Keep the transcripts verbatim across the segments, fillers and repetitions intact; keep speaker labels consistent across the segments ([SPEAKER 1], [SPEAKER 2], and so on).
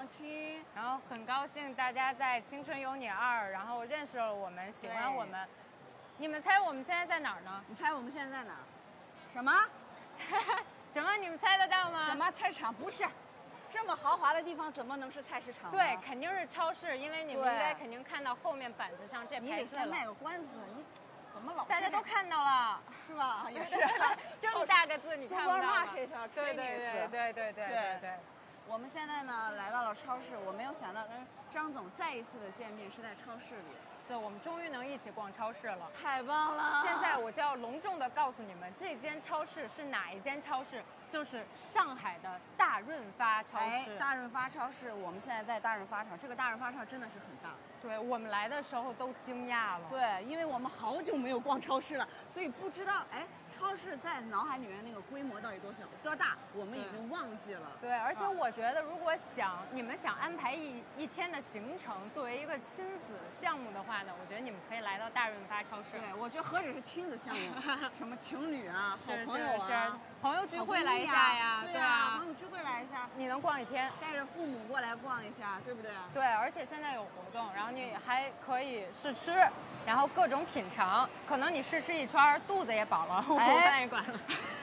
[SPEAKER 1] 青。
[SPEAKER 2] 然后很高兴大家在《青春有你二》，然后认识了我们，喜欢我们。你们猜我们现在在哪儿呢？
[SPEAKER 1] 你猜我们现在在哪儿？什么？
[SPEAKER 2] 什么？你们猜得到吗？
[SPEAKER 1] 什么菜市场？不是，这么豪华的地方怎么能是菜市场？
[SPEAKER 2] 对，肯定是超市，因为你们应该肯定看到后面板子上这牌子了。
[SPEAKER 1] 你得先卖个关子，你怎么老？
[SPEAKER 2] 大家都看到了，
[SPEAKER 1] 是吧？也是，
[SPEAKER 2] 这么大个字你看不到吗？
[SPEAKER 1] Supermarket，
[SPEAKER 2] 对对对对对对对对。
[SPEAKER 1] 我们现在呢来到了超市，我没有想到跟张总再一次的见面是在超市里。
[SPEAKER 2] 对，我们终于能一起逛超市了，
[SPEAKER 1] 太棒了！
[SPEAKER 2] 现在我就要隆重的告诉你们，这间超市是哪一间超市？就是上海的大润发超市。
[SPEAKER 1] 哎、大润发超市，我们现在在大润发厂，这个大润发厂真的是很大。
[SPEAKER 2] 对，我们来的时候都惊讶了。
[SPEAKER 1] 对，因为我们好久没有逛超市了，所以不知道哎，超市在脑海里面那个规模到底多小多大，我们已经忘记了。
[SPEAKER 2] 对，而且我觉得，如果想你们想安排一一天的行程，作为一个亲子项目的话呢，我觉得你们可以来到大润发超市。
[SPEAKER 1] 对，我觉得何止是亲子项目，什么情侣啊、好朋友
[SPEAKER 2] 啊、朋友聚会来一下呀，
[SPEAKER 1] 对啊，朋友聚会来一下，
[SPEAKER 2] 你能逛一天，
[SPEAKER 1] 带着父母过来逛一下，对不对？
[SPEAKER 2] 对，而且现在有活动，然后你还可以试吃，然后各种品尝，可能你试吃一圈，肚子也饱了，我管也管了。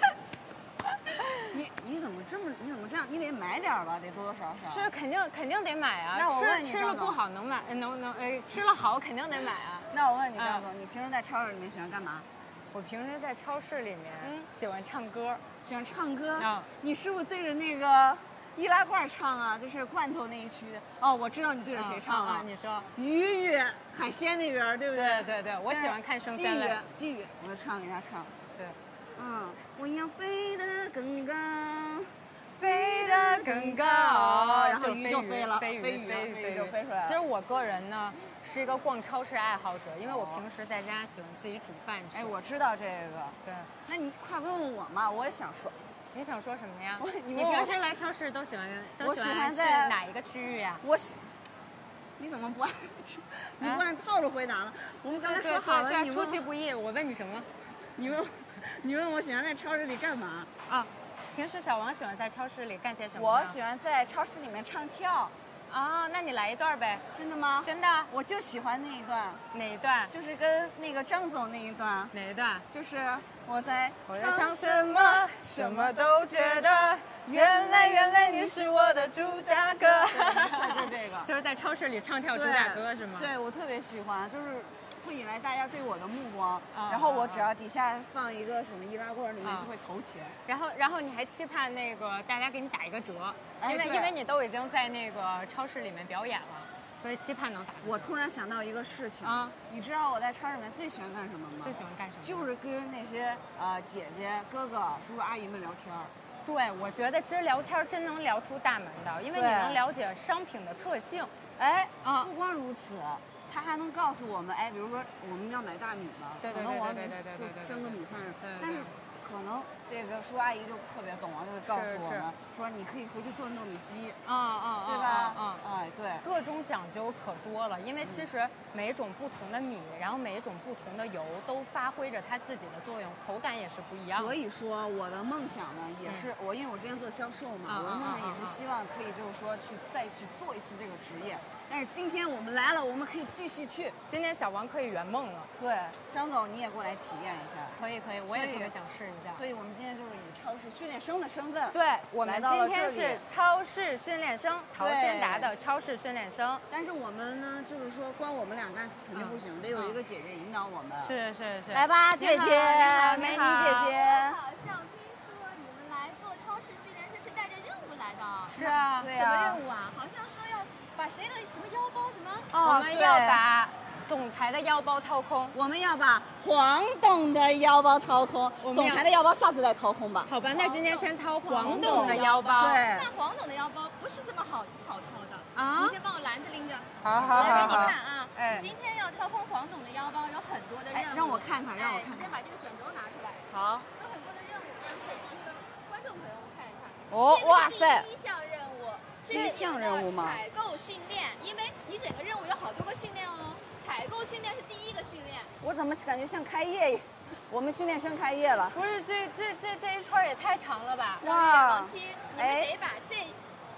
[SPEAKER 1] 你你怎么这么你怎么这样？你得买点吧，得多多少少。
[SPEAKER 2] 是肯定肯定得买啊。
[SPEAKER 1] 那我问你，
[SPEAKER 2] 吃了不好能买能能哎，吃了好肯定得买啊。
[SPEAKER 1] 那我问你，张总，你平时在超市里面喜欢干嘛？
[SPEAKER 2] 我平时在超市里面，嗯，喜欢唱歌，
[SPEAKER 1] 喜欢唱歌。
[SPEAKER 2] 啊，
[SPEAKER 1] 你是不是对着那个易拉罐唱啊？就是罐头那一区的。哦，我知道你对着谁唱
[SPEAKER 2] 啊？你说
[SPEAKER 1] 鱼鱼海鲜那边，对不对？
[SPEAKER 2] 对对对，我喜欢看生鲜类。
[SPEAKER 1] 鲫鱼，我就唱给他唱。
[SPEAKER 2] 是。
[SPEAKER 1] 嗯，我要飞得更高，
[SPEAKER 2] 飞得更高，
[SPEAKER 1] 然后鱼就飞了，
[SPEAKER 2] 飞鱼
[SPEAKER 1] 飞鱼飞鱼就飞出来了。
[SPEAKER 2] 其实我个人呢是一个逛超市爱好者，因为我平时在家喜欢自己煮饭吃。
[SPEAKER 1] 哎，我知道这个。
[SPEAKER 2] 对，
[SPEAKER 1] 那你快问问我嘛，我也想说。
[SPEAKER 2] 你想说什么呀？
[SPEAKER 1] 你
[SPEAKER 2] 你平时来超市都喜欢都喜欢去哪一个区域呀？
[SPEAKER 1] 我喜。你怎么不按？你不按套路回答了？我们刚才说好了，你
[SPEAKER 2] 出其不意。我问你什么？
[SPEAKER 1] 你问。你问我喜欢在超市里干嘛
[SPEAKER 2] 啊？平时小王喜欢在超市里干些什么？
[SPEAKER 1] 我喜欢在超市里面唱跳。
[SPEAKER 2] 啊，那你来一段呗？
[SPEAKER 1] 真的吗？
[SPEAKER 2] 真的，
[SPEAKER 1] 我就喜欢那一段。
[SPEAKER 2] 哪一段？
[SPEAKER 1] 就是跟那个张总那一段。
[SPEAKER 2] 哪一段？
[SPEAKER 1] 就是我在
[SPEAKER 2] 我在唱什么，什么都觉得。原来原来你是我的主打歌。
[SPEAKER 1] 就这个，
[SPEAKER 2] 就是在超市里唱跳主打歌是吗？
[SPEAKER 1] 对，我特别喜欢，就是。会引来大家对我的目光，啊、然后我只要底下放一个什么易拉罐，里面就会投钱。啊、
[SPEAKER 2] 然后，然后你还期盼那个大家给你打一个折，
[SPEAKER 1] 哎、
[SPEAKER 2] 因为因为你都已经在那个超市里面表演了，所以期盼能打。
[SPEAKER 1] 我突然想到一个事情啊，你知道我在超市里面最喜欢干什么吗？
[SPEAKER 2] 最喜欢干什么？
[SPEAKER 1] 就是跟那些呃姐姐、哥哥、叔叔、阿姨们聊天。
[SPEAKER 2] 对，我觉得其实聊天真能聊出大门的，因为你能了解商品的特性。
[SPEAKER 1] 哎，啊，不光如此。他还能告诉我们，哎，比如说我们要买大米嘛，
[SPEAKER 2] 对对对对对对对对，
[SPEAKER 1] 蒸个米饭，
[SPEAKER 2] 对对。
[SPEAKER 1] 但是可能这个叔阿姨就特别懂啊，就会告诉我们说，你可以回去做糯米鸡，
[SPEAKER 2] 啊啊啊，
[SPEAKER 1] 对吧？
[SPEAKER 2] 啊，
[SPEAKER 1] 哎，对，
[SPEAKER 2] 各种讲究可多了，因为其实每种不同的米，然后每一种不同的油，都发挥着它自己的作用，口感也是不一样。
[SPEAKER 1] 所以说，我的梦想呢，也是我，因为我之前做销售嘛，我的梦想也是希望可以就是说去再去做一次这个职业。但是今天我们来了，我们可以继续去。
[SPEAKER 2] 今天小王可以圆梦了。
[SPEAKER 1] 对，张总你也过来体验一下。
[SPEAKER 2] 可以可以，我也特别想试一下。
[SPEAKER 1] 所以我们今天就是以超市训练生的身份，
[SPEAKER 2] 对，我们今天是超市训练生，陶先达的超市训练生。
[SPEAKER 1] 但是我们呢，就是说光我们两个肯定不行，得有一个姐姐引导我们。
[SPEAKER 2] 是是是。
[SPEAKER 1] 来吧，姐姐，美女姐姐。
[SPEAKER 3] 好像听说你们来做超市训练生是带着任务来的。
[SPEAKER 2] 是啊。
[SPEAKER 1] 对啊。
[SPEAKER 3] 什么任务啊？好像说要。把谁的什么腰包什么？
[SPEAKER 2] 哦、我们要把总裁的腰包掏空。
[SPEAKER 1] 我们要把黄董的腰包掏空。总裁的腰包下次再掏空吧。
[SPEAKER 2] 好吧，那今天先掏黄董的腰包。
[SPEAKER 1] 对。
[SPEAKER 3] 那黄董的腰包不是这么好好掏的
[SPEAKER 2] 啊！
[SPEAKER 3] 你先帮我篮子拎着。
[SPEAKER 2] 好好好。
[SPEAKER 3] 来给你看啊。
[SPEAKER 2] 哎。
[SPEAKER 3] 今天要掏空黄董的腰包有很多的任务。
[SPEAKER 1] 让我看看，让我看看。
[SPEAKER 3] 你先把这个卷轴拿出来。
[SPEAKER 1] 好。
[SPEAKER 3] 有很多的任务，让给那个观众朋友们看一看。
[SPEAKER 1] 哦，哇塞！
[SPEAKER 3] 第一项任务。
[SPEAKER 1] 第一项任务吗？
[SPEAKER 3] 采购训练，因为你整个任务有好多个训练哦。采购训练是第一个训练。
[SPEAKER 1] 我怎么感觉像开业？我们训练生开业了。
[SPEAKER 2] 不是，这这这这一串也太长了吧？
[SPEAKER 3] 哇！王七，你们得把这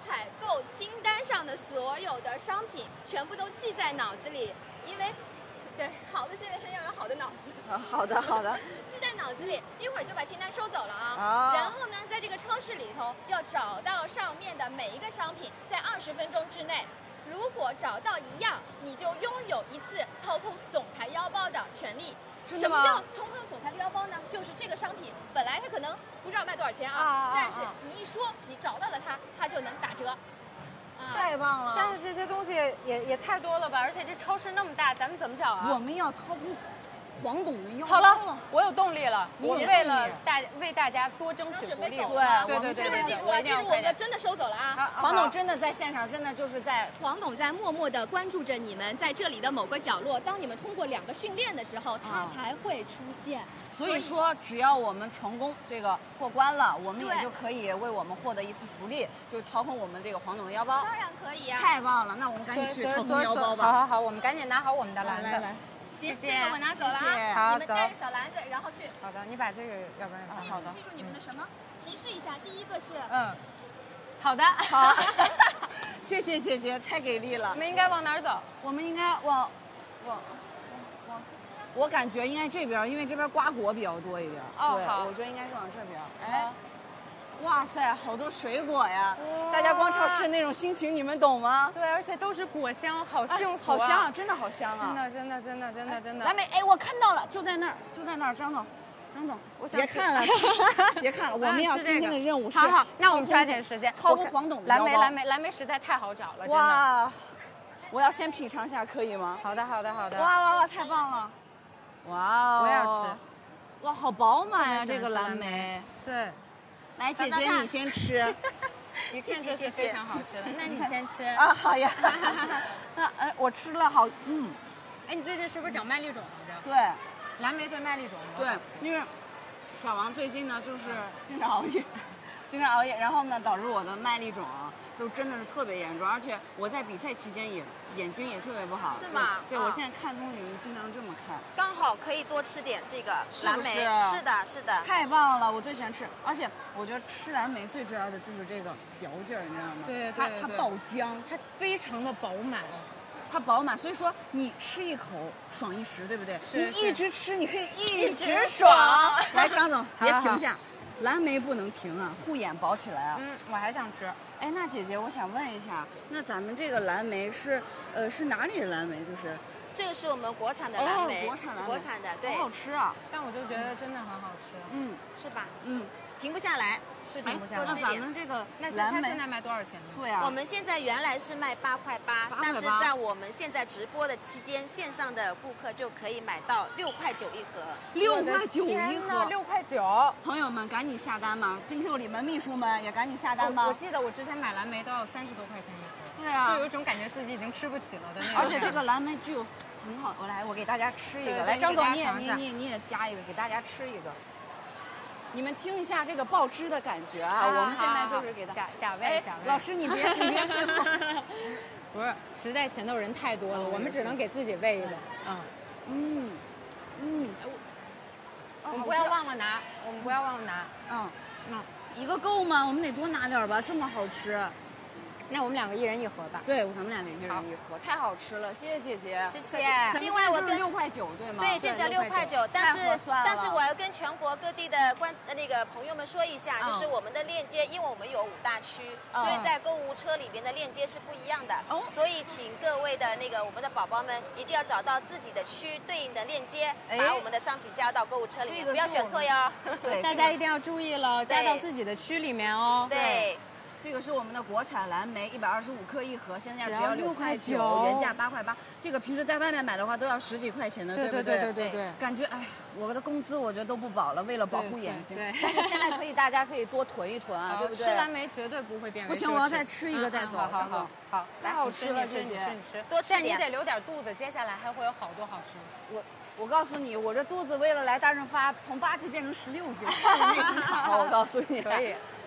[SPEAKER 3] 采购清单上的所有的商品全部都记在脑子里，因为，对，好的训练生要有好的脑子。
[SPEAKER 1] 啊，好的好的。
[SPEAKER 3] 记在脑子里，一会儿就把清单收走了啊。
[SPEAKER 1] 啊。
[SPEAKER 3] 然后呢，在这个超市里头要找到上面的每一个商品，在二十分钟之内。如果找到一样，你就拥有一次掏空总裁腰包的权利。
[SPEAKER 1] 真的吗？
[SPEAKER 3] 什么叫掏空总裁的腰包呢？就是这个商品本来它可能不知道卖多少钱啊，
[SPEAKER 2] 啊
[SPEAKER 3] 但是你一说你找到了它，它就能打折。
[SPEAKER 1] 啊、太棒了！
[SPEAKER 2] 但是这些东西也也太多了吧？而且这超市那么大，咱们怎么找啊？
[SPEAKER 1] 我们要掏空黄董的腰包。
[SPEAKER 2] 好了，我有动力了。我为了大为大家多争取福利。
[SPEAKER 1] 对
[SPEAKER 2] 对对对，
[SPEAKER 3] 是不是记住了？记住我们真的收走了啊！
[SPEAKER 1] 黄董真的在现场，真的就是在
[SPEAKER 3] 黄董在默默地关注着你们，在这里的某个角落。当你们通过两个训练的时候，他才会出现。
[SPEAKER 1] 所以说，只要我们成功这个过关了，我们也就可以为我们获得一次福利，就是掏空我们这个黄董的腰包。
[SPEAKER 3] 当然可以啊！
[SPEAKER 1] 太棒了，那我们赶紧去掏空腰包吧。
[SPEAKER 2] 好好好，我们赶紧拿好我们的篮子。
[SPEAKER 1] 来来，
[SPEAKER 3] 谢谢。这个我拿走了啊，
[SPEAKER 2] 好，
[SPEAKER 3] 你们带着小篮子，然后去。
[SPEAKER 2] 好的，你把这个，要不然
[SPEAKER 3] 记
[SPEAKER 1] 好的。
[SPEAKER 3] 记住你们的什么？提示一下，第一个是
[SPEAKER 2] 嗯，好的，
[SPEAKER 1] 好，谢谢姐姐，太给力了。
[SPEAKER 2] 我们应该往哪儿走？
[SPEAKER 1] 我们应该往往。我感觉应该这边，因为这边瓜果比较多一点。
[SPEAKER 2] 哦，好，
[SPEAKER 1] 我觉得应该是往这边。哎，哇塞，好多水果呀！大家逛超市那种心情，你们懂吗？
[SPEAKER 2] 对，而且都是果香，好幸福、
[SPEAKER 1] 啊，好香，真的好香啊！
[SPEAKER 2] 真的，真的，真的，真的，真的。
[SPEAKER 1] 蓝莓，哎，我看到了，就在那儿，就在那儿，张总，张总，
[SPEAKER 2] 我想
[SPEAKER 1] 别看了，别看了，我们要今天的任务是。
[SPEAKER 2] 好好，那我们抓紧时间。
[SPEAKER 1] 掏空黄董的腰包。
[SPEAKER 2] 蓝莓，蓝莓，蓝莓实在太好找了，真的。
[SPEAKER 1] 哇，我要先品尝一下，可以吗？
[SPEAKER 2] 好的，好的，好的。
[SPEAKER 1] 哇哇哇，太棒了！哇哦！
[SPEAKER 2] 我要吃。
[SPEAKER 1] 哇，好饱满呀，这个蓝莓。
[SPEAKER 2] 对。
[SPEAKER 1] 来，姐姐你先吃。
[SPEAKER 2] 一看就是非常好吃的。那你先吃。
[SPEAKER 1] 啊，好呀。那哎，我吃了好，嗯。
[SPEAKER 2] 哎，你最近是不是长麦粒肿来着？
[SPEAKER 1] 对。
[SPEAKER 2] 蓝莓对麦粒肿。
[SPEAKER 1] 对，因为小王最近呢就是经常熬夜，经常熬夜，然后呢导致我的麦粒肿啊，就真的是特别严重，而且我在比赛期间也眼睛也特别不好。
[SPEAKER 4] 是吗？
[SPEAKER 1] 对，我现在看风云经常这么看。
[SPEAKER 4] 刚好可以多吃点这个蓝莓。是的，是的。
[SPEAKER 1] 太棒了，我最喜欢吃，而且我觉得吃蓝莓最重要的就是这个嚼劲儿，你知道吗？
[SPEAKER 2] 对对对。
[SPEAKER 1] 它它爆浆，
[SPEAKER 2] 它非常的饱满。
[SPEAKER 1] 它饱满，所以说你吃一口爽一时，对不对？
[SPEAKER 2] 是
[SPEAKER 1] 你一直吃，你可以一直爽。来，张总，别停下，蓝莓不能停啊，护眼保起来啊。
[SPEAKER 2] 嗯，我还想吃。
[SPEAKER 1] 哎，那姐姐，我想问一下，那咱们这个蓝莓是，呃，是哪里的蓝莓？就是
[SPEAKER 4] 这个是我们国产的蓝莓，
[SPEAKER 1] 哦、国产蓝莓，
[SPEAKER 4] 国产的，对，
[SPEAKER 1] 好好吃啊。
[SPEAKER 2] 但我就觉得真的很好吃。
[SPEAKER 1] 嗯，
[SPEAKER 4] 是吧？
[SPEAKER 1] 嗯。
[SPEAKER 4] 停不下来，
[SPEAKER 2] 是停不下来。
[SPEAKER 1] 那咱们这个
[SPEAKER 2] 那它现在卖多少钱呢？
[SPEAKER 1] 对啊，
[SPEAKER 4] 我们现在原来是卖八块八，但是在我们现在直播的期间，线上的顾客就可以买到六块九一盒。
[SPEAKER 1] 六块九一盒，
[SPEAKER 2] 六块九！
[SPEAKER 1] 朋友们赶紧下单吧，金 Q 里面秘书们也赶紧下单吧。
[SPEAKER 2] 我记得我之前买蓝莓都要三十多块钱一盒。
[SPEAKER 1] 对啊，
[SPEAKER 2] 就有一种感觉自己已经吃不起了的那种。
[SPEAKER 1] 而且这个蓝莓具有很好，我来，我给大家吃一个。来，张总你也你你你也加一个，给大家吃一个。你们听一下这个爆汁的感觉啊！我们现在就是给它
[SPEAKER 2] 假假味，假味。
[SPEAKER 1] 老师，你别你别退后。
[SPEAKER 2] 不是，实在前头人太多了，我们只能给自己喂一喂。
[SPEAKER 1] 嗯嗯嗯。
[SPEAKER 2] 我们不要忘了拿，我们不要忘了拿。
[SPEAKER 1] 嗯嗯，一个够吗？我们得多拿点吧，这么好吃。
[SPEAKER 2] 那我们两个一人一盒吧。
[SPEAKER 1] 对，咱们两个一人一盒，太好吃了，谢谢姐姐，
[SPEAKER 4] 谢谢。另外我跟
[SPEAKER 1] 六块九对吗？
[SPEAKER 4] 对，现在六块九，但是但是我要跟全国各地的观那个朋友们说一下，就是我们的链接，因为我们有五大区，所以在购物车里边的链接是不一样的。哦。所以请各位的那个我们的宝宝们一定要找到自己的区对应的链接，把我们的商品加到购物车里面，不要选错哟。
[SPEAKER 2] 对，大家一定要注意了，加到自己的区里面哦。
[SPEAKER 4] 对。
[SPEAKER 1] 这个是我们的国产蓝莓，一百二十五克一盒，现在只要六块九，原价八块八。这个平时在外面买的话都要十几块钱的，对不对？
[SPEAKER 2] 对对对对。
[SPEAKER 1] 感觉哎，我的工资我觉得都不保了，为了保护眼睛。对。但是现在可以，大家可以多囤一囤啊，对不对？
[SPEAKER 2] 吃蓝莓绝对不会变为。
[SPEAKER 1] 不行，我要再吃一个再走。
[SPEAKER 2] 好好好，好，
[SPEAKER 1] 太好吃了，姐姐。
[SPEAKER 2] 你吃你吃，
[SPEAKER 4] 多吃点。
[SPEAKER 2] 但你得留点肚子，接下来还会有好多好吃的。
[SPEAKER 1] 我我告诉你，我这肚子为了来大润发，从八斤变成十六斤，内心好，我告诉你。
[SPEAKER 2] 可以。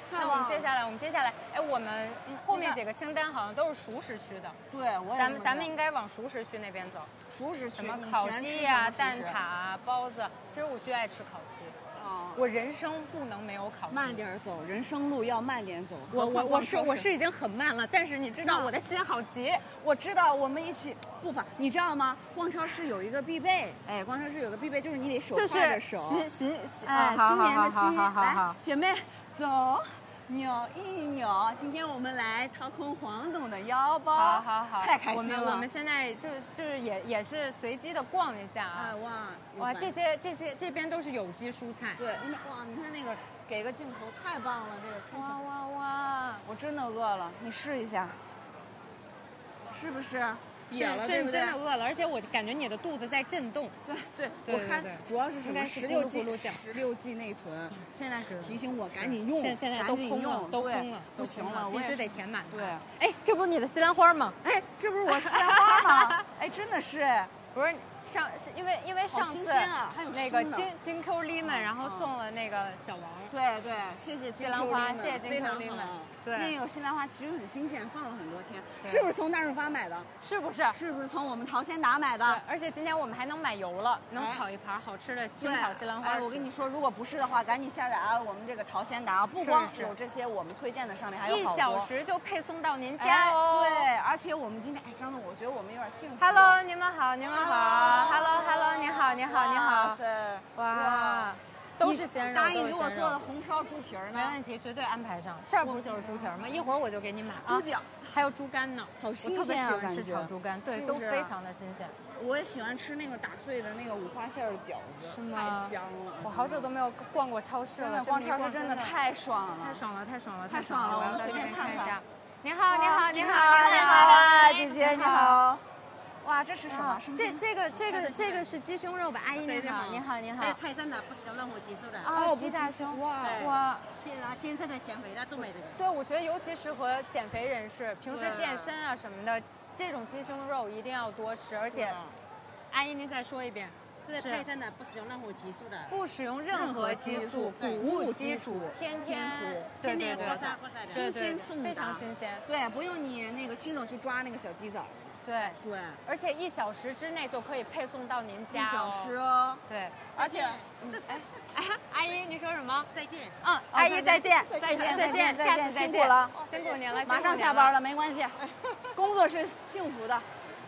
[SPEAKER 2] 那我们接下来，我们接下来，哎，我们后面几个清单好像都是熟食区的。
[SPEAKER 1] 对，我也。
[SPEAKER 2] 咱们咱们应该往熟食区那边走。
[SPEAKER 1] 熟食区
[SPEAKER 2] 什么烤鸡呀、蛋挞啊、包子。其实我最爱吃烤鸡。哦。我人生不能没有烤鸡。
[SPEAKER 1] 慢点走，人生路要慢点走。
[SPEAKER 2] 我我我是我是已经很慢了，但是你知道我的心好急。
[SPEAKER 1] 我知道，我们一起步伐，你知道吗？逛超市有一个必备，哎，逛超市有个必备就是你得手挎着手。
[SPEAKER 2] 新新新，
[SPEAKER 1] 哎，新年的新，
[SPEAKER 2] 来，
[SPEAKER 1] 姐妹走。扭一扭，今天我们来掏空黄董的腰包，
[SPEAKER 2] 好好好，
[SPEAKER 1] 太开心了。
[SPEAKER 2] 我们我们现在就是就是也也是随机的逛一下啊。
[SPEAKER 1] 哎哇
[SPEAKER 2] 哇，这些这些这边都是有机蔬菜。
[SPEAKER 1] 对，哇，你看那个给个镜头，太棒了，这个太
[SPEAKER 2] 哇哇哇！
[SPEAKER 1] 我真的饿了，你试一下，是不是？
[SPEAKER 2] 是是真的饿了，而且我感觉你的肚子在震动。
[SPEAKER 1] 对对，我看主要是什么？十六 G 十六 G 内存，现在是提醒我赶紧用，
[SPEAKER 2] 现现在都空了，都空了，
[SPEAKER 1] 不行了，
[SPEAKER 2] 必须得填满。
[SPEAKER 1] 对，
[SPEAKER 2] 哎，这不是你的西兰花吗？
[SPEAKER 1] 哎，这不是我西兰花吗？哎，真的是，
[SPEAKER 2] 不是上是因为因为上次那个金金 Q Lemon，然后送了那个小王。
[SPEAKER 1] 对对，谢谢
[SPEAKER 2] 西兰花，谢谢金 Q Lemon。对，
[SPEAKER 1] 那个西兰花其实很新鲜，放了很多天，是不是从大润发买的？
[SPEAKER 2] 是不是？
[SPEAKER 1] 是不是从我们淘鲜达买的？
[SPEAKER 2] 对，而且今天我们还能买油了，能炒一盘好吃的清炒西兰花。
[SPEAKER 1] 哎，我跟你说，如果不是的话，赶紧下载啊我们这个淘鲜达，不光有这些我们推荐的上面还有好多，
[SPEAKER 2] 一小时就配送到您家哦。
[SPEAKER 1] 对，而且我们今天，哎，张总，我觉得我们有点幸福。
[SPEAKER 2] Hello， 你们好，你们好。Hello Hello， 你好你好你好。哇。都是鲜肉，
[SPEAKER 1] 答应给我做的红烧猪蹄儿
[SPEAKER 2] 呢？没问题，绝对安排上。这不就是猪蹄儿吗？一会儿我就给你买。
[SPEAKER 1] 猪脚，
[SPEAKER 2] 还有猪肝呢，
[SPEAKER 1] 好新鲜啊！
[SPEAKER 2] 我特别喜欢吃炒猪肝，对，都非常的新鲜。
[SPEAKER 1] 我也喜欢吃那个打碎的那个五花馅的饺子，
[SPEAKER 2] 是吗？
[SPEAKER 1] 太香了！
[SPEAKER 2] 我好久都没有逛过超市了，
[SPEAKER 1] 逛超市真的太爽了，
[SPEAKER 2] 太爽了，太爽了，
[SPEAKER 1] 太爽了！我要随便看一下。
[SPEAKER 2] 你好，你好，
[SPEAKER 1] 你
[SPEAKER 2] 好，
[SPEAKER 1] 你好，姐姐你好。哇，这是什么？
[SPEAKER 2] 这这个这个这个是鸡胸肉吧？阿姨你好，你好你好。
[SPEAKER 5] 泰山的不行让我接受的。
[SPEAKER 2] 哦，鸡大胸。哇哇，
[SPEAKER 5] 健啊健身的、减肥的都买这个。
[SPEAKER 2] 对，我觉得尤其适合减肥人士，平时健身啊什么的，这种鸡胸肉一定要多吃。而且，阿姨您再说一遍。
[SPEAKER 5] 这个泰山的不使用任何激素的。
[SPEAKER 2] 不使用任何激素，谷物基础，天天对对对，
[SPEAKER 1] 新鲜送达，
[SPEAKER 2] 非常新鲜。
[SPEAKER 1] 对，不用你那个亲手去抓那个小鸡仔。
[SPEAKER 2] 对
[SPEAKER 1] 对，
[SPEAKER 2] 而且一小时之内就可以配送到您家。
[SPEAKER 1] 一小时哦。
[SPEAKER 2] 对，
[SPEAKER 1] 而且，
[SPEAKER 2] 哎哎，阿姨你说什么？
[SPEAKER 5] 再见。
[SPEAKER 2] 嗯，阿姨再见，
[SPEAKER 1] 再见
[SPEAKER 2] 再见，
[SPEAKER 1] 再见，辛苦了，
[SPEAKER 2] 辛苦您了，
[SPEAKER 1] 马上下班了，没关系，工作是幸福的。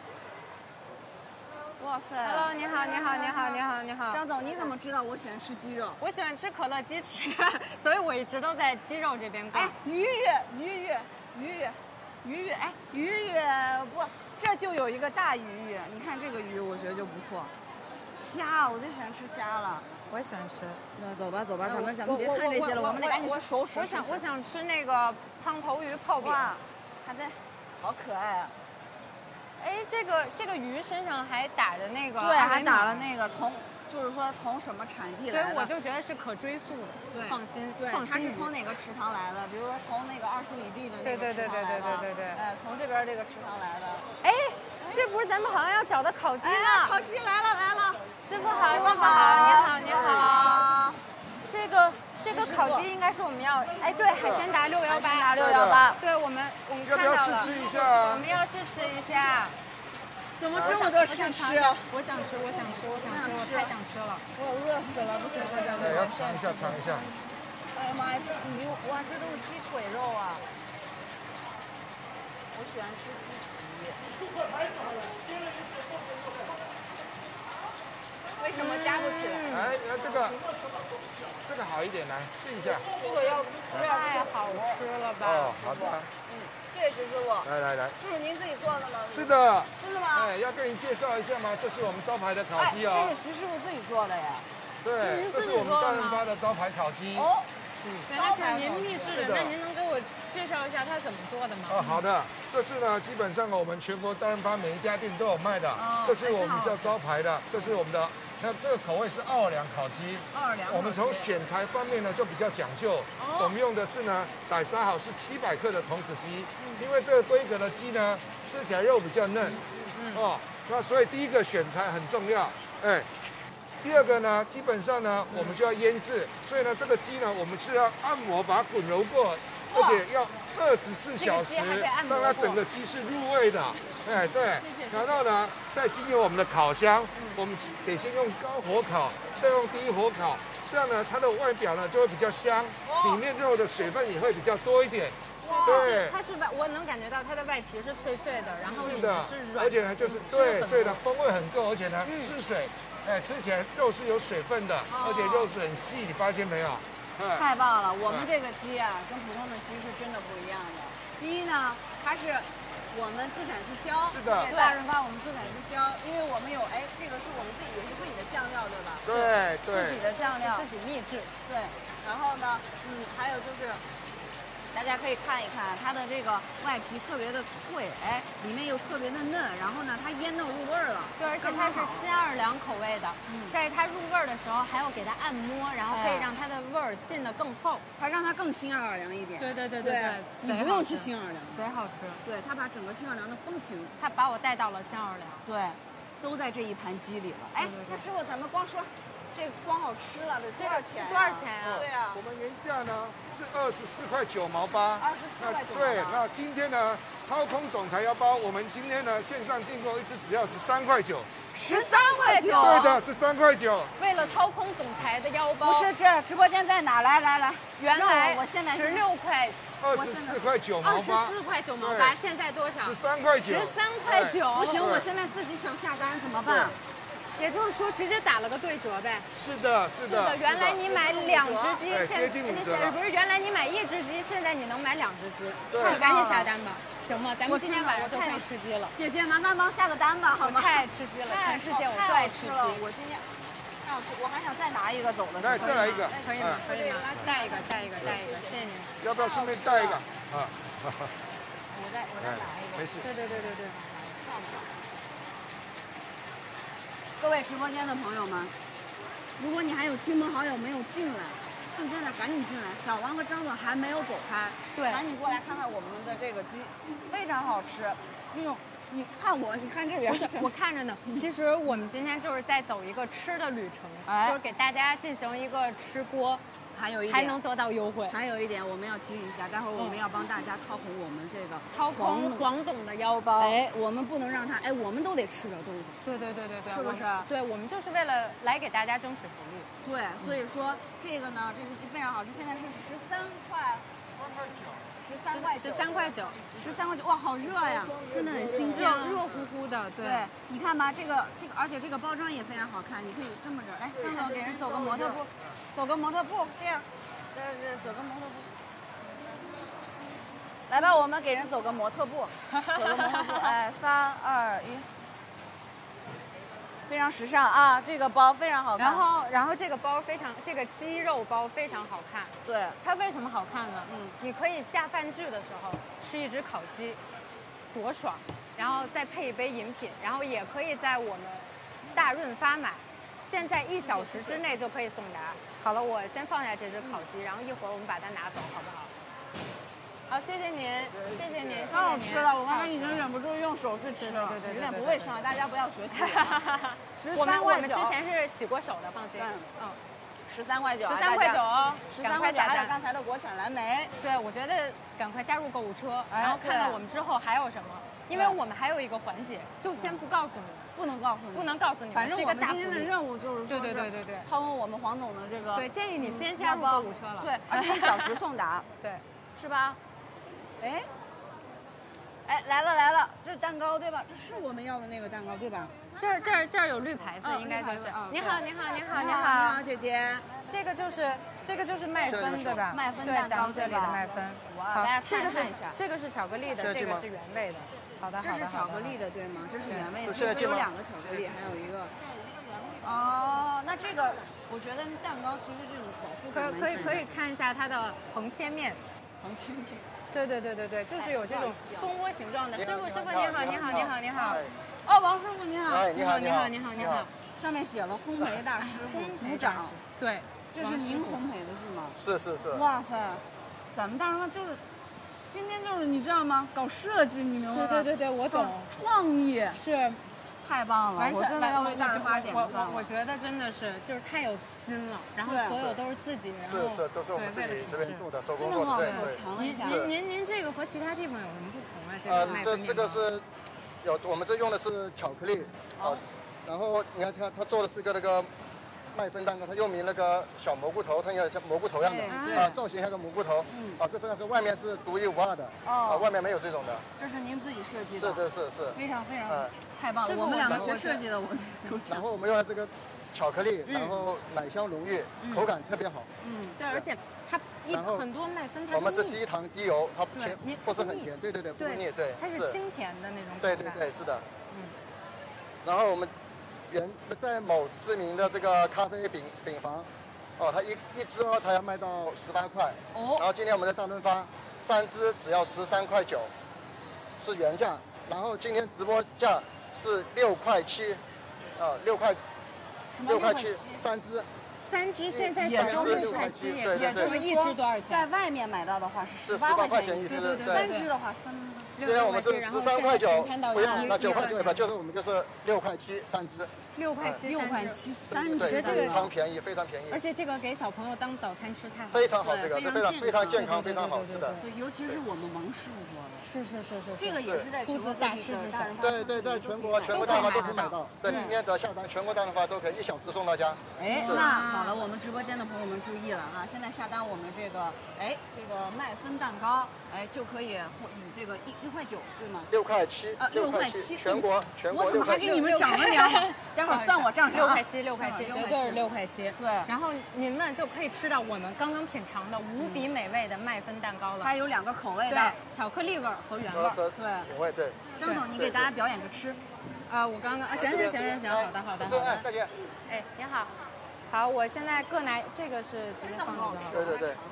[SPEAKER 1] 哇塞
[SPEAKER 2] ！Hello， 你好，你好，你好，你好，你好。
[SPEAKER 1] 张总，你怎么知道我喜欢吃鸡肉？
[SPEAKER 2] 我喜欢吃可乐鸡翅，所以我一直都在鸡肉这边逛。
[SPEAKER 1] 哎，鱼鱼鱼鱼鱼鱼鱼鱼，哎，鱼鱼不。这就有一个大鱼鱼，你看这个鱼，我觉得就不错。虾，我最喜欢吃虾了。
[SPEAKER 2] 我也喜欢吃。
[SPEAKER 1] 那走吧，走吧，咱们咱们别看这些了，我们得赶紧去收拾。
[SPEAKER 2] 我想我想吃那个胖头鱼泡饼。
[SPEAKER 1] 哇，还在，好可爱啊！
[SPEAKER 2] 哎，这个这个鱼身上还打着那个。
[SPEAKER 1] 对，还打了那个从。就是说从什么产地来的，
[SPEAKER 2] 所以我就觉得是可追溯的。
[SPEAKER 1] 对，
[SPEAKER 2] 放心，
[SPEAKER 1] 对，
[SPEAKER 2] 放心。
[SPEAKER 1] 它是从哪个池塘来的？比如说从那个二十里地的那个池塘来的。
[SPEAKER 2] 对对对对对对对对。
[SPEAKER 1] 哎，从这边这个池塘来的。
[SPEAKER 2] 哎，这不是咱们好像要找的烤鸡吗？
[SPEAKER 1] 烤鸡来了来了，
[SPEAKER 2] 师傅好，师傅好，你好你好。这个这个烤鸡应该是我们要，哎，对，海鲜达六幺八，
[SPEAKER 1] 六幺八，
[SPEAKER 2] 对我们我们看到了。
[SPEAKER 6] 要不要试吃一下？
[SPEAKER 2] 我们要试吃一下。
[SPEAKER 1] 怎么这么多试吃？
[SPEAKER 2] 我想吃，我想吃，我想吃，我太想吃了，
[SPEAKER 1] 我饿死了，不行，大家
[SPEAKER 6] 对，要尝一下，尝一下。
[SPEAKER 1] 哎呀妈呀，这鱼哇，这都是鸡腿肉啊！我喜欢吃鸡蹄。为什么夹不起来？
[SPEAKER 6] 哎，那这个，这个好一点，来试一下。
[SPEAKER 1] 这个要不要
[SPEAKER 2] 太好吃了吧？
[SPEAKER 6] 哦，好的。
[SPEAKER 1] 嗯。对，徐师傅。
[SPEAKER 6] 来来来，
[SPEAKER 1] 这是您自己做的吗？
[SPEAKER 6] 是的。
[SPEAKER 1] 真的吗？
[SPEAKER 6] 哎，要跟你介绍一下吗？这是我们招牌的烤鸡哦。
[SPEAKER 1] 这是徐师傅自己做的呀。
[SPEAKER 6] 对，这是我们大润发的招牌烤鸡。
[SPEAKER 1] 哦。
[SPEAKER 2] 嗯，原来是您秘制的，那您能给我介绍一下它怎么做的吗？
[SPEAKER 6] 哦，好的，这是呢，基本上我们全国大润发每一家店都有卖的，这是我们叫招牌的，这是我们的。那这个口味是奥尔良烤鸡，
[SPEAKER 1] 奥尔良。
[SPEAKER 6] 我们从选材方面呢就比较讲究，我们用的是呢宰杀好是七百克的童子鸡，因为这个规格的鸡呢吃起来肉比较嫩，哦，那所以第一个选材很重要，哎， 第二个呢，基本上呢，我们就要腌制，所以呢，这个鸡呢，我们是要按摩把它滚揉过，而且要二十四小时，让它整个鸡是入味的。哎，对。然后呢，再经由我们的烤箱，我们得先用高火烤，再用低火烤，这样呢，它的外表呢就会比较香，里面肉的水分也会比较多一点。对，
[SPEAKER 2] 它是外，我能感觉到它的外皮是脆脆的，然后里面是软，
[SPEAKER 6] 而且呢就是对，所以呢风味很够，而且呢吃水，哎，吃起来肉是有水分的，而且肉是很细，你发现没有？
[SPEAKER 1] 太棒了，我们这个鸡啊，跟普通的鸡是真的不一样的。第一呢，它是我们自产自销，
[SPEAKER 6] 是的，
[SPEAKER 1] 对，大润发我们自产自销，因为我们有，哎，这个是我们自己也是自己的酱料，对吧？
[SPEAKER 6] 对对，
[SPEAKER 1] 自己的酱料，
[SPEAKER 2] 自己秘制，
[SPEAKER 1] 对。然后呢，嗯，还有就是。大家可以看一看它的这个外皮特别的脆，哎，里面又特别的嫩，然后呢，它腌到入味儿了。
[SPEAKER 2] 对，而且它是新奥尔良口味的，嗯，在它入味儿的时候还要给它按摩，然后可以让它的味儿进得更透，
[SPEAKER 1] 它让它更新奥尔良一点。
[SPEAKER 2] 对对对对对，
[SPEAKER 1] 你不用去新奥尔良，
[SPEAKER 2] 贼好吃。
[SPEAKER 1] 对，它把整个新奥尔良的风情，
[SPEAKER 2] 它把我带到了新奥尔良。
[SPEAKER 1] 对，都在这一盘鸡里了。哎，那师傅，咱们光说。这光好吃了，得多少钱？
[SPEAKER 2] 多少钱啊？
[SPEAKER 1] 对啊，
[SPEAKER 6] 我们原价呢是二十四块九毛八。
[SPEAKER 1] 二十四块九毛八。
[SPEAKER 6] 对，那今天呢，掏空总裁腰包，我们今天呢线上订购一只只要十三块九。
[SPEAKER 1] 十三块九？
[SPEAKER 6] 对的，十三块九。
[SPEAKER 2] 为了掏空总裁的腰包。
[SPEAKER 1] 不是，这直播间在哪？来来来，
[SPEAKER 2] 原来
[SPEAKER 1] 我现在
[SPEAKER 2] 十六块。
[SPEAKER 6] 二十四块九毛八。
[SPEAKER 2] 二十四块九毛八，现在多少？
[SPEAKER 6] 十三块九。
[SPEAKER 2] 十三块九。
[SPEAKER 1] 不行，我现在自己想下单怎么办？
[SPEAKER 2] 也就是说，直接打了个对折呗。
[SPEAKER 6] 是的，是的。
[SPEAKER 2] 是的，原来你买两只鸡，
[SPEAKER 6] 接近五折。
[SPEAKER 2] 不是，原来你买一只鸡，现在你能买两只鸡。
[SPEAKER 6] 对。
[SPEAKER 2] 你赶紧下单吧，行吗？咱们今天晚上就可以吃鸡了。
[SPEAKER 1] 姐姐，麻烦帮下个单吧，好吗？
[SPEAKER 2] 太爱吃鸡了，全世界我最爱吃鸡。
[SPEAKER 1] 我今天太好吃，我还想再拿一个走的。
[SPEAKER 6] 来，再来一个。
[SPEAKER 2] 可以吗？可以吗？带一个，带一个，带一个，谢谢您。
[SPEAKER 6] 要不要顺便带一个？啊。
[SPEAKER 1] 我再我再拿一个。
[SPEAKER 6] 没事。
[SPEAKER 2] 对对对对对。
[SPEAKER 1] 各位直播间的朋友们，如果你还有亲朋好友没有进来，趁现在赶紧进来。小王和张总还没有走开，
[SPEAKER 2] 对，
[SPEAKER 1] 赶紧过来看看我们的这个鸡，非常好吃。那种你看我，你看这边，
[SPEAKER 2] 不是我看着呢。其实我们今天就是在走一个吃的旅程，哎、就是给大家进行一个吃播。
[SPEAKER 1] 还有一点
[SPEAKER 2] 还能得到优惠。
[SPEAKER 1] 还有一点我们要提醒一下，待会儿我们要帮大家掏空我们这个
[SPEAKER 2] 掏空黄董的腰包。
[SPEAKER 1] 哎，我们不能让他，哎，我们都得吃着东西。
[SPEAKER 2] 对对对对对，
[SPEAKER 1] 是不是？
[SPEAKER 2] 对，我们就是为了来给大家争取福利。
[SPEAKER 1] 对，所以说这个呢，这是非常好吃，现在是十三块，
[SPEAKER 6] 三块九，
[SPEAKER 1] 十三块九，
[SPEAKER 2] 十三块九，
[SPEAKER 1] 十三块九，哇，好热呀，真的很新鲜，
[SPEAKER 2] 热乎乎的。
[SPEAKER 1] 对，你看吧，这个这个，而且这个包装也非常好看，你可以这么着，哎，张总给人走个模特步，走个模特步，这样。对对，走个模特步。来吧，我们给人走个模特步，走个模特步。哎，三二一，非常时尚啊！这个包非常好看。
[SPEAKER 2] 然后，然后这个包非常，这个鸡肉包非常好看。
[SPEAKER 1] 对，
[SPEAKER 2] 它为什么好看呢？嗯，你可以下饭剧的时候吃一只烤鸡，多爽！然后再配一杯饮品，然后也可以在我们大润发买。现在一小时之内就可以送达。好了，我先放下这只烤鸡，然后一会儿我们把它拿走，好不好？好，谢谢您，谢谢您，
[SPEAKER 1] 太好吃了！我刚才已经忍不住用手去吃了，
[SPEAKER 2] 对对对，
[SPEAKER 1] 有点不卫生，大家不要学习。
[SPEAKER 2] 我们我们之前是洗过手的，放心。嗯，
[SPEAKER 1] 十三块九，
[SPEAKER 2] 十三块九哦，
[SPEAKER 1] 十三块九，还有刚才的国产蓝莓。
[SPEAKER 2] 对，我觉得赶快加入购物车，然后看看我们之后还有什么，因为我们还有一个环节，就先不告诉你。
[SPEAKER 1] 不能告诉你，
[SPEAKER 2] 不能告诉你，
[SPEAKER 1] 反正我们今天的任务就是说，
[SPEAKER 2] 对对对对对，
[SPEAKER 1] 掏空我们黄总的这个，
[SPEAKER 2] 对，建议你先加入购物车了，
[SPEAKER 1] 对，而且一小时送达，
[SPEAKER 2] 对，
[SPEAKER 1] 是吧？哎，哎，来了来了，这是蛋糕对吧？这是我们要的那个蛋糕对吧？
[SPEAKER 2] 这儿这儿这儿有绿牌子，应该就是。你好你好你好你好
[SPEAKER 1] 你好姐姐，
[SPEAKER 2] 这个就是这个就是麦芬对吧？
[SPEAKER 1] 麦芬蛋糕，
[SPEAKER 2] 咱们这里的麦芬。
[SPEAKER 1] 好，
[SPEAKER 2] 这个是这个是巧克力的，这个是原味的。好的，
[SPEAKER 1] 这是巧克力的对吗？这是原味的，这是有两个巧克力，还有一个。哦，那这个我觉得蛋糕其实这种饱腹感
[SPEAKER 2] 可可以可以看一下它的横切面，
[SPEAKER 1] 横切面。
[SPEAKER 2] 对对对对对，就是有这种蜂窝形状的。师傅师傅你好你好你好你好。
[SPEAKER 1] 哦，王师傅你好。
[SPEAKER 2] 你好你好你好你好。
[SPEAKER 1] 上面写了烘焙大师傅组长。
[SPEAKER 2] 对，
[SPEAKER 1] 这是您烘焙的是吗？
[SPEAKER 6] 是是是。
[SPEAKER 1] 哇塞，咱们大润发就是。今天就是你知道吗？搞设计，你明白吗？
[SPEAKER 2] 对对对对，我懂。
[SPEAKER 1] 创意
[SPEAKER 2] 是，
[SPEAKER 1] 太棒了，
[SPEAKER 2] 完全
[SPEAKER 1] 我真的要为大润发点
[SPEAKER 2] 我
[SPEAKER 1] 个赞
[SPEAKER 2] 我我觉得真的是就是太有心了，然后所有都是自己人，
[SPEAKER 7] 是是都是我们自己这边做的手工做的，对对。
[SPEAKER 2] 您您您您这个和其他地方有什么不同啊？这个
[SPEAKER 7] 呃，这这个是有我们这用的是巧克力啊，然后你看它它做的是个那个。麦芬蛋糕，它又名那个小蘑菇头，它有像蘑菇头一样的啊，造型像个蘑菇头。嗯，啊，这份跟外面是独一无二的，啊，外面没有这种的。
[SPEAKER 1] 这是您自己设计的？
[SPEAKER 7] 是是是是。
[SPEAKER 1] 非常非常太棒了，我们两个学设计的，我
[SPEAKER 7] 然后我们用了这个巧克力，然后奶香浓郁，口感特别好。
[SPEAKER 2] 嗯，对，而且它一很多麦芬它
[SPEAKER 7] 我们是低糖低油，它甜不是很甜，对对对，不腻，对。
[SPEAKER 2] 它是清甜的那种。
[SPEAKER 7] 对对对，是的。嗯。然后我们。原在某知名的这个咖啡饼饼房，哦，它一一支哦，它要卖到十八块，哦，然后今天我们的大润发三支只要十三块九，是原价，然后今天直播价是六块七，啊，六块，六块七三支。
[SPEAKER 2] 三支现在
[SPEAKER 1] 也就是
[SPEAKER 2] 六块七，
[SPEAKER 1] 也就是
[SPEAKER 2] 一支多少钱？
[SPEAKER 1] 在外面买到的话是十
[SPEAKER 7] 八
[SPEAKER 1] 块
[SPEAKER 7] 钱一支，
[SPEAKER 1] 对对对，三支的话三。
[SPEAKER 7] 今天我们是十三块九，不用，那九块九吧，就是我们就是六块七三支。
[SPEAKER 2] 六块七，
[SPEAKER 1] 六块七三支，
[SPEAKER 7] 对，非常便宜，非常便宜。
[SPEAKER 2] 而且这个给小朋友当早餐吃太好，
[SPEAKER 7] 非常好，这个非常非常健康，非常好吃的。
[SPEAKER 1] 对，尤其是我们王师傅做的。
[SPEAKER 2] 是是是是，
[SPEAKER 1] 这个也是在
[SPEAKER 2] 出自大师之手。
[SPEAKER 7] 对对对，全国全国大润发都可以买到。对，今天只要下单，全国大润发都可以一小时送到家。
[SPEAKER 1] 哎，那好了，我们直播间的朋友们注意了啊！现在下单我们这个哎这个麦芬蛋糕，哎就可以以这个一六块九对吗？
[SPEAKER 7] 六块七
[SPEAKER 1] 啊，六块七，
[SPEAKER 7] 全国全国六块七。
[SPEAKER 1] 我怎么还给你们涨了两？待会儿算我账上。
[SPEAKER 2] 六块七，六块七，绝对是六块七。
[SPEAKER 1] 对，
[SPEAKER 2] 然后您们就可以吃到我们刚刚品尝的无比美味的麦芬蛋糕了。
[SPEAKER 1] 它有两个口味的，
[SPEAKER 2] 巧克力味儿和原味儿。
[SPEAKER 1] 对，
[SPEAKER 7] 原味对。
[SPEAKER 1] 张总，你给大家表演个吃。
[SPEAKER 2] 啊，我刚刚啊，行行行行行，好的好的好的。
[SPEAKER 7] 大姐。
[SPEAKER 2] 哎，您好。好，我现在各拿这个是直接放进去。
[SPEAKER 7] 对对对。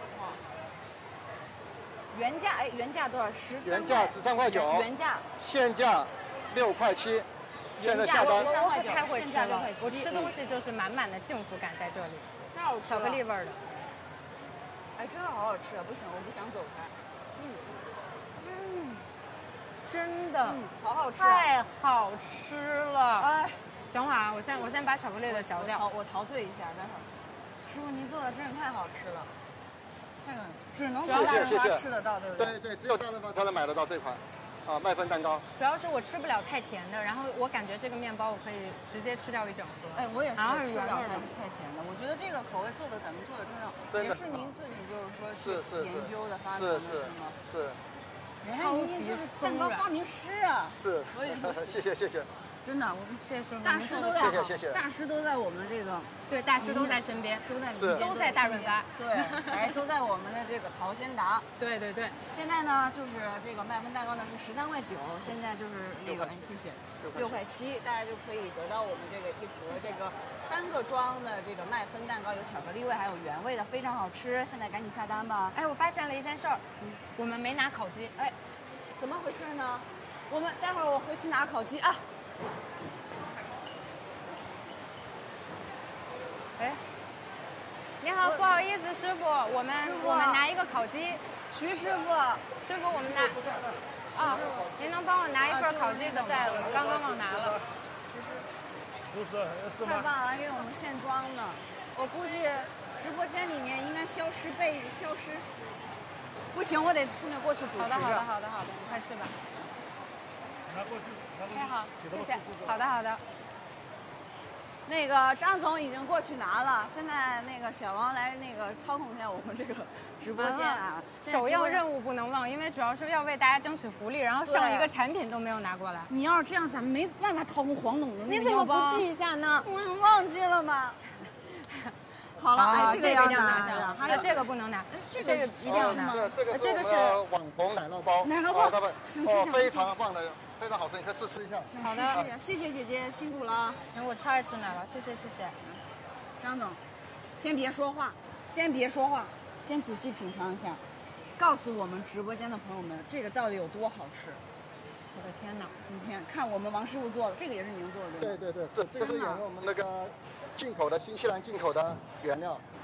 [SPEAKER 1] 原价哎，原价多少？十三。
[SPEAKER 7] 原价十三块九。
[SPEAKER 1] 原价。
[SPEAKER 7] 现价六块七。现在下单。
[SPEAKER 2] 我可太会吃了，我吃东西就是满满的幸福感在这里。
[SPEAKER 1] 太好吃了。
[SPEAKER 2] 巧克力味儿的。
[SPEAKER 1] 哎，真的好好吃啊！不行，我不想走开。
[SPEAKER 2] 嗯。嗯。真的。
[SPEAKER 1] 嗯，好好吃。
[SPEAKER 2] 太好吃了。
[SPEAKER 1] 哎。
[SPEAKER 2] 等会儿啊，我先我先把巧克力的嚼掉。
[SPEAKER 1] 好，我陶醉一下，待会儿。师傅，您做的真是太好吃了，太好，只能在大润发吃得到，对不对？
[SPEAKER 7] 对对，只有大润发才能买得到这款，啊，麦芬蛋糕。
[SPEAKER 2] 主要是我吃不了太甜的，然后我感觉这个面包我可以直接吃掉一整个。
[SPEAKER 1] 哎，我也是吃不了太太甜的，我觉得这个口味做的咱们做的真的，也是您自己就是说去研究的发明的，是吗？
[SPEAKER 7] 是。
[SPEAKER 1] 超级蛋糕发明师啊！
[SPEAKER 7] 是，谢谢谢谢。
[SPEAKER 1] 真的，我们
[SPEAKER 2] 谢谢
[SPEAKER 1] 大师都在，
[SPEAKER 7] 谢谢谢谢，
[SPEAKER 1] 大师都在我们这个，
[SPEAKER 2] 对，大师都在身边，
[SPEAKER 1] 都在
[SPEAKER 2] 都在大润发，
[SPEAKER 1] 对，哎，都在我们的这个陶先达，
[SPEAKER 2] 对对对。
[SPEAKER 1] 现在呢，就是这个麦芬蛋糕呢是十三块九，现在就是那个，哎，谢谢，六块七，大家就可以得到我们这个一盒这个三个装的这个麦芬蛋糕，有巧克力味还有原味的，非常好吃。现在赶紧下单吧。
[SPEAKER 2] 哎，我发现了一件事儿，我们没拿烤鸡，
[SPEAKER 1] 哎，怎么回事呢？我们待会儿我回去拿烤鸡啊。
[SPEAKER 2] 哎，你好，不好意思，师傅，我们我们拿一个烤鸡。
[SPEAKER 1] 徐师傅，
[SPEAKER 2] 师傅，我们拿。啊，您能帮我拿一份烤鸡的袋子？刚刚忘拿了。
[SPEAKER 1] 徐师傅，太棒了，给我们现装的。我估计直播间里面应该消失被消失。不行，我得顺便过去主持。
[SPEAKER 2] 好的，好的，好的，好的，你快去吧。
[SPEAKER 6] 拿过去。
[SPEAKER 2] 太好，谢谢。好的，好的。
[SPEAKER 1] 那个张总已经过去拿了，现在那个小王来那个操控一下我们这个直播间啊。
[SPEAKER 2] 首要任务不能忘，因为主要是要为大家争取福利，然后剩一个产品都没有拿过来。
[SPEAKER 1] 你要是这样，咱们没办法掏空黄董的那个
[SPEAKER 2] 你怎么不记一下呢？
[SPEAKER 1] 我忘记了吗？好了，哎，
[SPEAKER 2] 这个
[SPEAKER 1] 要
[SPEAKER 2] 拿上，还有这个不能拿，这个一定要拿。
[SPEAKER 7] 这个这个是网红奶酪包，
[SPEAKER 1] 奶酪包，
[SPEAKER 7] 哦，非常棒的。非常好吃，你可以试吃一下。
[SPEAKER 1] 好的，谢谢姐姐，辛苦了。
[SPEAKER 2] 行，我超爱吃奶酪，谢谢谢谢。
[SPEAKER 1] 张总，先别说话，先别说话，先仔细品尝一下，告诉我们直播间的朋友们，这个到底有多好吃。
[SPEAKER 2] 我的天哪！
[SPEAKER 1] 你天，看我们王师傅做的，这个也是您做的。
[SPEAKER 7] 对对对，这这个是沿用我们那个进口的新西兰进口的原料，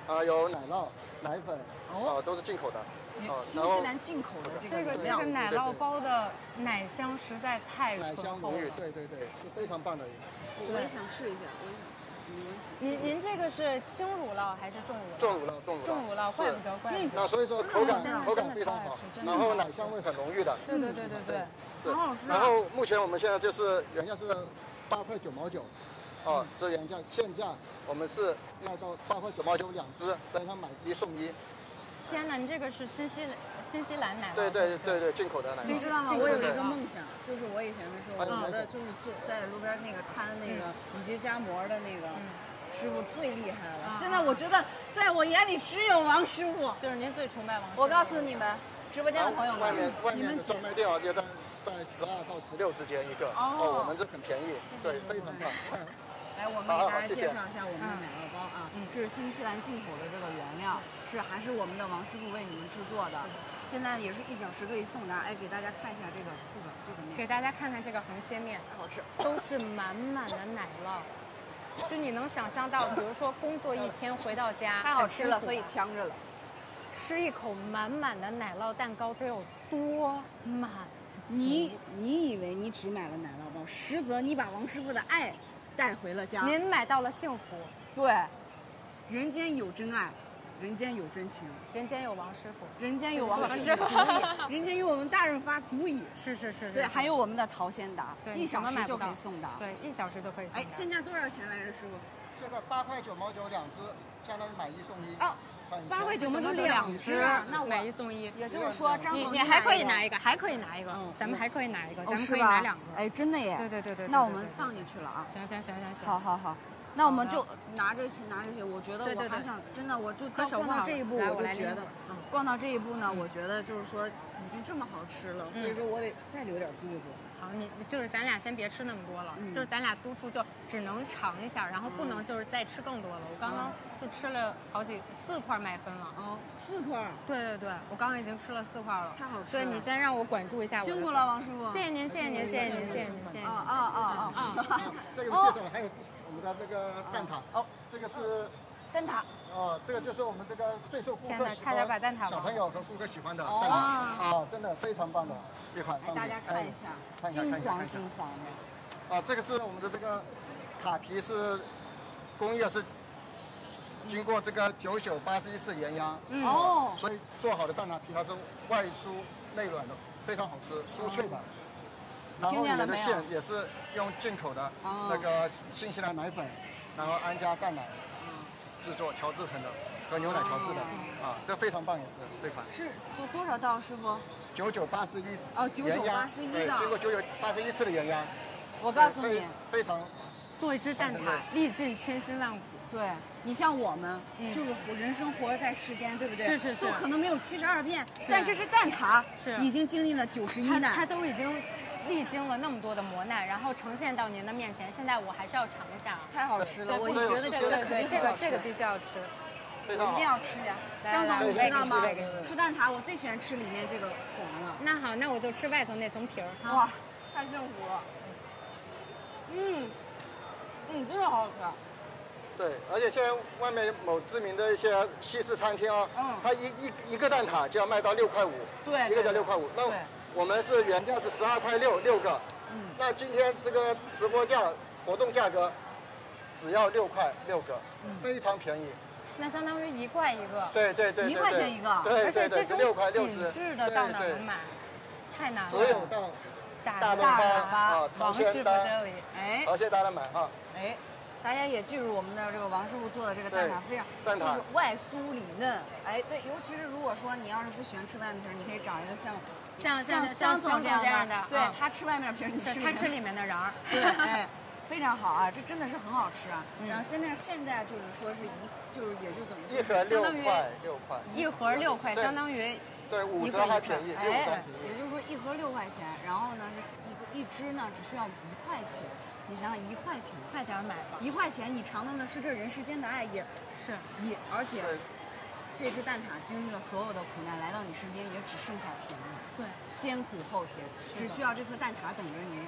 [SPEAKER 7] 啊，有奶酪、奶粉，哦，都是进口的。
[SPEAKER 1] 哦，新西兰进口的这
[SPEAKER 2] 个这个这个奶酪包的奶香实在太醇厚了。
[SPEAKER 7] 对对对，是非常棒的。
[SPEAKER 1] 我也想试一下，我也想。
[SPEAKER 2] 您您这个是轻乳酪还是重乳酪？
[SPEAKER 7] 重乳酪，重乳酪。
[SPEAKER 2] 重乳酪，怪不得，怪不得。
[SPEAKER 7] 那所以说口感口感非常好，然后奶香味很浓郁的。
[SPEAKER 2] 对对对对对，
[SPEAKER 7] 是。然后目前我们现在就是原价是八块九毛九，哦，这原价现价我们是卖到八块九毛九两只，但是它买一送一。
[SPEAKER 2] 天哪，你这个是新西新西兰奶酪？
[SPEAKER 7] 对对对对，进口的奶酪。
[SPEAKER 1] 你知道吗？我有一个梦想，就是我以前的时候，我觉得就是做在路边那个摊那个以及夹馍的那个师傅最厉害了。现在我觉得，在我眼里只有王师傅，
[SPEAKER 2] 就是您最崇拜王师傅。
[SPEAKER 1] 我告诉你们，直播间的朋友们，
[SPEAKER 7] 外面外面的专卖店啊，就在在十二到十六之间一个。哦，我们这很便宜，对，非常棒。
[SPEAKER 1] 来，我们给大家介绍一下我们的奶酪包啊，是新西兰进口的这个原料，是还是我们的王师傅为你们制作的。现在也是一小时可以送达，哎，给大家看一下这个这个这个面，
[SPEAKER 2] 给大家看看这个横切面，
[SPEAKER 1] 好吃，
[SPEAKER 2] 都是满满的奶酪，就你能想象到，比如说工作一天回到家，
[SPEAKER 1] 太好吃了，所以呛着了，
[SPEAKER 2] 吃一口满满的奶酪蛋糕，这有多满？
[SPEAKER 1] 你你以为你只买了奶酪包，实则你把王师傅的爱带回了家，
[SPEAKER 2] 您买到了幸福。
[SPEAKER 1] 对，人间有真爱，人间有真情，
[SPEAKER 2] 人间有王师傅，
[SPEAKER 1] 人间有王师傅，人间有我们大润发足矣。
[SPEAKER 2] 是是是，
[SPEAKER 1] 对，还有我们的淘鲜达，
[SPEAKER 2] 对，
[SPEAKER 1] 一小时就可以送达。
[SPEAKER 2] 对，一小时就可以送达。
[SPEAKER 1] 哎，现价多少钱来着，师傅？
[SPEAKER 7] 现在八块九毛九两只，相当于买一送一。
[SPEAKER 1] 哦，八块九毛九两只，
[SPEAKER 2] 那买一送一。
[SPEAKER 1] 也就是说，张总
[SPEAKER 2] 你还可以拿一个，还可以拿一个，咱们还可以拿一个，咱们可以拿两个。
[SPEAKER 1] 哎，真的耶！
[SPEAKER 2] 对对对对。
[SPEAKER 1] 那我们放进去了啊。
[SPEAKER 2] 行行行行行。
[SPEAKER 1] 好好好。那我们就拿这些拿这些，我觉得我还想真的，我就逛到这一步，我就觉得，逛到这一步呢，我觉得就是说已经这么好吃了，所以说我得再留点肚子。
[SPEAKER 2] 好，你就是咱俩先别吃那么多了，就是咱俩督促就只能尝一下，然后不能就是再吃更多了。我刚刚就吃了好几四块麦芬了。
[SPEAKER 1] 哦，四块。
[SPEAKER 2] 对对对，我刚刚已经吃了四块了。
[SPEAKER 1] 太好吃了。
[SPEAKER 2] 对，你先让我管住一下我。
[SPEAKER 1] 辛苦了，王师傅。
[SPEAKER 2] 谢谢您，谢谢您，谢谢您，谢谢您，谢谢您。
[SPEAKER 1] 啊啊啊啊！
[SPEAKER 7] 这个介绍还有我们的这个蛋挞。哦，这个是
[SPEAKER 1] 蛋挞。
[SPEAKER 7] 哦，这个就是我们这个最受顾客喜欢，
[SPEAKER 2] 差点把蛋挞
[SPEAKER 7] 小朋友和顾客喜欢的蛋挞啊，真的非常棒的一款。
[SPEAKER 1] 给大家看一下，金黄金黄的。
[SPEAKER 7] 啊，这个是我们的这个塔皮是工艺是经过这个九九八十一次研压，哦，所以做好的蛋挞皮它是外酥内软的，非常好吃，酥脆的。然后里面的馅也是用进口的那个新西兰奶粉，然后安佳蛋奶制作调制成的，和牛奶调制的啊，这非常棒，也是这款。
[SPEAKER 1] 是做多少道，师傅？
[SPEAKER 7] 九九八十一
[SPEAKER 1] 哦，九九八十一道，
[SPEAKER 7] 经过九九八十一次的研压。
[SPEAKER 1] 我告诉你，
[SPEAKER 7] 非常。
[SPEAKER 2] 做一只蛋挞，历尽千辛万苦。
[SPEAKER 1] 对，你像我们，就是人生活在世间，对不对？
[SPEAKER 2] 是是是。
[SPEAKER 1] 都可能没有七十二变，但这只蛋挞
[SPEAKER 2] 是
[SPEAKER 1] 已经经历了九十一难，
[SPEAKER 2] 它都已经历经了那么多的磨难，然后呈现到您的面前。现在我还是要尝一下，
[SPEAKER 1] 太好吃了，我觉得
[SPEAKER 2] 对对对，这个这个必须要吃，
[SPEAKER 1] 我一定要吃呀。张总，你知道吗？吃蛋挞我最喜欢吃里面这个种了。
[SPEAKER 2] 那好，那我就吃外头那层皮儿。
[SPEAKER 1] 哇，太幸福了。嗯。嗯，真的好好吃。
[SPEAKER 7] 对，而且现在外面某知名的一些西式餐厅啊，嗯，它一一一个蛋挞就要卖到六块五，
[SPEAKER 1] 对，
[SPEAKER 7] 一个叫六块五。那我们是原价是十二块六六个，嗯，那今天这个直播价活动价格只要六块六个，嗯，非常便宜。
[SPEAKER 2] 那相当于一块一个。
[SPEAKER 7] 对对对，
[SPEAKER 1] 一块钱一个。
[SPEAKER 7] 对
[SPEAKER 2] 而且这种
[SPEAKER 7] 品
[SPEAKER 2] 质的到哪能买？太难了。
[SPEAKER 7] 只有到
[SPEAKER 2] 大
[SPEAKER 7] 润发啊，
[SPEAKER 2] 王师傅这里，
[SPEAKER 1] 哎，
[SPEAKER 7] 而且大家买哈。
[SPEAKER 1] 哎，大家也记住我们的这个王师傅做的这个蛋挞，非常
[SPEAKER 7] 蛋挞
[SPEAKER 1] 就是外酥里嫩。哎，对，尤其是如果说你要是不喜欢吃外面皮儿，你可以找一个像
[SPEAKER 2] 像像
[SPEAKER 1] 张总
[SPEAKER 2] 这样
[SPEAKER 1] 的，对他吃外面皮儿，你吃
[SPEAKER 2] 他吃里面的瓤儿。
[SPEAKER 1] 对，哎，非常好啊，这真的是很好吃啊。然后现在现在就是说是一就是也就等于
[SPEAKER 7] 一盒六块六块，
[SPEAKER 2] 一盒六块相当于
[SPEAKER 7] 对五折还便宜，
[SPEAKER 1] 哎，也就是说一盒六块钱，然后呢是一个一支呢只需要一块钱。你想想，一块钱，
[SPEAKER 2] 快点买吧！
[SPEAKER 1] 一块钱，你尝到的是这人世间的爱，也
[SPEAKER 2] 是
[SPEAKER 1] 也，而且这只蛋挞经历了所有的苦难，来到你身边也只剩下甜了。
[SPEAKER 2] 对，
[SPEAKER 1] 先苦后甜，只需要这颗蛋挞等着您。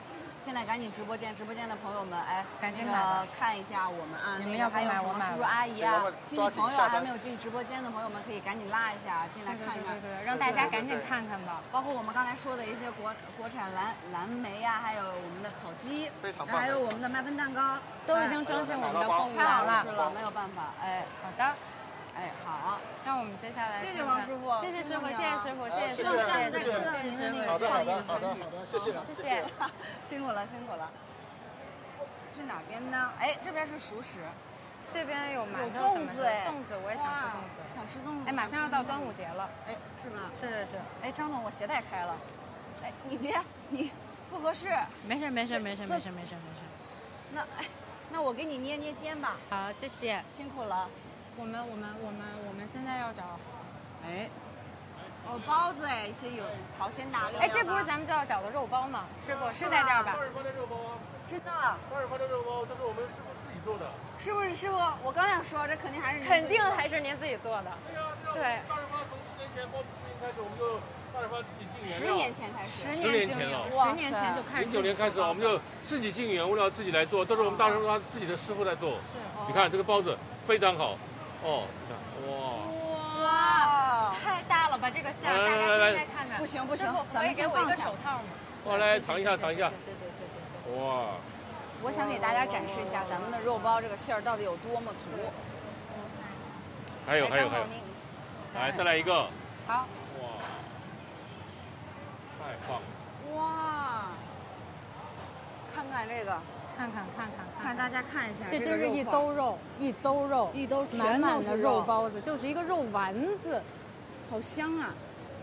[SPEAKER 1] 现在赶紧直播间，直播间的朋友们，哎，
[SPEAKER 2] 赶紧
[SPEAKER 1] 那个看一下我们啊，
[SPEAKER 2] 你们要
[SPEAKER 1] 还有什么叔叔阿姨啊，亲戚朋友还没有进直播间的朋友们，可以赶紧拉一下进来看一看，
[SPEAKER 2] 对对对，让大家赶紧看看吧。
[SPEAKER 1] 包括我们刚才说的一些国国产蓝蓝莓啊，还有我们的烤鸡，
[SPEAKER 7] 非常棒，
[SPEAKER 1] 还有我们的麦芬蛋糕，
[SPEAKER 2] 都已经装进我们的购物
[SPEAKER 1] 太
[SPEAKER 2] 篮了，
[SPEAKER 1] 好吃了，没有办法，哎，
[SPEAKER 2] 好的。
[SPEAKER 1] 哎，好，
[SPEAKER 2] 那我们接下来
[SPEAKER 1] 谢谢王师傅，
[SPEAKER 2] 谢谢师傅，谢谢师傅，谢谢师
[SPEAKER 1] 傅，
[SPEAKER 2] 谢谢
[SPEAKER 1] 谢谢师傅，
[SPEAKER 7] 好的好的好的好的，谢谢
[SPEAKER 2] 谢谢，
[SPEAKER 1] 辛苦了辛苦了。去哪边呢？哎，这边是熟食，
[SPEAKER 2] 这边有馒头
[SPEAKER 1] 粽子哎，
[SPEAKER 2] 粽子我也想吃粽子，
[SPEAKER 1] 想吃粽子。
[SPEAKER 2] 哎，马上要到端午节了，
[SPEAKER 1] 哎，是吗？
[SPEAKER 2] 是是是。
[SPEAKER 1] 哎，张总，我鞋带开了，哎，你别你不合适。
[SPEAKER 2] 没事没事没事没事没事没事。
[SPEAKER 1] 那哎，那我给你捏捏肩吧。
[SPEAKER 2] 好，谢谢，
[SPEAKER 1] 辛苦了。
[SPEAKER 2] 我们我们我们我们现在要找，
[SPEAKER 1] 哎，哦包子哎，一些有桃鲜大料。
[SPEAKER 2] 哎，这不是咱们就要找的肉包吗？师傅是在这儿吧？
[SPEAKER 8] 大润发的肉包啊，
[SPEAKER 1] 知道。
[SPEAKER 8] 大润发的肉包都是我们师傅自己做的。
[SPEAKER 1] 是不是师傅？我刚想说，这肯定还是
[SPEAKER 2] 肯定还是您自己做的。
[SPEAKER 8] 对呀，对。大润发从十年前包子自营开始，我们就大润发自己进原料。
[SPEAKER 1] 十年前开始。
[SPEAKER 8] 十年前了，
[SPEAKER 2] 十年前就开始。
[SPEAKER 8] 零九年开始，我们就自己进原物料，自己来做，都是我们大润发自己的师傅在做。
[SPEAKER 2] 是。
[SPEAKER 8] 你看这个包子非常好。哦，你看，哇
[SPEAKER 2] 哇，太大了吧！这个馅儿，大家真应该看看。
[SPEAKER 1] 不行不行，
[SPEAKER 2] 咱们给我一个手套吗？
[SPEAKER 8] 我来尝一下，尝一下。
[SPEAKER 2] 谢谢谢谢谢谢。
[SPEAKER 8] 哇！
[SPEAKER 1] 我想给大家展示一下咱们的肉包这个馅儿到底有多么足。
[SPEAKER 8] 还有还有还有，来再来一个。
[SPEAKER 1] 好。
[SPEAKER 8] 哇！太棒了。
[SPEAKER 1] 哇！看看这个。
[SPEAKER 2] 看看看看
[SPEAKER 1] 看，大家看一下，
[SPEAKER 2] 这真是一兜肉，一兜肉，
[SPEAKER 1] 一兜
[SPEAKER 2] 满满的肉包子，就是一个肉丸子，
[SPEAKER 1] 好香啊！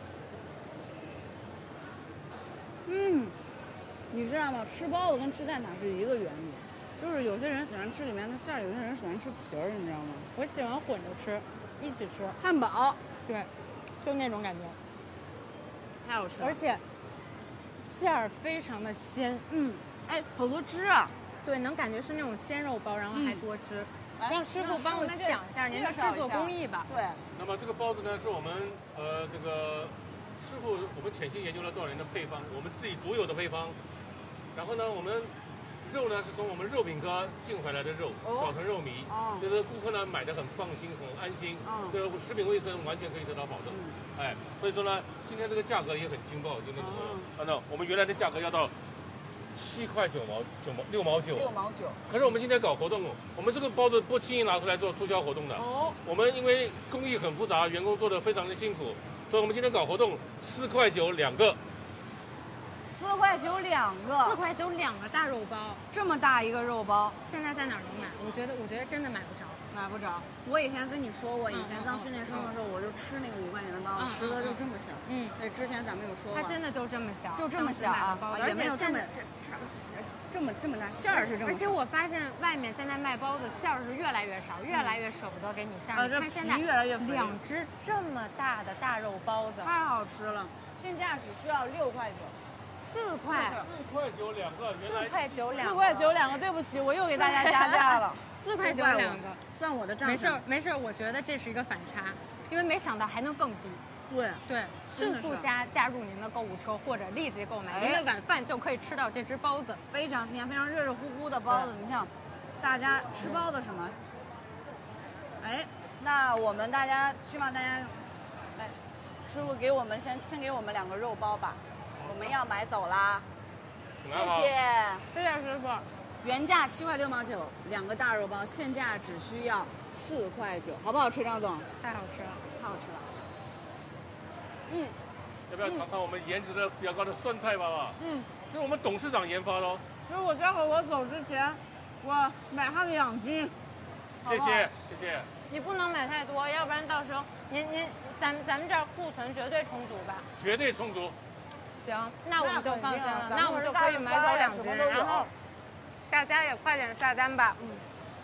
[SPEAKER 1] 嗯，你知道吗？吃包子跟吃蛋挞是一个原理，就是有些人喜欢吃里面的馅儿，有些人喜欢吃皮儿，你知道吗？
[SPEAKER 2] 我喜欢混着吃，一起吃。
[SPEAKER 1] 汉堡，
[SPEAKER 2] 对，就那种感觉，
[SPEAKER 1] 太好吃了，
[SPEAKER 2] 而且馅儿非常的鲜，
[SPEAKER 1] 嗯，哎，好多汁啊。
[SPEAKER 2] 对，能感觉是那种鲜肉包，然后还多汁。嗯、让师傅帮我们讲一下您的制作工艺吧。
[SPEAKER 1] 对。
[SPEAKER 8] 那么这个包子呢，是我们呃这个师傅我们潜心研究了多少年的配方，我们自己独有的配方。然后呢，我们肉呢是从我们肉品科进回来的肉，哦、找成肉糜，哦、就是顾客呢买的很放心，很安心，哦、这个食品卫生完全可以得到保证。嗯、哎，所以说呢，今天这个价格也很劲爆，就那种，啊，那我们原来的价格要到。七块九毛九毛六毛九，
[SPEAKER 1] 六毛九。
[SPEAKER 8] 可是我们今天搞活动，我们这个包子不轻易拿出来做促销活动的。哦。我们因为工艺很复杂，员工做的非常的辛苦，所以我们今天搞活动，四块九两个。
[SPEAKER 1] 四块九两个。
[SPEAKER 2] 四块九两个大肉包，
[SPEAKER 1] 这么大一个肉包，
[SPEAKER 2] 现在在哪儿能买？我觉得，我觉得真的买不着。
[SPEAKER 1] 买不着。我以前跟你说过，以前当训练生的时候，我就吃那个五块钱的包子，实则就这么小。嗯，对，之前咱们有说过。
[SPEAKER 2] 它真的就这么小，
[SPEAKER 1] 就这么小啊，也没有这么这这么这么大，馅儿是这么。
[SPEAKER 2] 而且我发现外面现在卖包子馅儿是越来越少，越来越舍不得给你馅儿。你看现在
[SPEAKER 1] 越来越
[SPEAKER 2] 两只这么大的大肉包子，
[SPEAKER 1] 太好吃了，现价只需要六块九。
[SPEAKER 2] 四块，
[SPEAKER 8] 四块九两个，
[SPEAKER 2] 四块九两，
[SPEAKER 1] 四块九两个，对不起，我又给大家加价了。
[SPEAKER 2] 四块九两个，
[SPEAKER 1] 算我的账。
[SPEAKER 2] 没事没事，我觉得这是一个反差，因为没想到还能更低。
[SPEAKER 1] 对
[SPEAKER 2] 对，迅速加加入您的购物车或者立即购买，您的晚饭就可以吃到这只包子，
[SPEAKER 1] 非常新鲜，非常热热乎乎的包子。你像，大家吃包子什么？哎，那我们大家希望大家，哎，师傅给我们先先给我们两个肉包吧。我们要买走啦，谢谢，
[SPEAKER 2] 谢谢师傅。
[SPEAKER 1] 原价七块六毛九，两个大肉包，现价只需要四块九，好不好吃，张总？
[SPEAKER 2] 太好吃了，
[SPEAKER 1] 太好吃了。嗯，
[SPEAKER 8] 要不要尝尝我们颜值的比较高的酸菜包啊？嗯，这是我们董事长研发的哦。
[SPEAKER 1] 所以我待会儿我走之前，我买上两斤。
[SPEAKER 8] 谢谢谢谢。
[SPEAKER 2] 你不能买太多，要不然到时候您您咱咱们这儿库存绝对充足吧？
[SPEAKER 8] 绝对充足。
[SPEAKER 2] 行，那我们就放心了，那我们就可以买走两斤，然后大家也快点下单吧。嗯。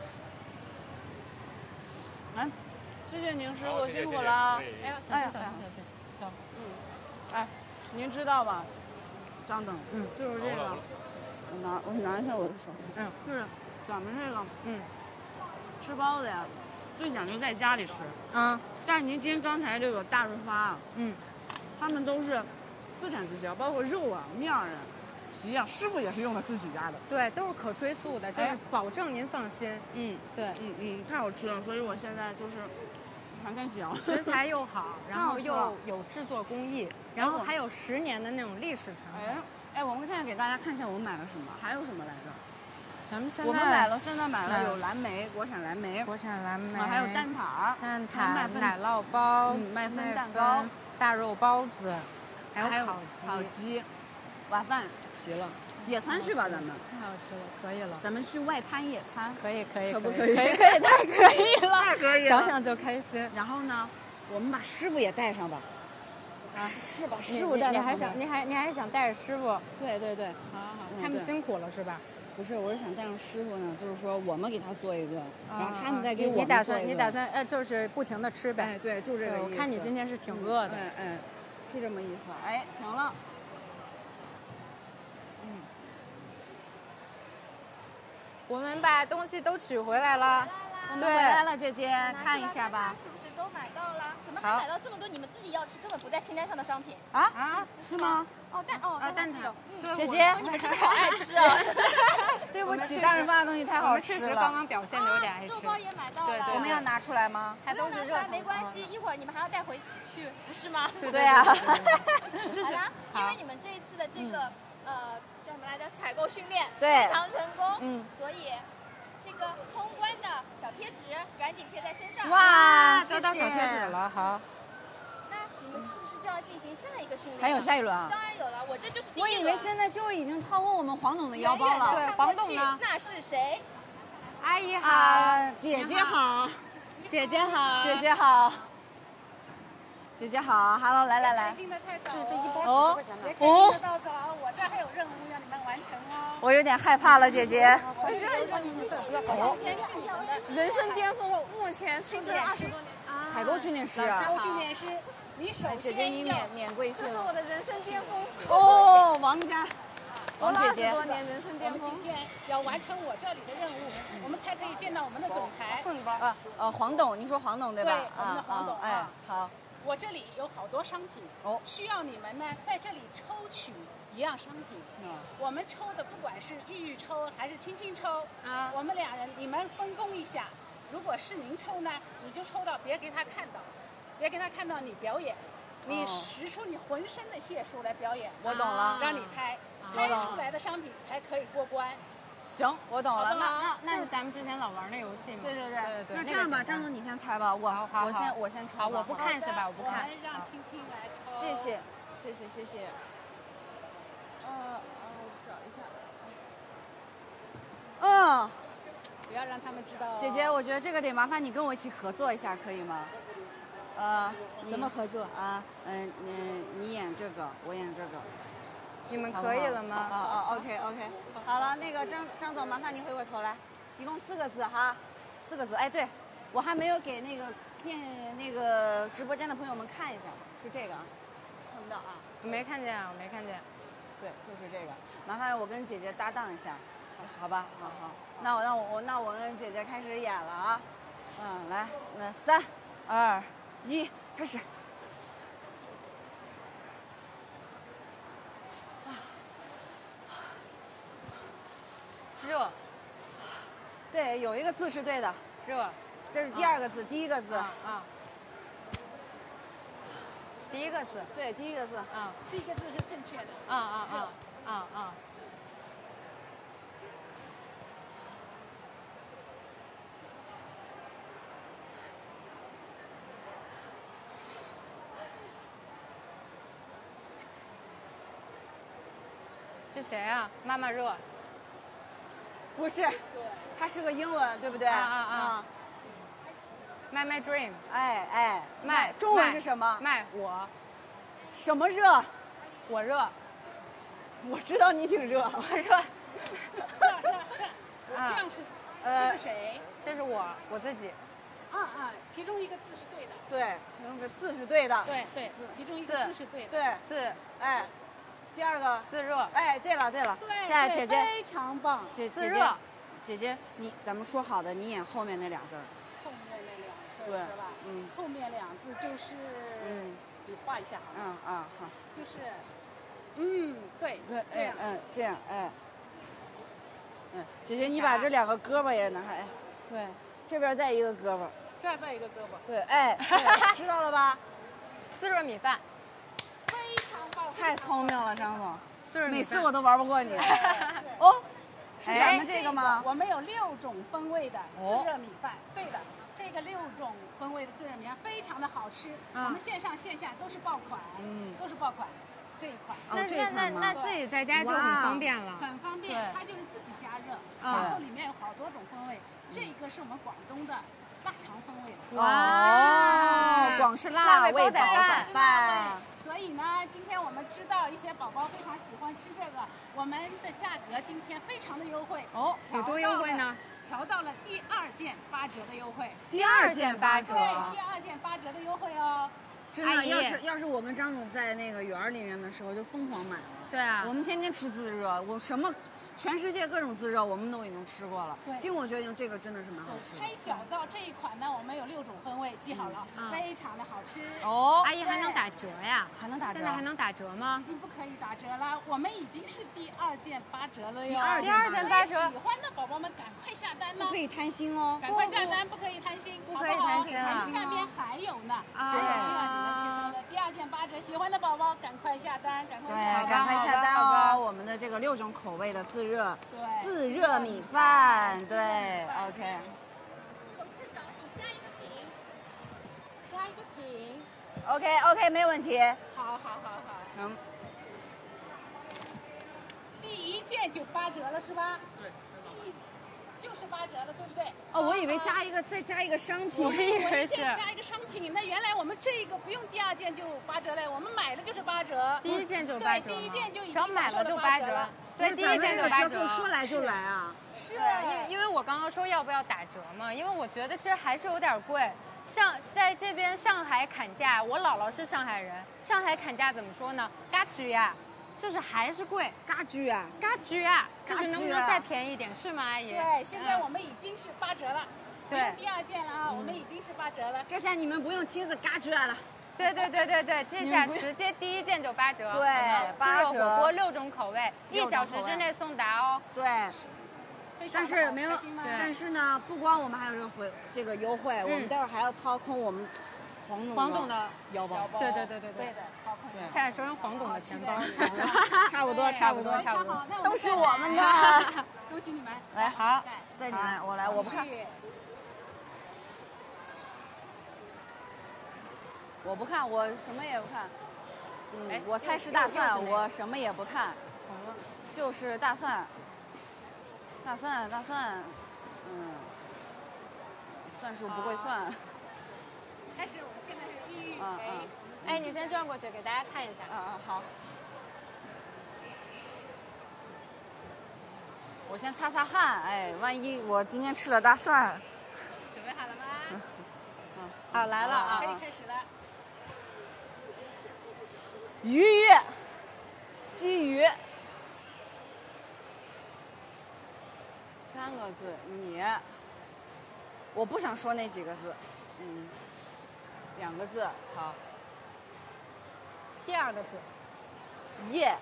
[SPEAKER 1] 来，谢谢您师傅，辛苦了。
[SPEAKER 2] 哎呀，哎呀，小心小心，走。
[SPEAKER 1] 嗯。哎，您知道吗？张总，嗯，就是这个，我拿我拿一下我的手，嗯，就是咱们这个，嗯，吃包子呀，最讲究在家里吃。嗯。但是您今天刚才这个大润发啊，嗯，他们都是。自产自销，包括肉啊、面啊， 皮啊，师傅也是用的自己家的。
[SPEAKER 2] 对，都是可追溯的，就是保证您放心。
[SPEAKER 1] 嗯，
[SPEAKER 2] 对，
[SPEAKER 1] 嗯嗯，太好吃了，所以我现在就是还在想，
[SPEAKER 2] 食材又好，然后又有制作工艺，然后还有十年的那种历史传统。
[SPEAKER 1] 哎哎，我们现在给大家看一下我们买了什么，还有什么来着？
[SPEAKER 2] 咱们现在
[SPEAKER 1] 我们买了，现在买了有蓝莓，国产蓝莓，
[SPEAKER 2] 国产蓝莓，
[SPEAKER 1] 还有蛋挞，
[SPEAKER 2] 蛋挞、奶酪包、
[SPEAKER 1] 麦芬蛋糕、
[SPEAKER 2] 大肉包子，还有烤鸡，
[SPEAKER 1] 烤鸡，晚饭齐了。野餐去吧，咱们
[SPEAKER 2] 太好吃了，可以了。
[SPEAKER 1] 咱们去外滩野餐，
[SPEAKER 2] 可以可以，
[SPEAKER 1] 可不可以？
[SPEAKER 2] 可以可以，太可以了，
[SPEAKER 1] 太可以了，
[SPEAKER 2] 想想就开心。
[SPEAKER 1] 然后呢，我们把师傅也带上吧。啊，是吧？师傅
[SPEAKER 2] 带，你还想，你还你还想带着师傅？
[SPEAKER 1] 对对对，
[SPEAKER 2] 好好好，他们辛苦了是吧？
[SPEAKER 1] 不是，我是想带上师傅呢，就是说我们给他做一个，然后他们再给我们做一个。
[SPEAKER 2] 你打算你打算呃，就是不停的吃呗？
[SPEAKER 1] 哎，对，就这个意思。
[SPEAKER 2] 我看你今天是挺饿的。
[SPEAKER 1] 哎哎，是这么意思。哎，行了。
[SPEAKER 2] 嗯。我们把东西都取回来了。
[SPEAKER 1] 我们回来了，姐姐，看一下吧。
[SPEAKER 3] 是不是都买到了？怎么还买到这么多你们自己要吃根本不在清单上的商品？
[SPEAKER 1] 啊啊，是吗？
[SPEAKER 3] 哦，但哦，但是有。
[SPEAKER 1] 姐姐，
[SPEAKER 3] 你们真的好爱吃啊！
[SPEAKER 1] 对不起，大人发的东西太好吃了。
[SPEAKER 2] 确实刚刚表现的有点爱吃。
[SPEAKER 3] 肉包也买到了。
[SPEAKER 2] 对对。
[SPEAKER 1] 我们要拿出来吗？
[SPEAKER 3] 还都是热的，没关系，一会儿你们还要带回去，不是吗？
[SPEAKER 1] 对呀。
[SPEAKER 3] 这是因为你们这一次的这个呃叫什么来着？采购训练
[SPEAKER 1] 非
[SPEAKER 3] 常成功，
[SPEAKER 1] 嗯，
[SPEAKER 3] 所以这个通关的小贴纸赶紧贴在身上。
[SPEAKER 1] 哇，
[SPEAKER 2] 收到小贴纸了，好。
[SPEAKER 3] 那你们是不是就要进行下一个训练？
[SPEAKER 1] 还有下一轮啊？
[SPEAKER 3] 当然有了，我这就是第一轮。
[SPEAKER 1] 我以为现在就已经超过我们黄董的腰包了。
[SPEAKER 2] 对，黄董呢？
[SPEAKER 3] 那是谁？
[SPEAKER 2] 阿姨好，
[SPEAKER 1] 啊，姐姐好，
[SPEAKER 2] 姐姐好，
[SPEAKER 1] 姐姐好，姐姐好 ，Hello， 来来来，
[SPEAKER 5] 开心的太早，
[SPEAKER 2] 这这一包
[SPEAKER 1] 哦
[SPEAKER 5] 哦，到早，我这还有任务要你们完成哦。
[SPEAKER 1] 我有点害怕了，姐姐。
[SPEAKER 5] 我是
[SPEAKER 1] 哦，
[SPEAKER 2] 人生巅峰，目前出生二十多年
[SPEAKER 1] 啊，采购训练师啊，
[SPEAKER 5] 采购训练师，你首先
[SPEAKER 1] 姐姐你免免贵姓？
[SPEAKER 2] 这是我的人生巅峰。
[SPEAKER 1] 哦，王家。
[SPEAKER 2] 王姐姐，多年人生巅峰。
[SPEAKER 5] 我们今天要完成我这里的任务，我们才可以见到我们的总裁。
[SPEAKER 2] 送一包。
[SPEAKER 1] 呃呃，黄董，您说黄董对吧？
[SPEAKER 5] 对，我们的黄董。
[SPEAKER 1] 哎，好。
[SPEAKER 5] 我这里有好多商品，哦，需要你们呢在这里抽取一样商品。嗯，我们抽的不管是玉玉抽还是青青抽，啊，我们两人你们分工一下。如果是您抽呢，你就抽到，别给他看到，别给他看到你表演，你使出你浑身的解数来表演。
[SPEAKER 1] 我懂了，
[SPEAKER 5] 让你猜，猜出来的商品才可以过关。
[SPEAKER 1] 行，我懂了。
[SPEAKER 2] 那那那咱们之前老玩那游戏嘛。
[SPEAKER 1] 对对对
[SPEAKER 2] 对。
[SPEAKER 1] 那这样吧，张总你先猜吧，我我先我先抽。
[SPEAKER 2] 好，我不看是吧？我不看。
[SPEAKER 5] 让青青来抽。
[SPEAKER 1] 谢谢，
[SPEAKER 2] 谢谢谢谢。
[SPEAKER 1] 呃呃，我找一下。嗯。
[SPEAKER 5] 不要让他们知道。
[SPEAKER 1] 姐姐，我觉得这个得麻烦你跟我一起合作一下，可以吗？呃，
[SPEAKER 5] 怎么合作
[SPEAKER 1] 啊？嗯，你你演这个，我演这个。
[SPEAKER 2] 你们可以了吗？
[SPEAKER 1] 啊啊 ，OK OK， 好了，那个张张总，麻烦您回过头来，一共四个字哈，四个字。哎，对，我还没有给那个店那个直播间的朋友们看一下，是这个，看不到啊？
[SPEAKER 2] 没看见啊，我没看见。
[SPEAKER 1] 对，就是这个，麻烦我跟姐姐搭档一下，好吧？好好，那我那我我那我跟姐姐开始演了啊，嗯，来，那三二一，开始。
[SPEAKER 2] 热，
[SPEAKER 1] 对，有一个字是对的，
[SPEAKER 2] 热，
[SPEAKER 1] 这是第二个字，第一个字
[SPEAKER 2] 啊，第一个字，
[SPEAKER 1] 对，第一个字
[SPEAKER 5] 啊，第一个字是正确的，
[SPEAKER 2] 啊啊啊啊啊。这谁啊？妈妈热。
[SPEAKER 1] 不是，它是个英文，对不对？
[SPEAKER 2] 啊啊啊！麦麦 dream，
[SPEAKER 1] 哎哎，
[SPEAKER 2] 麦，
[SPEAKER 1] 中文是什么？
[SPEAKER 2] 麦我，
[SPEAKER 1] 什么热？
[SPEAKER 2] 我热。
[SPEAKER 1] 我知道你挺热，
[SPEAKER 2] 我热。
[SPEAKER 5] 这样是，
[SPEAKER 1] 呃，
[SPEAKER 5] 这是谁？
[SPEAKER 2] 这是我，我自己。
[SPEAKER 5] 啊啊，其中一个字是对的。
[SPEAKER 1] 对，其中一个字是对的。
[SPEAKER 5] 对对，其中一个字是对的。
[SPEAKER 1] 对，
[SPEAKER 2] 字，
[SPEAKER 1] 哎。第二个
[SPEAKER 2] 自热，
[SPEAKER 1] 哎，对了对了，
[SPEAKER 5] 对，
[SPEAKER 1] 现在姐姐
[SPEAKER 5] 非常棒，
[SPEAKER 1] 姐
[SPEAKER 2] 自热，
[SPEAKER 1] 姐姐你咱们说好的，你演后面那俩字儿，
[SPEAKER 5] 后面那两字
[SPEAKER 1] 对
[SPEAKER 5] 是吧？
[SPEAKER 1] 嗯，
[SPEAKER 5] 后面两字就是，
[SPEAKER 1] 嗯，
[SPEAKER 5] 你画一下好
[SPEAKER 1] 嗯啊好，
[SPEAKER 5] 就是嗯，对，
[SPEAKER 1] 对，哎，嗯，这样，哎，嗯，姐姐，你把这两个胳膊也拿开，哎，对，这边再一个胳膊，
[SPEAKER 5] 这样再一个胳膊，
[SPEAKER 1] 对，哎，对知道了吧？
[SPEAKER 2] 自热米饭，
[SPEAKER 5] 非常棒，
[SPEAKER 1] 太聪明了，张总，
[SPEAKER 2] 自热米饭，
[SPEAKER 1] 每次我都玩不过你。哦，是咱们这个吗？
[SPEAKER 5] 我们有六种风味的自热米饭，对的。这个六种风味的自热米饭非常的好吃，我们线上线下都是爆款，嗯，都是爆款。这一款，
[SPEAKER 2] 那那那那自己在家就很方便了，
[SPEAKER 5] 很方便，它就是自己加热，然后里面有好多种风味。这个是我们广东的腊肠风味的，
[SPEAKER 1] 哇，广式辣味煲仔饭。
[SPEAKER 5] 所以呢，今天我们知道一些宝宝非常喜欢吃这个，我们的价格今天非常的优惠
[SPEAKER 2] 哦，有多优惠呢？
[SPEAKER 5] 调到了第二件八折的优惠，
[SPEAKER 2] 第二件八折，
[SPEAKER 5] 对，第二件八折的优惠哦。
[SPEAKER 1] 真的，要是要是我们张总在那个园里面的时候，就疯狂买了。
[SPEAKER 2] 对啊，
[SPEAKER 1] 我们天天吃自热，我什么，全世界各种自热我们都已经吃过了。
[SPEAKER 5] 对，
[SPEAKER 1] 经我决定，这个真的是蛮好吃的。
[SPEAKER 5] 开小灶这一款呢，我们有六种风味，记好了，非常的好吃。
[SPEAKER 1] 哦，
[SPEAKER 2] 阿姨还能打折呀？
[SPEAKER 1] 还能打折？
[SPEAKER 2] 现在还能打折吗？
[SPEAKER 5] 已经不可以打折了，我们已经是第二件八折了哟。
[SPEAKER 1] 第二
[SPEAKER 2] 件八折，
[SPEAKER 5] 喜欢的宝宝们赶快下单呢！
[SPEAKER 1] 不可以贪心哦，
[SPEAKER 5] 赶快下单，不可以贪心，
[SPEAKER 2] 不可以贪心
[SPEAKER 5] 啊！下面还有呢，还有需要你们去做的。第二件八折，喜欢的宝宝赶快下单，赶快
[SPEAKER 1] 对，赶快下单哦！我们的这个六种口味的自热，
[SPEAKER 5] 对，
[SPEAKER 1] 自热米饭，对 ，OK。
[SPEAKER 3] 有事找你加一个瓶，
[SPEAKER 5] 加一个瓶
[SPEAKER 1] ，OK OK， 没问题。
[SPEAKER 5] 好好好好，
[SPEAKER 1] 嗯。
[SPEAKER 5] 第一件就八折了是吧？对。就是八折了，对不对？
[SPEAKER 1] 哦，我以为加一个再加一个商品，
[SPEAKER 2] 我以为是
[SPEAKER 5] 加一个商品。那原来我们这个不用第二件就八折嘞，我们买了就是八折。
[SPEAKER 2] 第一件就八折，
[SPEAKER 5] 对，第一件就已经
[SPEAKER 2] 只要买了就八折。对，第一件就八折。
[SPEAKER 1] 说来就来啊！
[SPEAKER 5] 是，
[SPEAKER 2] 因为因为我刚刚说要不要打折嘛，因为我觉得其实还是有点贵。上在这边上海砍价，我姥姥是上海人，上海砍价怎么说呢？嘎吱呀。就是还是贵，
[SPEAKER 1] 嘎吱啊，
[SPEAKER 2] 嘎吱啊，就是能不能再便宜一点，是吗，阿姨？
[SPEAKER 5] 对，现在我们已经是八折了，
[SPEAKER 2] 对，
[SPEAKER 5] 第二件了啊，我们已经是八折了。
[SPEAKER 1] 这下你们不用亲自嘎吱了。
[SPEAKER 2] 对对对对对，这下直接第一件就八折。
[SPEAKER 1] 对，八折。
[SPEAKER 2] 自热火锅六种口味，一小时之内送达哦。
[SPEAKER 1] 对。但是没有，但是呢，不光我们还有这个回这个优惠，我们待会儿还要掏空我们。
[SPEAKER 2] 黄董的
[SPEAKER 1] 腰包，
[SPEAKER 2] 对对对对
[SPEAKER 5] 对的，
[SPEAKER 2] 对，差点收人黄董的钱包，
[SPEAKER 1] 差不多差不多差不多，都是我们的，
[SPEAKER 5] 恭喜你们！
[SPEAKER 1] 来，好，再你们，我来，我不看，我不看，我什么也不看，嗯，我猜是大蒜，我什么也不看，就是大蒜，大蒜大蒜，嗯，算术不会算。
[SPEAKER 5] 开始，我们现在是预
[SPEAKER 2] 嗯嗯，哎，你先转过去给大家看一下。
[SPEAKER 1] 嗯嗯，好。我先擦擦汗，哎，万一我今天吃了大蒜。
[SPEAKER 5] 准备好了吗？
[SPEAKER 1] 嗯。
[SPEAKER 2] 好，来了啊！
[SPEAKER 5] 可以开始了。
[SPEAKER 1] 鱼，鲫鱼。三个字，你。我不想说那几个字，嗯。两个字，好。
[SPEAKER 2] 第二个字，
[SPEAKER 1] 夜。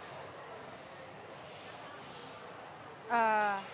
[SPEAKER 2] 呃，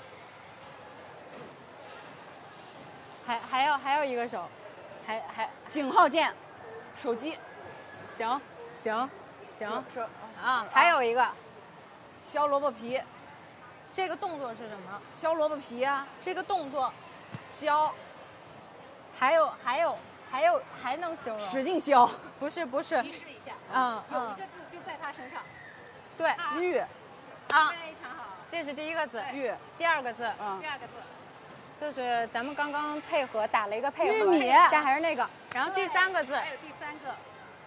[SPEAKER 2] 还还有还有一个手，还还
[SPEAKER 1] 井号键，手机。
[SPEAKER 2] 行行行，
[SPEAKER 1] 是
[SPEAKER 2] 啊，还有一个，
[SPEAKER 1] 削萝卜皮。
[SPEAKER 2] 这个动作是什么？
[SPEAKER 1] 削萝卜皮呀。
[SPEAKER 2] 这个动作，
[SPEAKER 1] 削。
[SPEAKER 2] 还有还有。还有还能形容？
[SPEAKER 1] 使劲削，
[SPEAKER 2] 不是不是。
[SPEAKER 5] 提示一下，
[SPEAKER 2] 嗯
[SPEAKER 5] 嗯，有一个字就在他身上。
[SPEAKER 2] 对，
[SPEAKER 1] 玉。
[SPEAKER 2] 啊，
[SPEAKER 5] 非常好。
[SPEAKER 2] 这是第一个字。
[SPEAKER 1] 玉。
[SPEAKER 2] 第二个字，
[SPEAKER 5] 嗯，第二个字，
[SPEAKER 2] 就是咱们刚刚配合打了一个配
[SPEAKER 1] 合。玉米。
[SPEAKER 2] 但还是那个。然后第三个字。
[SPEAKER 5] 还有第三个。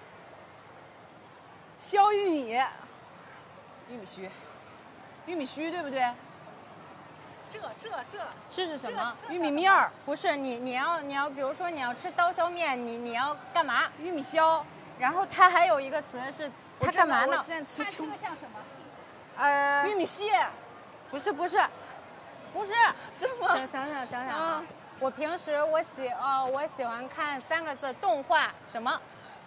[SPEAKER 1] 削玉米。玉米须。玉米须对不对？
[SPEAKER 5] 这这这
[SPEAKER 2] 这是什么？
[SPEAKER 1] 玉米面儿。
[SPEAKER 2] 不是你你要你要比如说你要吃刀削面，你你要干嘛？
[SPEAKER 1] 玉米削。
[SPEAKER 2] 然后它还有一个词是它干嘛呢？
[SPEAKER 1] 现在词
[SPEAKER 5] 这个像什么？
[SPEAKER 2] 呃，
[SPEAKER 1] 玉米屑。
[SPEAKER 2] 不是不是，不是
[SPEAKER 1] 什么？
[SPEAKER 2] 想想想想想啊！我平时我喜呃我喜欢看三个字动画什么？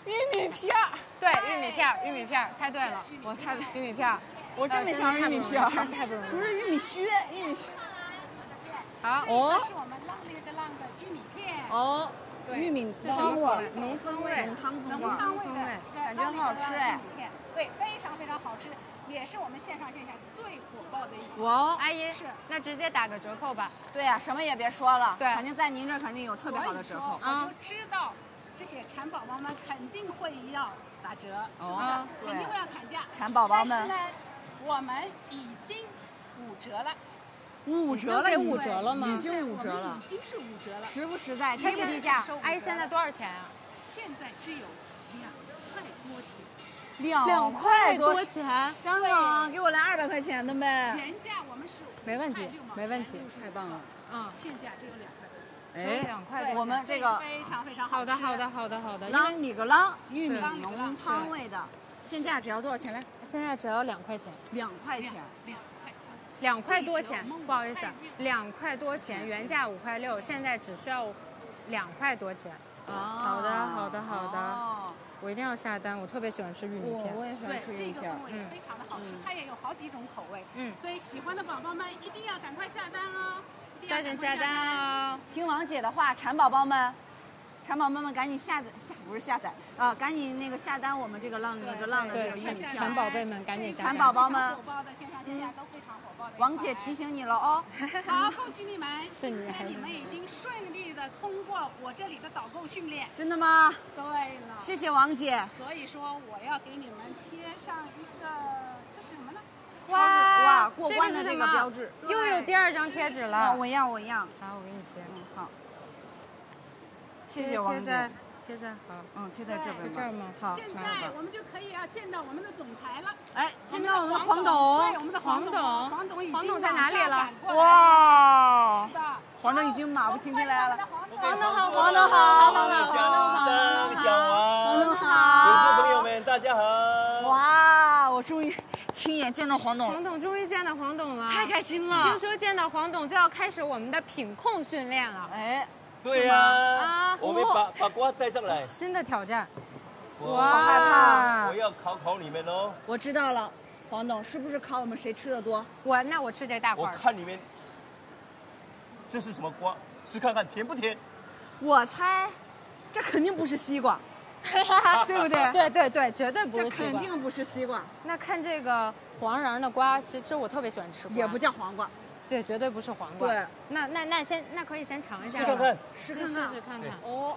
[SPEAKER 1] 玉米片儿，
[SPEAKER 2] 对，玉米片儿，玉米片儿，猜对了，
[SPEAKER 1] 我太
[SPEAKER 2] 玉米片儿，
[SPEAKER 1] 我真没想到玉米片儿，
[SPEAKER 2] 太不容易，
[SPEAKER 1] 不是玉米须，玉米须。
[SPEAKER 2] 好，
[SPEAKER 5] 哦，这是我们浪了一个浪的玉米片。
[SPEAKER 1] 哦，玉米汤味，
[SPEAKER 2] 浓汤味，
[SPEAKER 1] 浓汤风
[SPEAKER 5] 浓汤味的，
[SPEAKER 1] 感觉很好吃哎。
[SPEAKER 5] 对，非常非常好吃，也是我们线上线下最火爆的一款。
[SPEAKER 1] 哇，
[SPEAKER 2] 阿姨是，那直接打个折扣吧。
[SPEAKER 1] 对呀，什么也别说了，
[SPEAKER 2] 对，
[SPEAKER 1] 肯定在您这肯定有特别好的折扣。
[SPEAKER 5] 我就知道这些蚕宝宝们肯定会要打折，是不是？肯定会要砍价。
[SPEAKER 1] 蚕宝宝们，
[SPEAKER 5] 但是呢，我们已经五折了。
[SPEAKER 1] 五折了，
[SPEAKER 2] 五折了吗？
[SPEAKER 1] 已经五折了，
[SPEAKER 5] 已经是五折了，
[SPEAKER 1] 实不实在？
[SPEAKER 2] 天不地价？阿姨现在多少钱啊？
[SPEAKER 5] 现在只有两块多钱。
[SPEAKER 1] 两块多
[SPEAKER 2] 钱，
[SPEAKER 1] 张总，给我来二百块钱的呗。
[SPEAKER 5] 原价我们是
[SPEAKER 2] 没问题，没问题，
[SPEAKER 1] 太棒了。
[SPEAKER 5] 嗯，现价只有两块多钱。
[SPEAKER 1] 哎，
[SPEAKER 2] 两块多。
[SPEAKER 1] 我们这个
[SPEAKER 5] 非常非常好
[SPEAKER 2] 好的，好的，好的，好的。
[SPEAKER 1] 啷米个啷，玉米浓汤味的，现价只要多少钱嘞？
[SPEAKER 2] 现在只要两块钱。
[SPEAKER 1] 两块钱。
[SPEAKER 5] 两块。
[SPEAKER 2] 两块多钱，不好意思，两块多钱，原价五块六，现在只需要两块多钱。
[SPEAKER 1] 哦，
[SPEAKER 2] 好的，好的，好的。我一定要下单，我特别喜欢吃玉米片。
[SPEAKER 1] 我也喜欢吃玉米片，
[SPEAKER 5] 嗯，非常的好吃，它也有好几种口味，
[SPEAKER 2] 嗯，
[SPEAKER 5] 所以喜欢的宝宝们一定要赶快下单哦，
[SPEAKER 2] 抓紧下单哦！
[SPEAKER 1] 听王姐的话，蚕宝宝们。蚕宝宝们赶紧下载下不是下载啊，赶紧那个下单我们这个浪那个浪的这个玉米片。
[SPEAKER 2] 蚕宝贝们赶紧下单。
[SPEAKER 1] 蚕宝宝们，
[SPEAKER 5] 火爆的线上线下都非常火爆的。
[SPEAKER 1] 王姐提醒你了哦。
[SPEAKER 5] 好，恭喜你们！
[SPEAKER 2] 是你，
[SPEAKER 5] 你们已经顺利的通过我这里的导购训练。
[SPEAKER 1] 真的吗？
[SPEAKER 5] 对了。
[SPEAKER 1] 谢谢王姐。
[SPEAKER 5] 所以说我要给你们贴上一个，这是什么呢？
[SPEAKER 1] 哇哇，过关的这个标志。
[SPEAKER 2] 又有第二张贴纸了。
[SPEAKER 1] 我要我要。
[SPEAKER 2] 好，我给你贴。
[SPEAKER 1] 嗯，好。谢谢王姐。
[SPEAKER 2] 贴在好，
[SPEAKER 1] 嗯，贴在这边。
[SPEAKER 2] 这儿吗？
[SPEAKER 1] 好，
[SPEAKER 5] 现在我们就可以要见到我们的总裁了。
[SPEAKER 1] 哎，见到我们的黄董。
[SPEAKER 5] 对，我们的黄董。黄董已经
[SPEAKER 2] 黄董在哪里了？
[SPEAKER 1] 哇！
[SPEAKER 5] 是的，
[SPEAKER 1] 黄董已经马不停蹄来了。
[SPEAKER 2] 黄董好，
[SPEAKER 1] 黄董好，
[SPEAKER 2] 黄董好，黄董好，
[SPEAKER 1] 黄董
[SPEAKER 9] 好，粉丝朋友们大家好。
[SPEAKER 1] 哇，我终于亲眼见到黄董了。
[SPEAKER 2] 黄董终于见到黄董了，
[SPEAKER 1] 太开心了。
[SPEAKER 2] 听说见到黄董就要开始我们的品控训练了。
[SPEAKER 1] 哎。
[SPEAKER 9] 对呀，啊，我们把把瓜带上来，
[SPEAKER 2] 新的挑战，
[SPEAKER 1] 哇，好害怕！
[SPEAKER 9] 我要考考你们哦。
[SPEAKER 1] 我知道了，黄董是不是考我们谁吃的多？
[SPEAKER 2] 我那我吃这大块。
[SPEAKER 9] 我看你们，这是什么瓜？吃看看甜不甜？
[SPEAKER 1] 我猜，这肯定不是西瓜，对不对？
[SPEAKER 2] 对对对，绝对不是西
[SPEAKER 1] 瓜，这肯定不是西瓜。
[SPEAKER 2] 那看这个黄瓤的瓜，其实我特别喜欢吃瓜，
[SPEAKER 1] 也不叫黄瓜。
[SPEAKER 2] 对，绝对不是黄瓜。
[SPEAKER 1] 对，
[SPEAKER 2] 那那那先那可以先尝一下，
[SPEAKER 9] 试看看，
[SPEAKER 2] 试试试看看。
[SPEAKER 1] 哦。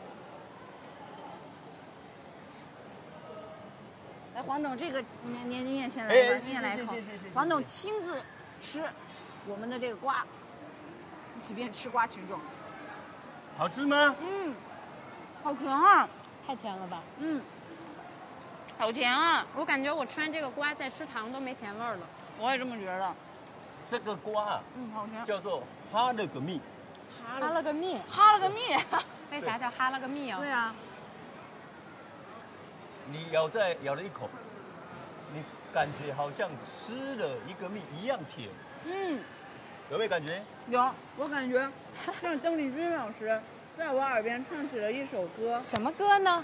[SPEAKER 1] 哎，黄董，这个你你你也先来吧，你也来一口。黄董亲自吃我们的这个瓜，一起变吃瓜群众。
[SPEAKER 9] 好吃吗？
[SPEAKER 1] 嗯，好甜啊！
[SPEAKER 2] 太甜了吧？
[SPEAKER 1] 嗯，好甜啊！
[SPEAKER 2] 我感觉我吃完这个瓜再吃糖都没甜味儿了。
[SPEAKER 1] 我也这么觉得。
[SPEAKER 9] 这个瓜，
[SPEAKER 1] 嗯，好甜，
[SPEAKER 9] 叫做哈了个蜜，
[SPEAKER 2] 哈了个蜜，
[SPEAKER 1] 哈了个蜜，
[SPEAKER 2] 为啥叫哈了个蜜哦？
[SPEAKER 1] 对啊，
[SPEAKER 9] 你咬在咬了一口，你感觉好像吃了一个蜜一样甜，
[SPEAKER 1] 嗯，
[SPEAKER 9] 有没有感觉？
[SPEAKER 1] 有，我感觉像邓丽君老师在我耳边唱起了一首歌，
[SPEAKER 2] 什么歌呢？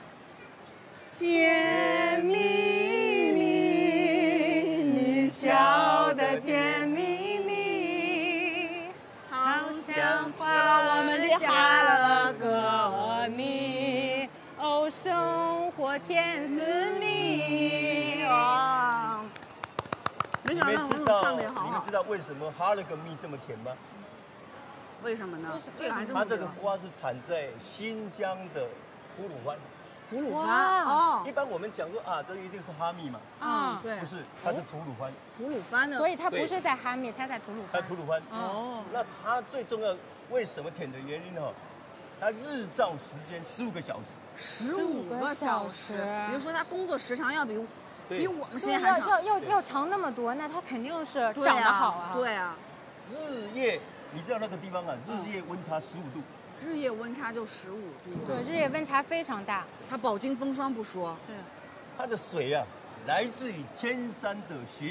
[SPEAKER 1] 甜蜜蜜，你笑得甜蜜蜜，好像花我们的哈了个蜜，
[SPEAKER 2] 哦，生活甜似蜜。
[SPEAKER 1] 哇！没想到
[SPEAKER 9] 知道你们知道为什么哈了个蜜这么甜吗？
[SPEAKER 1] 为什么呢？
[SPEAKER 9] 这个它这个瓜是产在新疆的吐鲁番。
[SPEAKER 1] 吐鲁番哦，
[SPEAKER 9] 一般我们讲说啊，这一定是哈密嘛。
[SPEAKER 1] 嗯，对，
[SPEAKER 9] 不是，它是吐鲁番。
[SPEAKER 1] 吐鲁番的，
[SPEAKER 2] 所以它不是在哈密，它在吐鲁番。
[SPEAKER 9] 在吐鲁番。哦，那它最重要为什么甜的原因呢？它日照时间十五个小
[SPEAKER 1] 时。十五个小时，比如说它工作时长要比比我们时间
[SPEAKER 2] 还长，要要要长那么多，那它肯定是长得好啊。
[SPEAKER 1] 对啊，
[SPEAKER 9] 日夜，你知道那个地方啊，日夜温差十五度。
[SPEAKER 1] 日夜温差就十五度，
[SPEAKER 2] 对，日夜温差非常大。
[SPEAKER 1] 它饱经风霜不说，
[SPEAKER 2] 是，
[SPEAKER 9] 它的水啊，来自于天山的雪水，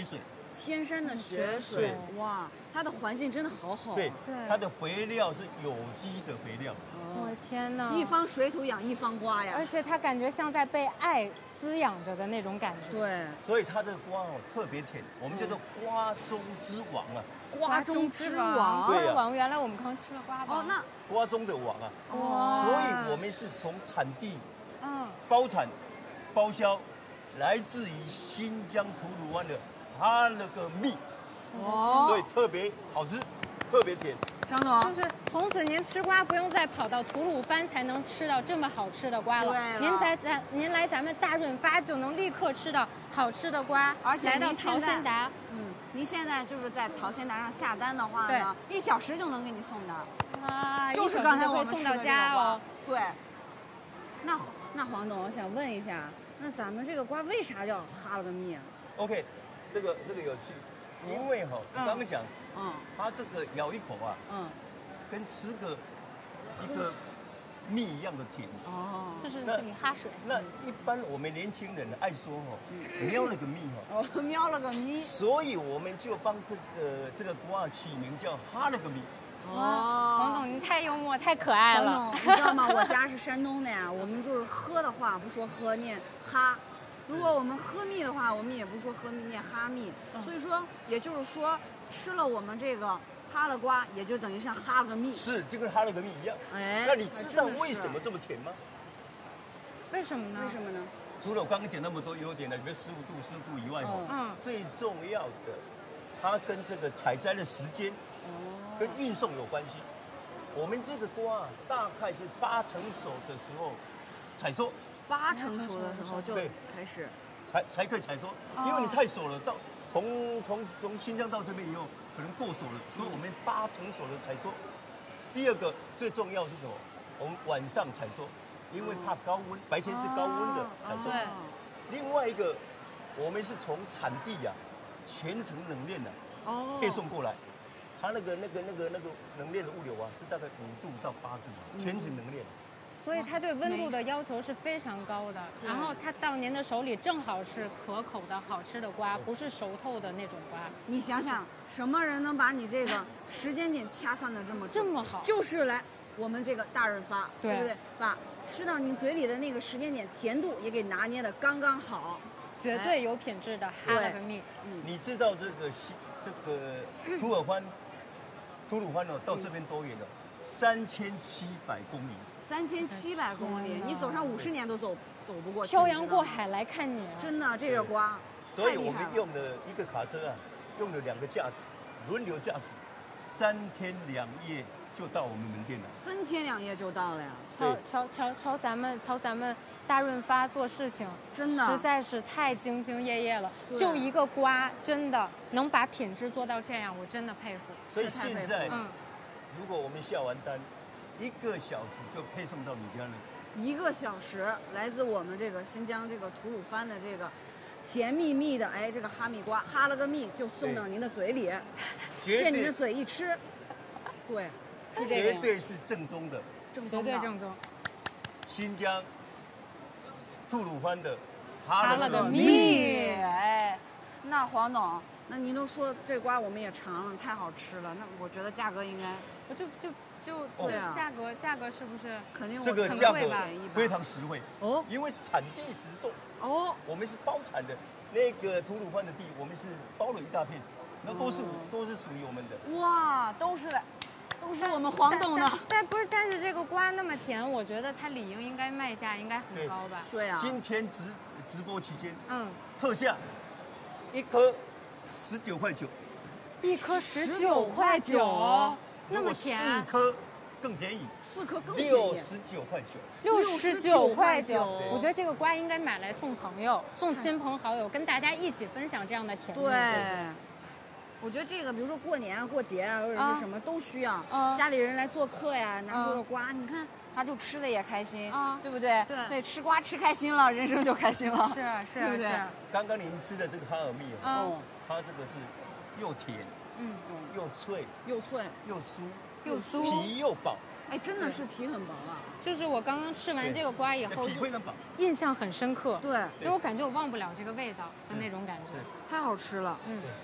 [SPEAKER 1] 天山的雪水，哇，它的环境真的好好。
[SPEAKER 9] 对，它的肥料是有机的肥料。
[SPEAKER 2] 我的天哪！
[SPEAKER 1] 一方水土养一方瓜呀，
[SPEAKER 2] 而且它感觉像在被爱滋养着的那种感觉。
[SPEAKER 1] 对，
[SPEAKER 9] 所以它这个瓜哦特别甜，我们叫做瓜中之王啊。
[SPEAKER 1] 瓜中之王，
[SPEAKER 9] 对啊，
[SPEAKER 2] 王，原来我们刚吃了瓜王。
[SPEAKER 1] 哦，那
[SPEAKER 9] 瓜中的王啊。
[SPEAKER 2] 哇！
[SPEAKER 9] 所以我们是从产地，嗯，包产、包销，来自于新疆吐鲁番的哈那个蜜，哦，所以特别好吃，特别甜。
[SPEAKER 1] 张总，
[SPEAKER 2] 就是从此您吃瓜不用再跑到吐鲁番才能吃到这么好吃的瓜了。
[SPEAKER 1] 对，
[SPEAKER 2] 您在咱您来咱们大润发就能立刻吃到好吃的瓜，
[SPEAKER 1] 而且
[SPEAKER 2] 来到陶先达，
[SPEAKER 1] 嗯，您现在就是在陶先达上下单的话呢，一小时就能给你送达，
[SPEAKER 2] 啊，
[SPEAKER 1] 就是刚才我们
[SPEAKER 2] 送到家哦。
[SPEAKER 1] 对，那那黄总，我想问一下，那咱们这个瓜为啥叫哈了个蜜啊
[SPEAKER 9] ？OK， 这个这个有趣，因为哈，我刚刚讲。嗯，它这个咬一口啊，嗯，跟吃个一个蜜一样的甜
[SPEAKER 2] 哦，就是你哈水。
[SPEAKER 9] 那一般我们年轻人爱说哦，瞄了个蜜哈，
[SPEAKER 1] 哦，瞄了个蜜，
[SPEAKER 9] 所以我们就帮这个这个瓜起名叫哈了个蜜。
[SPEAKER 2] 哦，黄总，你太幽默，太可爱了。
[SPEAKER 1] 黄总，你知道吗？我家是山东的呀，我们就是喝的话不说喝，念哈。如果我们喝蜜的话，我们也不说喝蜜，念哈蜜。所以说，也就是说。吃了我们这个哈了瓜，也就等于像哈了个蜜，
[SPEAKER 9] 是就跟哈了个蜜一样。哎，那你知道为什么这么甜吗？
[SPEAKER 2] 为什么呢？
[SPEAKER 1] 为什么呢？
[SPEAKER 9] 除了我刚刚讲那么多优点的，比如十五度、十度以外，嗯，最重要的，它跟这个采摘的时间，哦，跟运送有关系。我们这个瓜大概是八成熟的时候采收，
[SPEAKER 1] 八成熟的时候就开始，
[SPEAKER 9] 才才可以采收，因为你太熟了到。从从从新疆到这边以后，可能过熟了，所以我们八成熟的采收。第二个最重要是什么？我们晚上采收，因为怕高温，白天是高温的采收。对。另外一个，我们是从产地呀、啊，全程冷链的哦配送过来，它那个那个那个那个冷链的物流啊，是大概五度到八度，全程冷链。
[SPEAKER 2] 所以它对温度的要求是非常高的，然后它到您的手里正好是可口的好吃的瓜，不是熟透的那种瓜。
[SPEAKER 1] 你想想，什么人能把你这个时间点掐算的这么
[SPEAKER 2] 这么好？
[SPEAKER 1] 就是来我们这个大润发，对不对？把吃到你嘴里的那个时间点，甜度也给拿捏的刚刚好，
[SPEAKER 2] 绝对有品质的哈了个蜜。
[SPEAKER 9] 嗯，你知道这个西这个吐尔番，吐鲁番哦，到这边多远了？三千七百公里。
[SPEAKER 1] 三千七百公里，你走上五十年都走走不过去。
[SPEAKER 2] 漂洋过海来看你，
[SPEAKER 1] 真的这个瓜。
[SPEAKER 9] 所以我们用的一个卡车啊，用了两个驾驶，轮流驾驶，三天两夜就到我们门店了。
[SPEAKER 1] 三天两夜就到了呀！
[SPEAKER 2] 瞧瞧瞧瞧咱们瞧咱们大润发做事情，
[SPEAKER 1] 真的
[SPEAKER 2] 实在是太兢兢业业了。就一个瓜，真的能把品质做到这样，我真的佩服。
[SPEAKER 9] 所以现在，嗯，如果我们下完单。一个小时就配送到你家了。
[SPEAKER 1] 一个小时，来自我们这个新疆这个吐鲁番的这个甜蜜蜜的哎这个哈密瓜，哈了个蜜就送到您的嘴里，借您的嘴一吃，对，是这
[SPEAKER 9] 个，绝对是正宗的，
[SPEAKER 1] 正宗
[SPEAKER 2] 绝对正宗。
[SPEAKER 9] 新疆吐鲁番的
[SPEAKER 2] 哈了个蜜，
[SPEAKER 1] 哎，那黄总，那您都说这瓜我们也尝了，太好吃了，那我觉得价格应该，
[SPEAKER 2] 我就就。就这样，价格价格是不是
[SPEAKER 1] 肯定
[SPEAKER 9] 这个价格非常实惠哦？因为是产地直送哦，我们是包产的，那个吐鲁番的地我们是包了一大片，那都是都是属于我们的。
[SPEAKER 1] 哇，都是都是我们黄董的。
[SPEAKER 2] 但不是，但是这个瓜那么甜，我觉得它理应应该卖价应该很高吧？
[SPEAKER 1] 对啊。
[SPEAKER 9] 今天直直播期间，嗯，特价一颗十九块九，
[SPEAKER 2] 一颗十九块九。那么甜，
[SPEAKER 9] 四颗更便宜，
[SPEAKER 1] 四颗更便宜，
[SPEAKER 9] 六十九块九，
[SPEAKER 2] 六十九块九。我觉得这个瓜应该买来送朋友、送亲朋好友，跟大家一起分享这样的甜蜜。
[SPEAKER 1] 对，我觉得这个，比如说过年啊、过节啊，或者是什么都需要。家里人来做客呀，拿出个瓜，你看他就吃的也开心，对不对？
[SPEAKER 2] 对
[SPEAKER 1] 对，吃瓜吃开心了，人生就开心了。
[SPEAKER 2] 是啊，是
[SPEAKER 1] 啊，是。
[SPEAKER 9] 刚刚您吃的这个哈尔蜜哦，它这个是又甜。嗯，又脆
[SPEAKER 1] 又脆
[SPEAKER 9] 又酥
[SPEAKER 2] 又酥，
[SPEAKER 9] 皮又薄，
[SPEAKER 1] 哎，真的是皮很薄啊！
[SPEAKER 2] 就是我刚刚吃完这个瓜以后，
[SPEAKER 9] 皮非常薄，
[SPEAKER 2] 印象很深刻。
[SPEAKER 1] 对，
[SPEAKER 2] 因为我感觉我忘不了这个味道的那种感觉，
[SPEAKER 1] 太好吃了。
[SPEAKER 2] 嗯，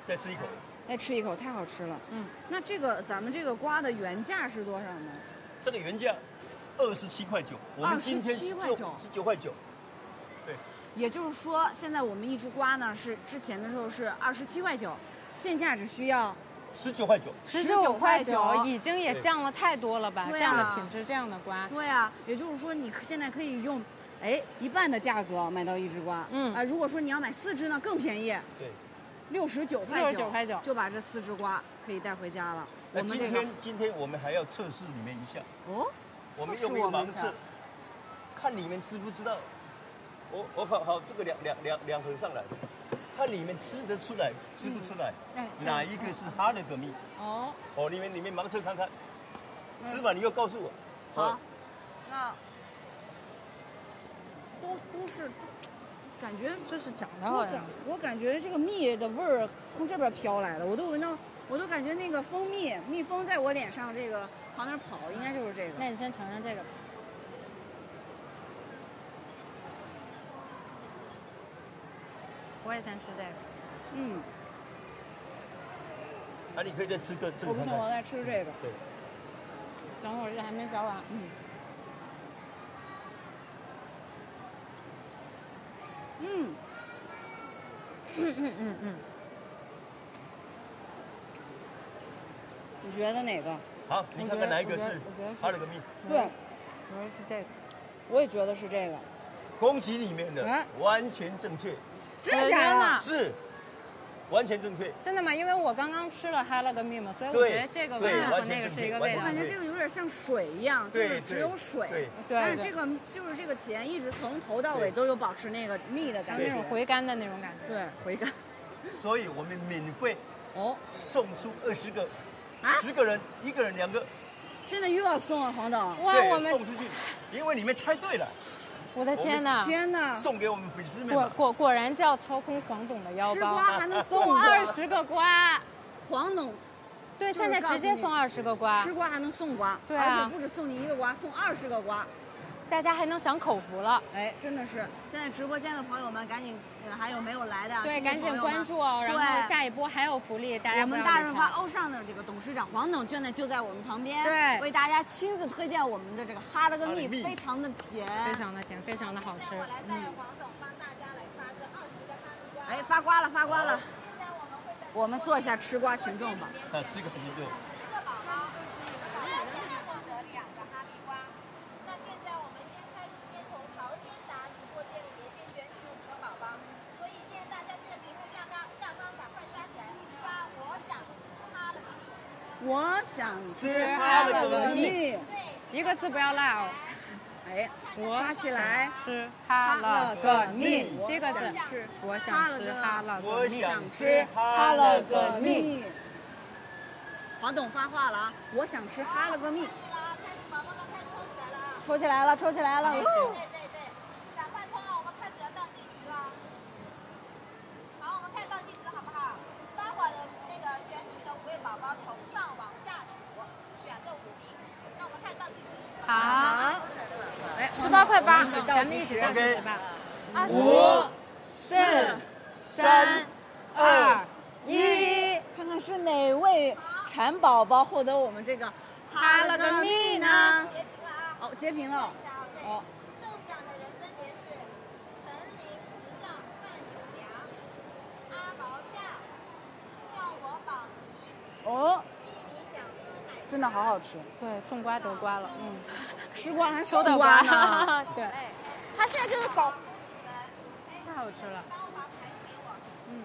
[SPEAKER 9] 再吃一口。
[SPEAKER 1] 再吃一口，太好吃了。嗯，那这个咱们这个瓜的原价是多少呢？
[SPEAKER 9] 这个原价二十七块九，我们今天十九块九。对，
[SPEAKER 1] 也就是说，现在我们一只瓜呢是之前的时候是二十七块九，现价只需要
[SPEAKER 9] 十九块九。
[SPEAKER 2] 十九块九已经也降了太多了吧？这样的品质，这样的瓜。
[SPEAKER 1] 对啊，也就是说你现在可以用，哎，一半的价格买到一只瓜。嗯啊，如果说你要买四只呢，更便宜。
[SPEAKER 9] 对。
[SPEAKER 1] 六十九块九，六十九块九就把这四只瓜可以带回家了。
[SPEAKER 9] 我们今天今天我们还要测试里面一下
[SPEAKER 1] 哦，
[SPEAKER 9] 我们用一个盲测，看里面知不知道。我我好好这个两两两两盒上来，看里面吃得出来吃不出来，哪一个是哈勒格蜜？哦哦，里面里面盲测看看，吃完你又告诉我。
[SPEAKER 1] 好，那都都是都。感觉
[SPEAKER 2] 这是长的好像，
[SPEAKER 1] 我感觉这个蜜的味儿从这边飘来了，我都闻到，我都感觉那个蜂蜜蜜蜂在我脸上这个往那跑，应该就是这个。
[SPEAKER 2] 那你先尝尝这个。我也先吃这个。嗯。
[SPEAKER 9] 啊，你可以再吃个这个。
[SPEAKER 1] 我不行，我再吃这个。
[SPEAKER 9] 对。
[SPEAKER 2] 等会儿这还没嚼完。嗯。
[SPEAKER 1] 嗯，嗯嗯嗯嗯，你觉得哪个？
[SPEAKER 9] 好，你看看哪一个是哈勒格蜜？
[SPEAKER 1] 对，
[SPEAKER 2] 我是这个，
[SPEAKER 1] 我也觉得是这个。
[SPEAKER 9] 恭喜里面的，完全正确。
[SPEAKER 1] 真的假的？
[SPEAKER 9] 是，完全正确。
[SPEAKER 2] 真的吗？因为我刚刚吃了哈勒格蜜嘛，所以我觉得这个味道和那个是一个味道。
[SPEAKER 1] 我感觉这个有点像水一样，就是只有水。
[SPEAKER 9] 对，
[SPEAKER 1] 但是这个就是这个甜，一直从头到尾都有保持那个蜜的感觉，
[SPEAKER 2] 那种回甘的那种感觉。
[SPEAKER 1] 对，回甘。
[SPEAKER 9] 所以我们免费哦送出二十个，啊，十个人一个人两个。
[SPEAKER 1] 现在又要送啊，黄董！
[SPEAKER 2] 哇，我们
[SPEAKER 9] 送出去，因为你们猜对了。
[SPEAKER 2] 我的天哪！
[SPEAKER 1] 天哪！
[SPEAKER 9] 送给我们粉丝们。
[SPEAKER 2] 果果果然叫掏空黄董的腰包。
[SPEAKER 1] 吃瓜还能
[SPEAKER 2] 送二十个瓜，
[SPEAKER 1] 黄董。
[SPEAKER 2] 对，现在直接送二十个瓜。
[SPEAKER 1] 吃瓜还能送瓜，
[SPEAKER 2] 对啊，
[SPEAKER 1] 而且不止送你一个瓜，送二十个瓜。
[SPEAKER 2] 大家还能享口福了，
[SPEAKER 1] 哎，真的是！现在直播间的朋友们，赶紧，呃，还有没有来的？
[SPEAKER 2] 对，赶紧关注哦，然后下一波还有福利，大家
[SPEAKER 1] 我们大润发欧尚的这个董事长黄董现在就在我们旁边，
[SPEAKER 2] 对，
[SPEAKER 1] 为大家亲自推荐我们的这个哈勒格蜜，非常的甜，
[SPEAKER 2] 非常的甜，非常的好吃。
[SPEAKER 3] 我来带黄董帮大家来发这二十个哈密瓜。
[SPEAKER 1] 哎，发瓜了，发瓜了！现在我们会在我们做一下吃瓜群众吧。
[SPEAKER 9] 啊，吃个什么对？
[SPEAKER 3] 十个宝宝，我要现在获得两个哈密瓜。那现在我们先开始，先从淘鲜达直播间里面先选取五个宝宝。所以现在大家现在屏幕下方下方赶快刷起来，刷我想吃哈勒格蜜。
[SPEAKER 1] 我想吃哈勒格蜜。
[SPEAKER 3] 对，
[SPEAKER 2] 一个字不要落哦。
[SPEAKER 1] 哎，刷起来，
[SPEAKER 2] 吃哈勒格蜜，七个字。我想吃哈勒格蜜。
[SPEAKER 9] 我想吃哈勒格蜜。
[SPEAKER 1] 黄董发话了啊！我想吃哈勒格蜜。
[SPEAKER 3] 开始，宝宝们开始抽起来了啊！
[SPEAKER 1] 抽起来了，抽起来了！
[SPEAKER 3] 对对对对，赶快冲啊！我们开始要倒计时了。好，我们开始倒计时，好不好？待会儿的那个选取的五位宝宝从上往下数，选这五名。那我们开始倒计时。
[SPEAKER 2] 好。
[SPEAKER 1] 十八块八，
[SPEAKER 2] 咱们一起倒计时吧。
[SPEAKER 1] 五、
[SPEAKER 2] 四、三、二、一，
[SPEAKER 1] 看看是哪位馋宝宝获得我们这个
[SPEAKER 2] 哈勒格蜜呢？
[SPEAKER 3] 截屏了啊！
[SPEAKER 1] 哦，截屏了。
[SPEAKER 3] 哦。中奖的人分别是陈林时尚、范永良、阿毛酱、叫我宝妮。
[SPEAKER 1] 哦。
[SPEAKER 3] 一米小哥奶。
[SPEAKER 1] 真的好好吃。
[SPEAKER 2] 对，种瓜得瓜了，嗯。
[SPEAKER 1] 吃瓜还
[SPEAKER 2] 收到
[SPEAKER 1] 瓜
[SPEAKER 2] 呢。对。
[SPEAKER 1] 哎，他现在就是搞。
[SPEAKER 2] 太好吃了。
[SPEAKER 1] 嗯。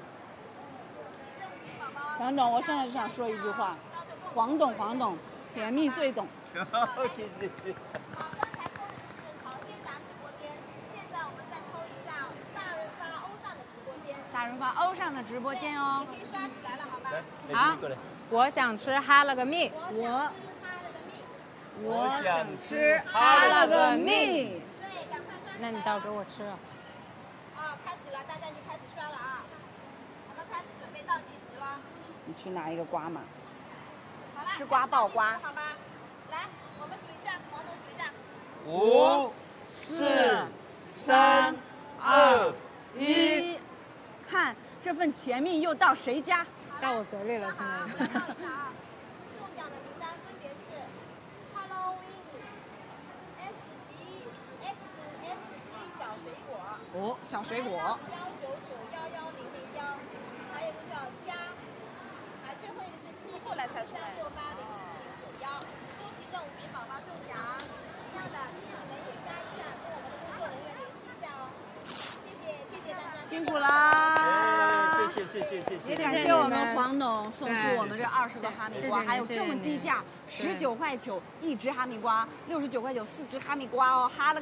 [SPEAKER 1] 黄董，我现在就想说一句话，黄董，黄董，甜蜜最懂。
[SPEAKER 9] 谢谢。
[SPEAKER 3] 好，刚才抽的是淘鲜达直播间，现在我们再抽一下大润发欧尚的直播间。
[SPEAKER 1] 大润发欧尚的直播间哦。
[SPEAKER 3] 你可以刷起来了，好吧？
[SPEAKER 2] 好。我想吃哈勒格蜜。
[SPEAKER 1] 我。
[SPEAKER 9] 我想
[SPEAKER 1] 吃哈勒格蜜。
[SPEAKER 3] 对，赶快刷起来。
[SPEAKER 2] 那你倒给我吃了。
[SPEAKER 3] 啊，开始了，大家已经开始刷了啊！我们开始准备倒计时了。
[SPEAKER 1] 你去拿一个瓜嘛。
[SPEAKER 3] 好了，
[SPEAKER 1] 吃瓜爆瓜。
[SPEAKER 3] 好吧，来，我们数一下，黄总数一下。
[SPEAKER 9] 五、四、三、二、一。
[SPEAKER 1] 看这份甜蜜又到谁家？
[SPEAKER 3] 好
[SPEAKER 2] 到我嘴里了，现在。
[SPEAKER 3] 介绍一下啊，中奖的名单分别是 Hello Winnie、S 级、X S 级小水果。
[SPEAKER 1] 哦，小水果。
[SPEAKER 3] 幺九九幺幺零零幺，还有一个叫佳，还最后一个是 T 后来才三六八零四零九幺。恭喜这五名宝宝中奖！一样的，请你们也加一下，跟我们的工作人员联系一下哦。谢谢，谢谢大家，
[SPEAKER 1] 辛苦啦！
[SPEAKER 9] 谢谢谢谢谢谢。
[SPEAKER 1] 也感谢我们黄董送出我们这二十个哈密瓜，还有这么低价，十九块九一只哈密瓜，六十九块九四只哈密瓜哦，哈了。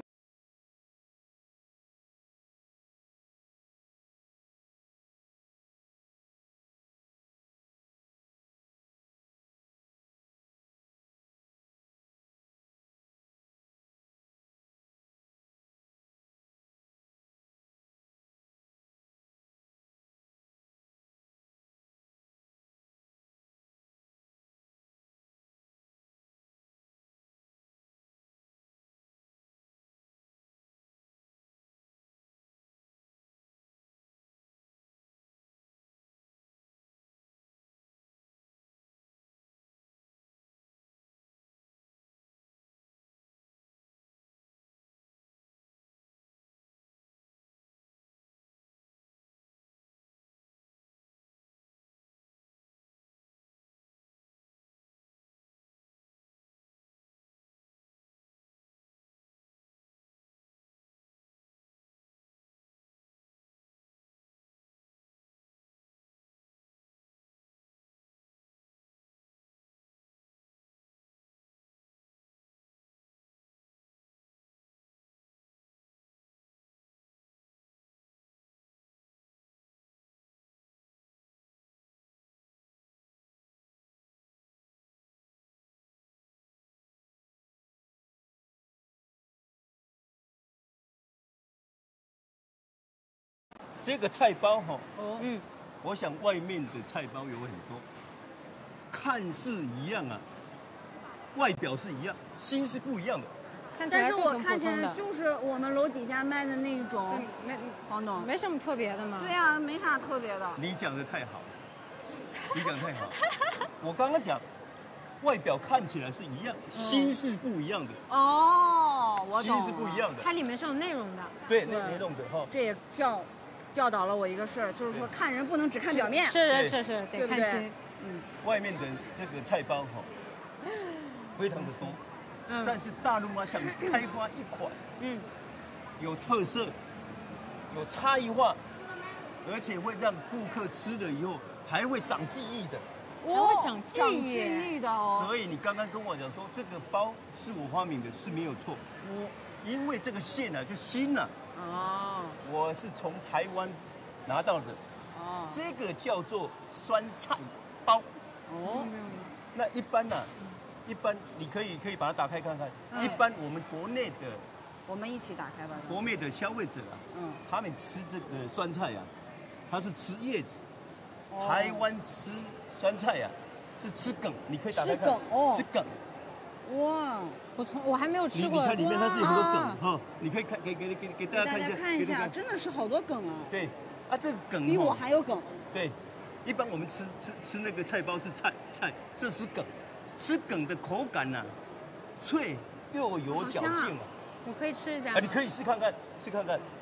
[SPEAKER 9] 这个菜包哈，哦，嗯，我想外面的菜包有很多，看似一样啊，外表是一样，心是不一样的。
[SPEAKER 1] 但是我看起来就是我们楼底下卖的那种，
[SPEAKER 2] 没
[SPEAKER 1] 黄董
[SPEAKER 2] 没什么特别的嘛。
[SPEAKER 1] 对呀、啊，没啥特别的。
[SPEAKER 9] 你讲的太好，你讲的太好。我刚刚讲，外表看起来是一样，嗯、心是不一样的。
[SPEAKER 1] 哦，我懂了。
[SPEAKER 9] 心是不一样的。
[SPEAKER 2] 它里面是有内容的。
[SPEAKER 9] 对，内内容的哈。
[SPEAKER 1] 这也教教导了我一个事儿，就是说看人不能只看表面。
[SPEAKER 2] 是是是是，得看心。
[SPEAKER 9] 嗯，外面的这个菜包哈，非常的多。嗯、但是大陆啊想开发一款，嗯，有特色、有差异化，而且会让顾客吃了以后还会长记忆的，
[SPEAKER 2] 还会长记忆,
[SPEAKER 1] 长记忆的哦。
[SPEAKER 9] 所以你刚刚跟我讲说这个包是我发明的，是没有错。我因为这个馅啊就新了、啊，哦，我是从台湾拿到的，哦，这个叫做酸菜包，哦，那一般呢、啊？一般你可以可以把它打开看看。嗯、一般我们国内的，
[SPEAKER 1] 我们一起打开吧。
[SPEAKER 9] 国内的消费者啊，嗯，他们吃这个酸菜啊，他是吃叶子；哦、台湾吃酸菜啊，是吃梗。你可以打开看。
[SPEAKER 1] 吃梗哦。
[SPEAKER 9] 吃梗。
[SPEAKER 2] 哇，我从我还没有吃过。
[SPEAKER 9] 你看里面它是有很多梗哈，你可以看给给给给大家看一下。
[SPEAKER 1] 看一下，真的是好多梗啊。
[SPEAKER 9] 对，啊这个梗
[SPEAKER 1] 比我还有梗。
[SPEAKER 9] 对，一般我们吃吃吃那个菜包是菜菜，这是梗。吃梗的口感呢、啊，脆又有嚼劲啊！
[SPEAKER 2] 我可以吃一下。
[SPEAKER 9] 啊，你可以试看看，试看看。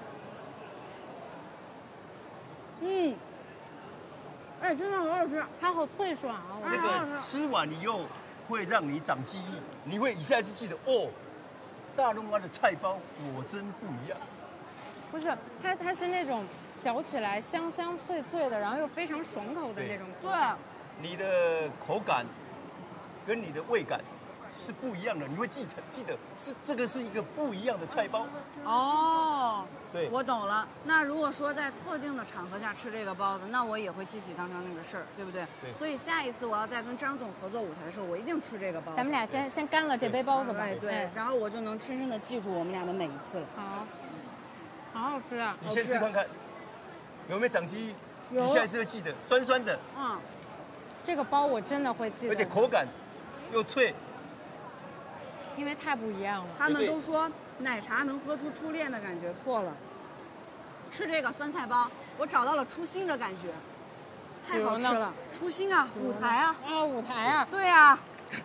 [SPEAKER 1] 嗯，哎，真的好好吃，
[SPEAKER 2] 它好脆爽啊！
[SPEAKER 9] 这个吃完以后会让你长记忆，你会一下子记得哦，大陆妈的菜包果真不一样。
[SPEAKER 2] 不是，它它是那种嚼起来香香脆脆的，然后又非常爽口的那种。
[SPEAKER 1] 对，
[SPEAKER 9] 你的口感。跟你的味感是不一样的，你会记得记得是这个是一个不一样的菜包。
[SPEAKER 1] 哦，
[SPEAKER 9] 对，
[SPEAKER 1] 我懂了。那如果说在特定的场合下吃这个包子，那我也会记起当成那个事儿，对不对？
[SPEAKER 9] 对。
[SPEAKER 1] 所以下一次我要再跟张总合作舞台的时候，我一定吃这个包子。
[SPEAKER 2] 咱们俩先先干了这杯包子吧。
[SPEAKER 1] 对对。对然后我就能深深的记住我们俩的每一次了。
[SPEAKER 2] 好，好好吃啊！
[SPEAKER 9] 你先吃看看，有没有长记忆？
[SPEAKER 2] 有。
[SPEAKER 9] 你下一次会记得，酸酸的。
[SPEAKER 2] 嗯。这个包我真的会记得。
[SPEAKER 9] 而且口感。又脆，
[SPEAKER 2] 因为太不一样了。
[SPEAKER 1] 他们都说奶茶能喝出初恋的感觉，错了。吃这个酸菜包，我找到了初心的感觉。 太好吃了，初心啊，舞台啊，
[SPEAKER 2] 啊，舞台啊，
[SPEAKER 1] 对啊。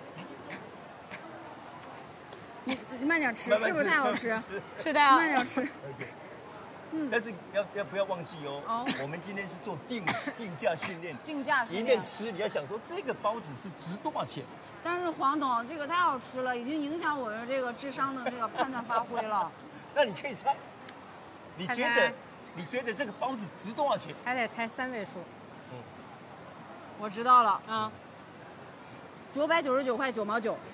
[SPEAKER 1] 你你慢点吃，是不是太好吃？
[SPEAKER 2] 是的，
[SPEAKER 1] 慢点吃。
[SPEAKER 9] 嗯，但是要要不要忘记哦？哦，我们今天是做定定价训练，
[SPEAKER 1] 定价训练。
[SPEAKER 9] 一面吃，你要想说这个包子是值多少钱？
[SPEAKER 1] 但是黄董，这个太好吃了，已经影响我的这个智商的这个判断发挥了。
[SPEAKER 9] 那你可以猜，你觉得你觉得这个包子值多少钱？
[SPEAKER 2] 还得猜三位数。
[SPEAKER 1] 嗯，我知道了啊，九百九十九块九毛九。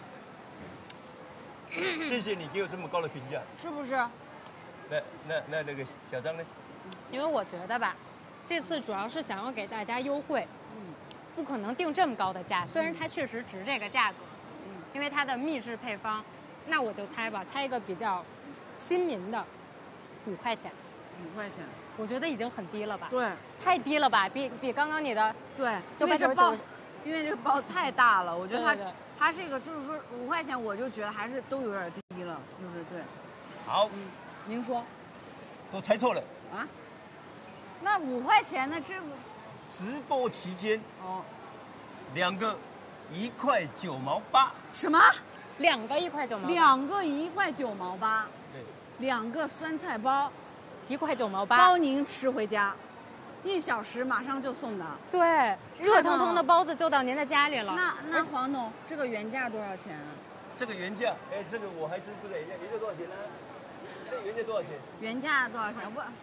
[SPEAKER 9] 谢谢你给我这么高的评价，
[SPEAKER 1] 是不是？
[SPEAKER 9] 那那那那个小张呢？
[SPEAKER 2] 因为我觉得吧，这次主要是想要给大家优惠，嗯，不可能定这么高的价，虽然它确实值这个价格，嗯，因为它的秘制配方，那我就猜吧，猜一个比较亲民的，五块钱，
[SPEAKER 1] 五块钱，
[SPEAKER 2] 我觉得已经很低了吧？
[SPEAKER 1] 对，
[SPEAKER 2] 太低了吧？比比刚刚你的
[SPEAKER 1] 对
[SPEAKER 2] 九百九十九，
[SPEAKER 1] 因为这个包太大了，我觉得它。对对对它这个就是说五块钱，我就觉得还是都有点低了，就是对。
[SPEAKER 9] 好，
[SPEAKER 1] 嗯，您说，
[SPEAKER 9] 都猜错了
[SPEAKER 1] 啊？那五块钱呢？这
[SPEAKER 9] 直播期间哦，两个一块九毛八。
[SPEAKER 1] 什么？
[SPEAKER 2] 两个一块九毛？
[SPEAKER 1] 两个一块九毛八。
[SPEAKER 9] 对。
[SPEAKER 1] 两个酸菜包，
[SPEAKER 2] 一块九毛八，
[SPEAKER 1] 包您吃回家。一小时马上就送的，
[SPEAKER 2] 对，热腾腾的包子就到您的家里了。
[SPEAKER 1] 那那黄董，这个原价多少钱啊？
[SPEAKER 9] 这个原价，哎，这个我还真不知道，原价多少钱呢？这个原价多少钱？
[SPEAKER 1] 原价多少钱？不，啊，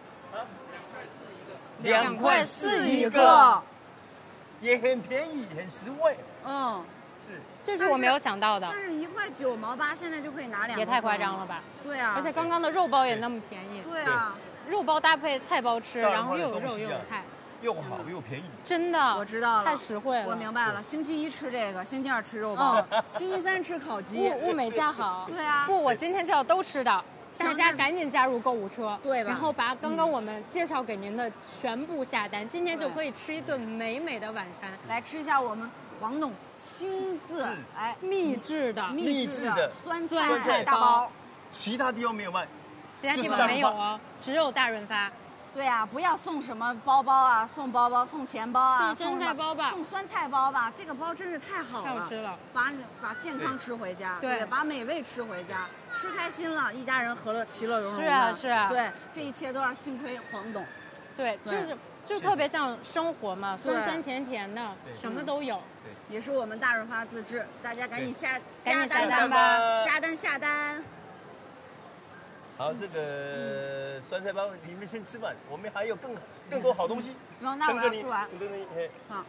[SPEAKER 9] 两块四一个，也很便宜，很实惠。
[SPEAKER 1] 嗯，
[SPEAKER 9] 是，
[SPEAKER 2] 这是我没有想到的。
[SPEAKER 1] 但是一块九毛八，现在就可以拿两个，
[SPEAKER 2] 也太夸张了吧？
[SPEAKER 1] 对啊，
[SPEAKER 2] 而且刚刚的肉包也那么便宜。
[SPEAKER 1] 对啊。
[SPEAKER 2] 肉包搭配菜包吃，然后又有肉又有菜，
[SPEAKER 9] 又好又便宜，
[SPEAKER 2] 真的，
[SPEAKER 1] 我知道了，
[SPEAKER 2] 太实惠了。
[SPEAKER 1] 我明白了，星期一吃这个，星期二吃肉包，星期三吃烤鸡，
[SPEAKER 2] 物物美价好。
[SPEAKER 1] 对啊，
[SPEAKER 2] 不，我今天就要都吃到，大家赶紧加入购物车，
[SPEAKER 1] 对吧？
[SPEAKER 2] 然后把刚刚我们介绍给您的全部下单，今天就可以吃一顿美美的晚餐。
[SPEAKER 1] 来吃一下我们王董亲自哎
[SPEAKER 2] 秘制的
[SPEAKER 1] 秘制的酸菜大包，
[SPEAKER 9] 其他地方没有卖。
[SPEAKER 2] 其他地方没有哦，只有大润发。
[SPEAKER 1] 对啊，不要送什么包包啊，送包包，送钱包啊，
[SPEAKER 2] 送酸菜包吧，
[SPEAKER 1] 送酸菜包吧。这个包真是太好了，
[SPEAKER 2] 太好吃了。
[SPEAKER 1] 把把健康吃回家，
[SPEAKER 2] 对，
[SPEAKER 1] 把美味吃回家，吃开心了，一家人和乐其乐融融的。
[SPEAKER 2] 是啊，是啊。
[SPEAKER 1] 对，这一切都要幸亏黄董。
[SPEAKER 2] 对，就是就特别像生活嘛，酸酸甜甜的，什么都有。
[SPEAKER 1] 对，也是我们大润发自制，大家赶紧下
[SPEAKER 2] 赶紧下
[SPEAKER 1] 单
[SPEAKER 2] 吧，
[SPEAKER 1] 加单下单。
[SPEAKER 9] 好，这个酸菜包你们先吃吧，我们还有更更多好东西
[SPEAKER 1] 等着你。吃完。
[SPEAKER 9] 等着你。
[SPEAKER 1] 好。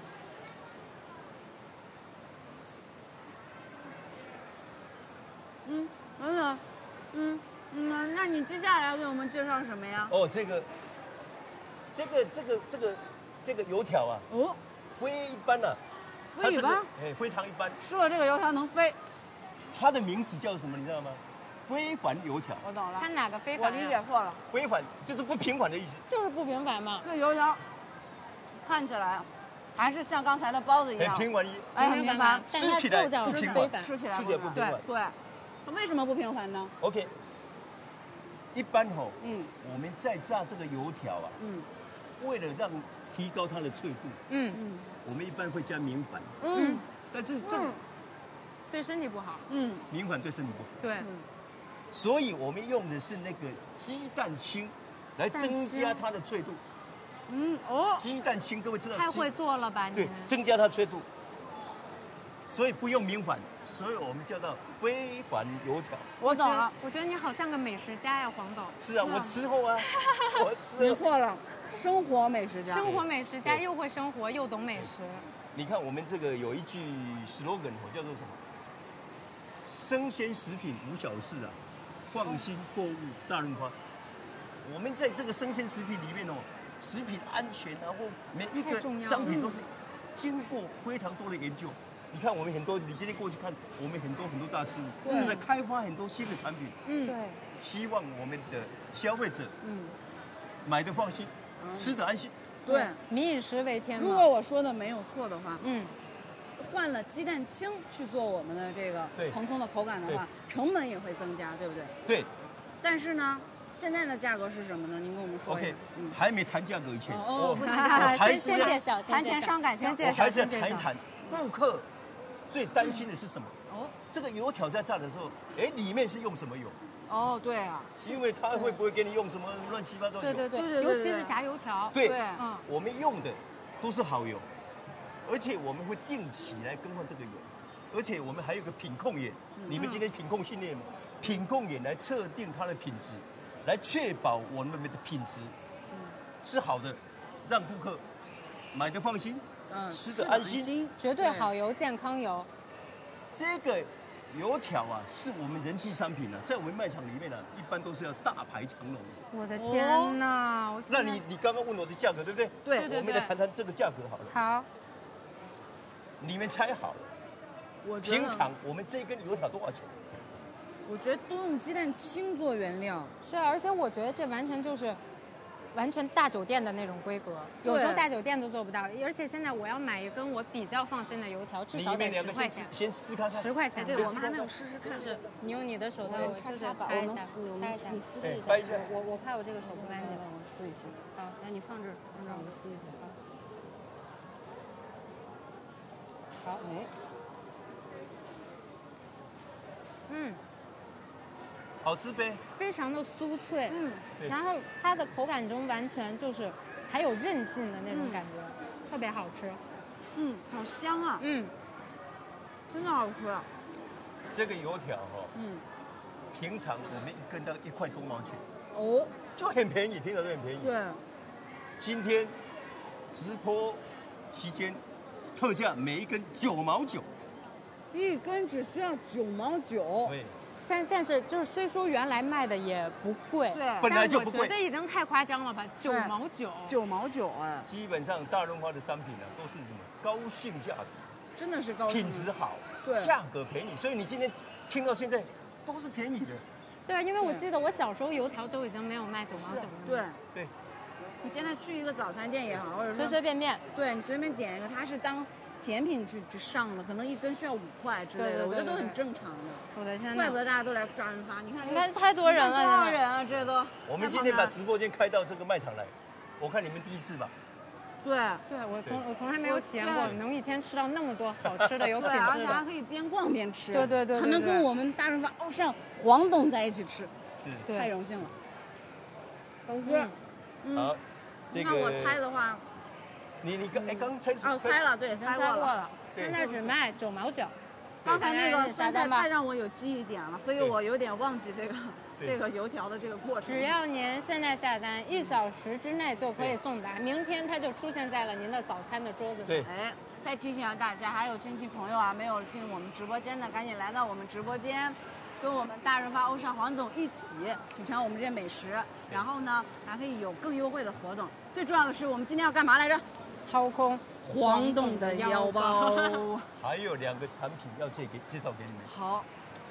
[SPEAKER 1] 嗯，等等，嗯嗯，那你接下来为我们介绍什么呀？
[SPEAKER 9] 哦，这个，这个这个这个这个油条啊，
[SPEAKER 1] 哦，
[SPEAKER 9] 非一般啊，
[SPEAKER 1] 非一般，
[SPEAKER 9] 哎，非常一般。
[SPEAKER 1] 吃了这个油条能飞。
[SPEAKER 9] 它的名字叫什么？你知道吗？非凡油条，
[SPEAKER 1] 我懂了。
[SPEAKER 2] 它哪个非凡？
[SPEAKER 1] 我理解错了。
[SPEAKER 9] 非凡就是不平凡的意思。
[SPEAKER 2] 就是不平凡嘛。
[SPEAKER 1] 这油条看起来还是像刚才的包子一样，
[SPEAKER 9] 很平凡一，
[SPEAKER 1] 哎，很平凡，
[SPEAKER 9] 吃起来不平凡，
[SPEAKER 1] 吃起来
[SPEAKER 9] 吃起来不平凡。
[SPEAKER 1] 对，对。为什么不平凡呢
[SPEAKER 9] ？OK， 一般吼，嗯，我们在炸这个油条啊，嗯，为了让提高它的脆度，嗯嗯，我们一般会加明矾，嗯，但是这
[SPEAKER 2] 对身体不好，
[SPEAKER 9] 嗯，明矾对身体不好，
[SPEAKER 2] 对。
[SPEAKER 9] 所以我们用的是那个鸡蛋清，来增加它的脆度。嗯哦，鸡蛋清各位知道？
[SPEAKER 2] 太会做了吧你？
[SPEAKER 9] 对，增加它脆度。所以不用明矾，所以我们叫做非凡油条。
[SPEAKER 1] 我懂了，
[SPEAKER 2] 我觉得你好像个美食家呀，黄董。
[SPEAKER 9] 是啊，我伺候啊，我伺候。
[SPEAKER 1] 你错了，生活美食家。
[SPEAKER 2] 生活美食家又会生活又懂美食。
[SPEAKER 9] 你看我们这个有一句 slogan 叫做什么？生鲜食品无小事啊。放心购物大润发，我们在这个生鲜食品里面哦，食品安全啊，或每一个商品都是经过非常多的研究。你看我们很多，你今天过去看，我们很多很多大师傅正在开发很多新的产品。
[SPEAKER 2] 嗯，对，
[SPEAKER 9] 希望我们的消费者，嗯，买的放心，吃的安心。
[SPEAKER 1] 对，
[SPEAKER 2] 民以食为天嘛。
[SPEAKER 1] 如果我说的没有错的话，
[SPEAKER 2] 嗯。
[SPEAKER 1] 换了鸡蛋清去做我们的这个蓬松的口感的话，成本也会增加，对不对？
[SPEAKER 9] 对。
[SPEAKER 1] 但是呢， 现在的价格是什么呢？您跟我们说一下。
[SPEAKER 9] OK， 还没谈价格以前，
[SPEAKER 2] 哦，
[SPEAKER 1] 不谈价格，
[SPEAKER 2] 先先介绍，
[SPEAKER 1] 谈钱伤感情。
[SPEAKER 2] 先介绍，
[SPEAKER 9] 我还是要谈一谈顾客最担心的是什么？
[SPEAKER 1] 哦，
[SPEAKER 9] 这个油条在炸的时候，哎，里面是用什么油？
[SPEAKER 1] 哦，对啊，
[SPEAKER 9] 因为它会不会给你用什么乱七八糟的油？
[SPEAKER 2] 对对对，尤其是炸油条。
[SPEAKER 9] 对，
[SPEAKER 2] 嗯，
[SPEAKER 9] 我们用的都是好油，而且我们会定期来更换这个油，而且我们还有个品控员，你们今天品控训练，品控员来测定它的品质，来确保我们的品质是好的，让顾客买的放心，吃的安心，
[SPEAKER 2] 绝对好油，健康油。
[SPEAKER 9] 这个油条啊，是我们人气商品啊，在我们卖场里面呢、啊，一般都是要大排长龙。
[SPEAKER 2] 我的天哪！
[SPEAKER 9] 哦、那你你刚刚问我的价格对不对？
[SPEAKER 1] 对，
[SPEAKER 2] 对对
[SPEAKER 9] 我们来谈谈这个价格好了。
[SPEAKER 2] 好，
[SPEAKER 9] 你们猜好了。
[SPEAKER 1] 我
[SPEAKER 9] 平常我们这一根油条多少钱？
[SPEAKER 1] 我觉得都用鸡蛋清做原料。
[SPEAKER 2] 是啊，而且我觉得这完全就是。完全大酒店的那种规格，有时候大酒店都做不到。而且现在我要买一根我比较放心的油条，至少得十块钱。
[SPEAKER 9] 先试看看。
[SPEAKER 2] 十块钱，
[SPEAKER 1] 对，我们还没有试试看。
[SPEAKER 2] 就是你用你的手套，就是擦一下，擦一下，
[SPEAKER 1] 你撕一下。
[SPEAKER 2] 我我怕我这个手不干净，我撕一下。好，那你放这儿，让我撕一下。好。好，哎。嗯。
[SPEAKER 9] 好吃呗，
[SPEAKER 2] 非常的酥脆，嗯，然后它的口感中完全就是还有韧劲的那种感觉，嗯、特别好吃，
[SPEAKER 1] 嗯，好香啊，
[SPEAKER 2] 嗯，
[SPEAKER 1] 真的好吃。
[SPEAKER 9] 这个油条哈、哦，嗯，平常我们一根到一块多毛钱，
[SPEAKER 1] 哦，
[SPEAKER 9] 就很便宜，平常就很便宜。
[SPEAKER 1] 对，
[SPEAKER 9] 今天直播期间特价每一根九毛九，
[SPEAKER 1] 一根只需要九毛九。
[SPEAKER 9] 对。
[SPEAKER 2] 但但是就是虽说原来卖的也不贵，
[SPEAKER 1] 对，
[SPEAKER 9] 本来就不贵，
[SPEAKER 2] 我觉得已经太夸张了吧，九毛九，
[SPEAKER 1] 九毛九哎。
[SPEAKER 9] 基本上大润发的商品呢，都是什么高性价比，
[SPEAKER 1] 真的是高性，
[SPEAKER 9] 品质好，
[SPEAKER 1] 对，
[SPEAKER 9] 价格便宜，所以你今天听到现在都是便宜的。
[SPEAKER 2] 对啊，因为我记得我小时候油条都已经没有卖九毛九了。
[SPEAKER 1] 对
[SPEAKER 9] 对，
[SPEAKER 1] 你现在去一个早餐店也好，或者
[SPEAKER 2] 随随便便，
[SPEAKER 1] 对你随便点一个，它是当甜品去去上的，可能一根需要五块之类的，我觉得都很正常的。
[SPEAKER 2] 我的天，
[SPEAKER 1] 怪不得大家都来大润发，你看，
[SPEAKER 2] 你看太多人了，
[SPEAKER 1] 多少人啊，这都。
[SPEAKER 9] 我们今天把直播间开到这个卖场来，我看你们第一次吧。
[SPEAKER 1] 对，
[SPEAKER 2] 对我从我从来没有体验过，能一天吃到那么多好吃的、有品质的，
[SPEAKER 1] 而且还可以边逛边吃。
[SPEAKER 2] 对对对，
[SPEAKER 1] 还能跟我们大润发欧尚黄董在一起吃，
[SPEAKER 9] 是，
[SPEAKER 1] 太荣幸了。董
[SPEAKER 2] 哥，
[SPEAKER 1] 嗯，
[SPEAKER 9] 好，这个
[SPEAKER 1] 那我猜的话，
[SPEAKER 9] 你你刚哎刚猜
[SPEAKER 1] 哦猜了，对，
[SPEAKER 2] 猜过了，现在只卖九毛九。
[SPEAKER 1] 刚才那个酸菜太让我有记忆点了，所以我有点忘记这个这个油条的这个过程。
[SPEAKER 2] 只要您现在下单，一小时之内就可以送达，明天它就出现在了您的早餐的桌子上。
[SPEAKER 9] 对，
[SPEAKER 1] 哎，再提醒一下大家，还有亲戚朋友啊，没有进我们直播间的，赶紧来到我们直播间，跟我们大润发欧尚黄总一起品尝我们这些美食，然后呢还可以有更优惠的活动。最重要的是，我们今天要干嘛来着？
[SPEAKER 2] 掏空
[SPEAKER 1] 黄董的腰包。
[SPEAKER 9] 还有两个产品要介给介绍给你们。
[SPEAKER 1] 好，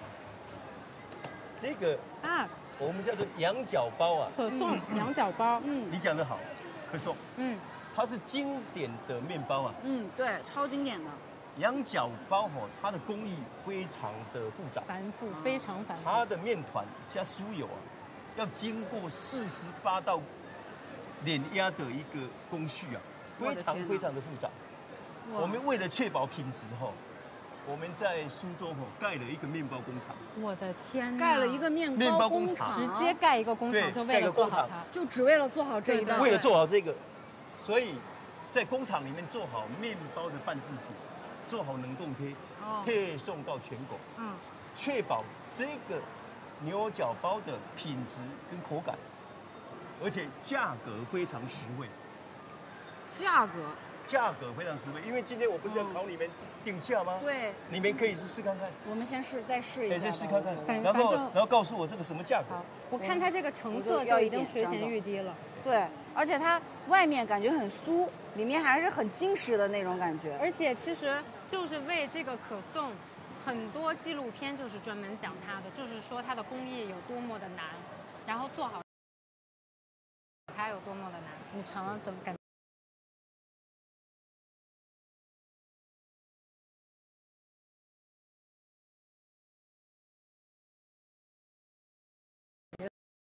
[SPEAKER 9] 这个
[SPEAKER 2] 啊，
[SPEAKER 9] 我们叫做羊角包啊，
[SPEAKER 2] 可颂羊角包。
[SPEAKER 9] 嗯，你讲得好，可颂。
[SPEAKER 2] 嗯，
[SPEAKER 9] 它是经典的面包啊。
[SPEAKER 1] 嗯，对，超经典的。
[SPEAKER 9] 羊角包哦，它的工艺非常的复杂，
[SPEAKER 2] 繁复，非常繁复。
[SPEAKER 9] 它的面团加酥油啊，要经过四十八道碾压的一个工序啊，非常非常的复杂。我们为了确保品质哈，我们在苏州哈盖了一个面包工厂。
[SPEAKER 2] 我的天，
[SPEAKER 1] 盖了一个面包工厂，
[SPEAKER 2] 直接盖一个工厂，就为了做好它，
[SPEAKER 1] 就只为了做好这一道。
[SPEAKER 9] 为了做好这个，所以在工厂里面做好面包的半制品，做好冷冻胚，配送到全国，嗯，确保这个牛角包的品质跟口感，而且价格非常实惠。
[SPEAKER 1] 价格。
[SPEAKER 9] 价格非常实惠，因为今天我不是要考你们定价吗？
[SPEAKER 1] 对，
[SPEAKER 9] 你们可以试试看看。
[SPEAKER 1] 我们先试，再试一下。
[SPEAKER 9] 再试看看，然后然后告诉我这个什么价格。
[SPEAKER 2] 我看它这个成色就已经垂涎欲滴了。
[SPEAKER 1] 对，而且它外面感觉很酥，里面还是很精实的那种感觉。
[SPEAKER 2] 而且其实就是为这个可颂，很多纪录片就是专门讲它的，就是说它的工艺有多么的难，然后做好它有多么的难。你尝了怎么感觉？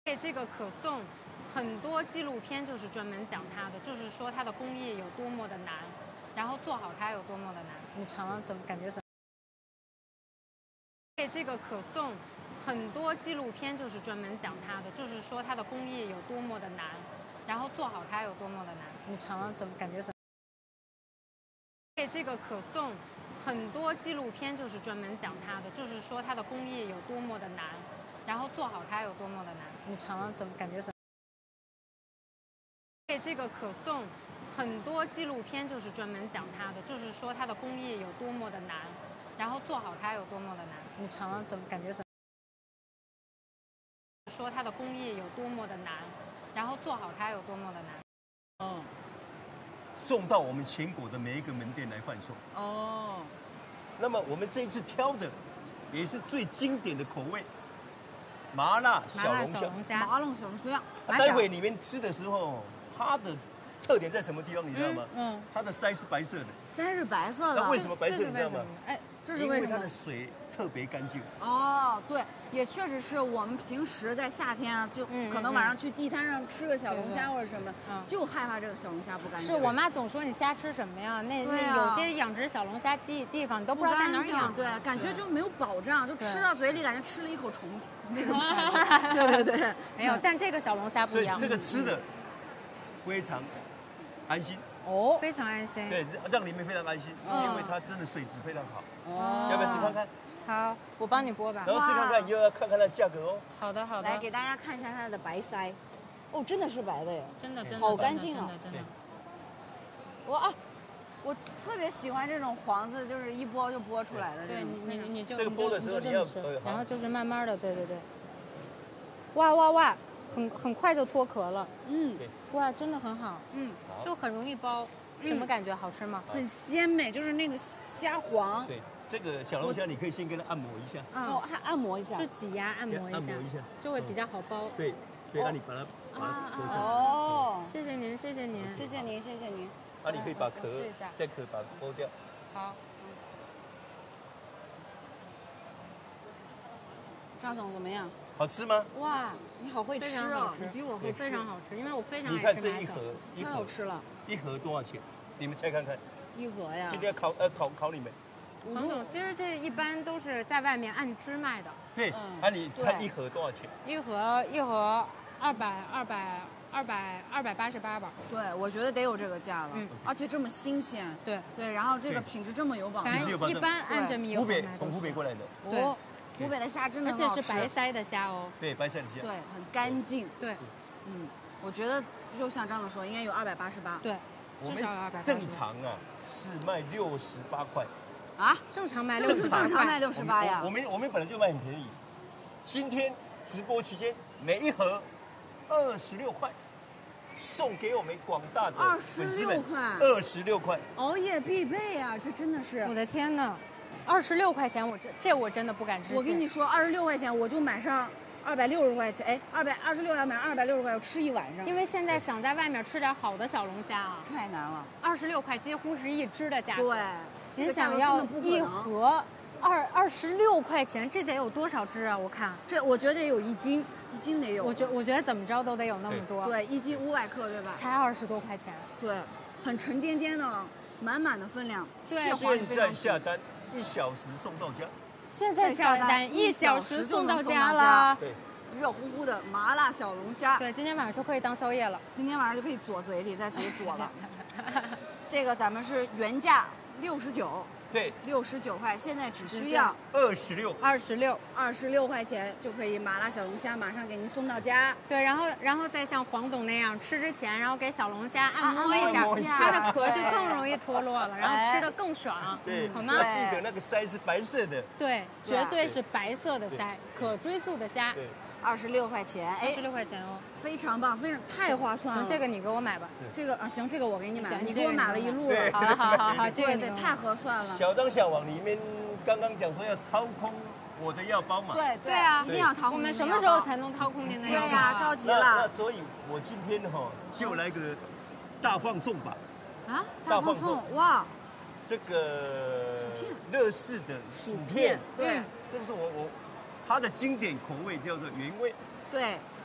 [SPEAKER 2] 这个可颂，很多纪录片就是专门讲它的，就是说它的工艺有多么的难，然后做好它有多么的难。你尝了怎么感觉怎么？这个可颂，很多纪录片就是专门讲它的，就是说它的工艺有多么的难，然后做好它有多么的难。你尝了怎么感觉怎么？这个可颂，很多纪录片就是专门讲它的，就是说它的工艺有多么的难。然后做好它有多么的难，你尝了怎么感觉怎么？这个可颂，很多纪录片就是专门讲它的，就是说它的工艺有多么的难，然后做好它有多么的难，你尝了怎么感觉怎么？说它的工艺有多么的难，然后做好它有多么的难。
[SPEAKER 9] 嗯，送到我们全国的每一个门店来贩售。哦，那么我们这一次挑的也是最经典的口味。麻辣小龙虾，
[SPEAKER 1] 麻辣小龙虾。
[SPEAKER 9] 待会你们吃的时候，它的特点在什么地方？你知道吗？嗯，它的鳃是白色的。
[SPEAKER 1] 鳃是白色的。
[SPEAKER 9] 那为什么白色？你知道吗？
[SPEAKER 1] 哎，这是为什么？
[SPEAKER 9] 因为它的水特别干净。
[SPEAKER 1] 哦，对，也确实是我们平时在夏天啊，就可能晚上去地摊上吃个小龙虾或者什么，就害怕这个小龙虾不干净。
[SPEAKER 2] 是我妈总说你瞎吃什么呀？那那有些养殖小龙虾地地方你都不知道在哪儿养。
[SPEAKER 1] 对，感觉就没有保障，就吃到嘴里感觉吃了一口虫。那种对对对，
[SPEAKER 2] 没有，但这个小龙虾不一样。
[SPEAKER 9] 这个吃的非常安心
[SPEAKER 2] 哦，非常安心。
[SPEAKER 9] 对，让你们非常安心，因为它真的水质非常好。哦，要不要试看看？
[SPEAKER 2] 好，我帮你剥吧。
[SPEAKER 9] 然后试看看，又要看看它价格哦。
[SPEAKER 2] 好的好的。
[SPEAKER 1] 来给大家看一下它的白鳃，哦，真的是白的耶，
[SPEAKER 2] 真的真的
[SPEAKER 1] 好干净
[SPEAKER 2] 啊，真的。
[SPEAKER 1] 我啊。我特别喜欢这种黄子，就是一剥就剥出来的。
[SPEAKER 2] 对你，你你就
[SPEAKER 9] 这个剥的时候你要吃，
[SPEAKER 2] 然后就是慢慢的，对对对。哇哇哇，很很快就脱壳了。嗯，哇，真的很好。嗯，就很容易剥。什么感觉？好吃吗？
[SPEAKER 1] 很鲜美，就是那个虾黄。
[SPEAKER 9] 对，这个小龙虾你可以先跟它按摩一下。
[SPEAKER 1] 哦，还按摩一下。
[SPEAKER 2] 就挤压按摩一下，
[SPEAKER 9] 按摩一下，
[SPEAKER 2] 就会比较好剥。
[SPEAKER 9] 对，对，那你把它把它剥下来。
[SPEAKER 2] 哦，谢谢您，谢谢您，
[SPEAKER 1] 谢谢您，谢谢您。
[SPEAKER 9] 那你可以把壳再壳把它剥掉。
[SPEAKER 2] 好。
[SPEAKER 1] 张总怎么样？
[SPEAKER 9] 好吃吗？
[SPEAKER 1] 哇，你好会吃哦！你比我会吃，
[SPEAKER 2] 非常好吃，因为我非常
[SPEAKER 9] 爱吃。你看这一盒，
[SPEAKER 1] 太好吃了。
[SPEAKER 9] 一盒多少钱？你们猜看看。
[SPEAKER 1] 一盒呀？
[SPEAKER 9] 今天考呃考考你们。
[SPEAKER 2] 黄总，其实这一般都是在外面按只卖的。
[SPEAKER 9] 对，那你看一盒多少钱？
[SPEAKER 2] 一盒一盒二百二百。二百二百八十八吧，
[SPEAKER 1] 对，我觉得得有这个价了，嗯，而且这么新鲜，
[SPEAKER 2] 对
[SPEAKER 1] 对，然后这个品质这么有保障，
[SPEAKER 2] 一般按这么有
[SPEAKER 9] 湖北从湖北过来的，
[SPEAKER 1] 哦，湖北的虾真的
[SPEAKER 2] 而且是白鳃的虾哦，
[SPEAKER 9] 对，白鳃的虾，
[SPEAKER 1] 对，很干净，
[SPEAKER 2] 对，
[SPEAKER 1] 嗯，我觉得就像张总说，应该有二百八十八，
[SPEAKER 2] 对，至少有二百。
[SPEAKER 9] 正常啊是卖六十八块，
[SPEAKER 1] 啊，
[SPEAKER 2] 正常卖
[SPEAKER 1] 就是正常卖六十八呀，
[SPEAKER 9] 我们我们本来就卖很便宜，今天直播期间每一盒二十六块。送给我们广大的粉丝们，二十六块，
[SPEAKER 1] 熬夜必备啊！这真的是，
[SPEAKER 2] 我的天哪，二十六块钱，我这这我真的不敢置信。
[SPEAKER 1] 我跟你说，二十六块钱我就买上二百六十块钱，哎，二百二十六要买二百六十块，我吃一晚上。
[SPEAKER 2] 因为现在想在外面吃点好的小龙虾啊，
[SPEAKER 1] 太难了。
[SPEAKER 2] 二十六块几乎是一只的价格。
[SPEAKER 1] 对，
[SPEAKER 2] 你想要一盒二二十六块钱，这得有多少只啊？我看
[SPEAKER 1] 这，我觉得得有一斤。一斤得有，
[SPEAKER 2] 我觉我觉得怎么着都得有那么多。
[SPEAKER 1] 对，一斤五百克，对吧？
[SPEAKER 2] 才二十多块钱。
[SPEAKER 1] 对，很沉甸甸的，满满的分量。
[SPEAKER 2] 对，
[SPEAKER 9] 现在下单一小时送到家。
[SPEAKER 2] 现在下单一小时送到家了。
[SPEAKER 9] 对，
[SPEAKER 1] 热乎乎的麻辣小龙虾。
[SPEAKER 2] 对，今天晚上就可以当宵夜了。
[SPEAKER 1] 今天晚上就可以嘬嘴里，再自己嘬了。这个咱们是原价六十九。
[SPEAKER 9] 对，
[SPEAKER 1] 六十九块，现在只需要
[SPEAKER 9] 二十六，
[SPEAKER 2] 二十六，
[SPEAKER 1] 二十六块钱就可以麻辣小龙虾马上给您送到家。
[SPEAKER 2] 对，然后然后再像黄董那样，吃之前然后给小龙虾按摩一下，它的壳就更容易脱落了，然后吃的更爽。
[SPEAKER 9] 对，
[SPEAKER 2] 好吗？
[SPEAKER 9] 要记得那个鳃是白色的。
[SPEAKER 2] 对，绝对是白色的鳃，可追溯的虾。
[SPEAKER 9] 对。
[SPEAKER 1] 二十六块钱，哎，
[SPEAKER 2] 二十六块钱哦，
[SPEAKER 1] 非常棒，非常太划算了。
[SPEAKER 2] 行，这个你给我买吧。
[SPEAKER 1] 这个啊，行，这个我给你买，你给我买了一路了。
[SPEAKER 2] 好了，好好好，这个
[SPEAKER 1] 对，太合算了。
[SPEAKER 9] 小张小王，你们刚刚讲说要掏空我的药包嘛？
[SPEAKER 1] 对
[SPEAKER 2] 对啊，
[SPEAKER 1] 一定要掏空。
[SPEAKER 2] 我们什么时候才能掏空您的药包？
[SPEAKER 1] 对呀，着急了。
[SPEAKER 9] 那所以，我今天哈就来个大放送吧。
[SPEAKER 2] 啊，
[SPEAKER 1] 大放送哇！
[SPEAKER 9] 这个乐事的薯片，
[SPEAKER 1] 对，
[SPEAKER 9] 这个是我我它的经典口味叫做原味。
[SPEAKER 1] 对，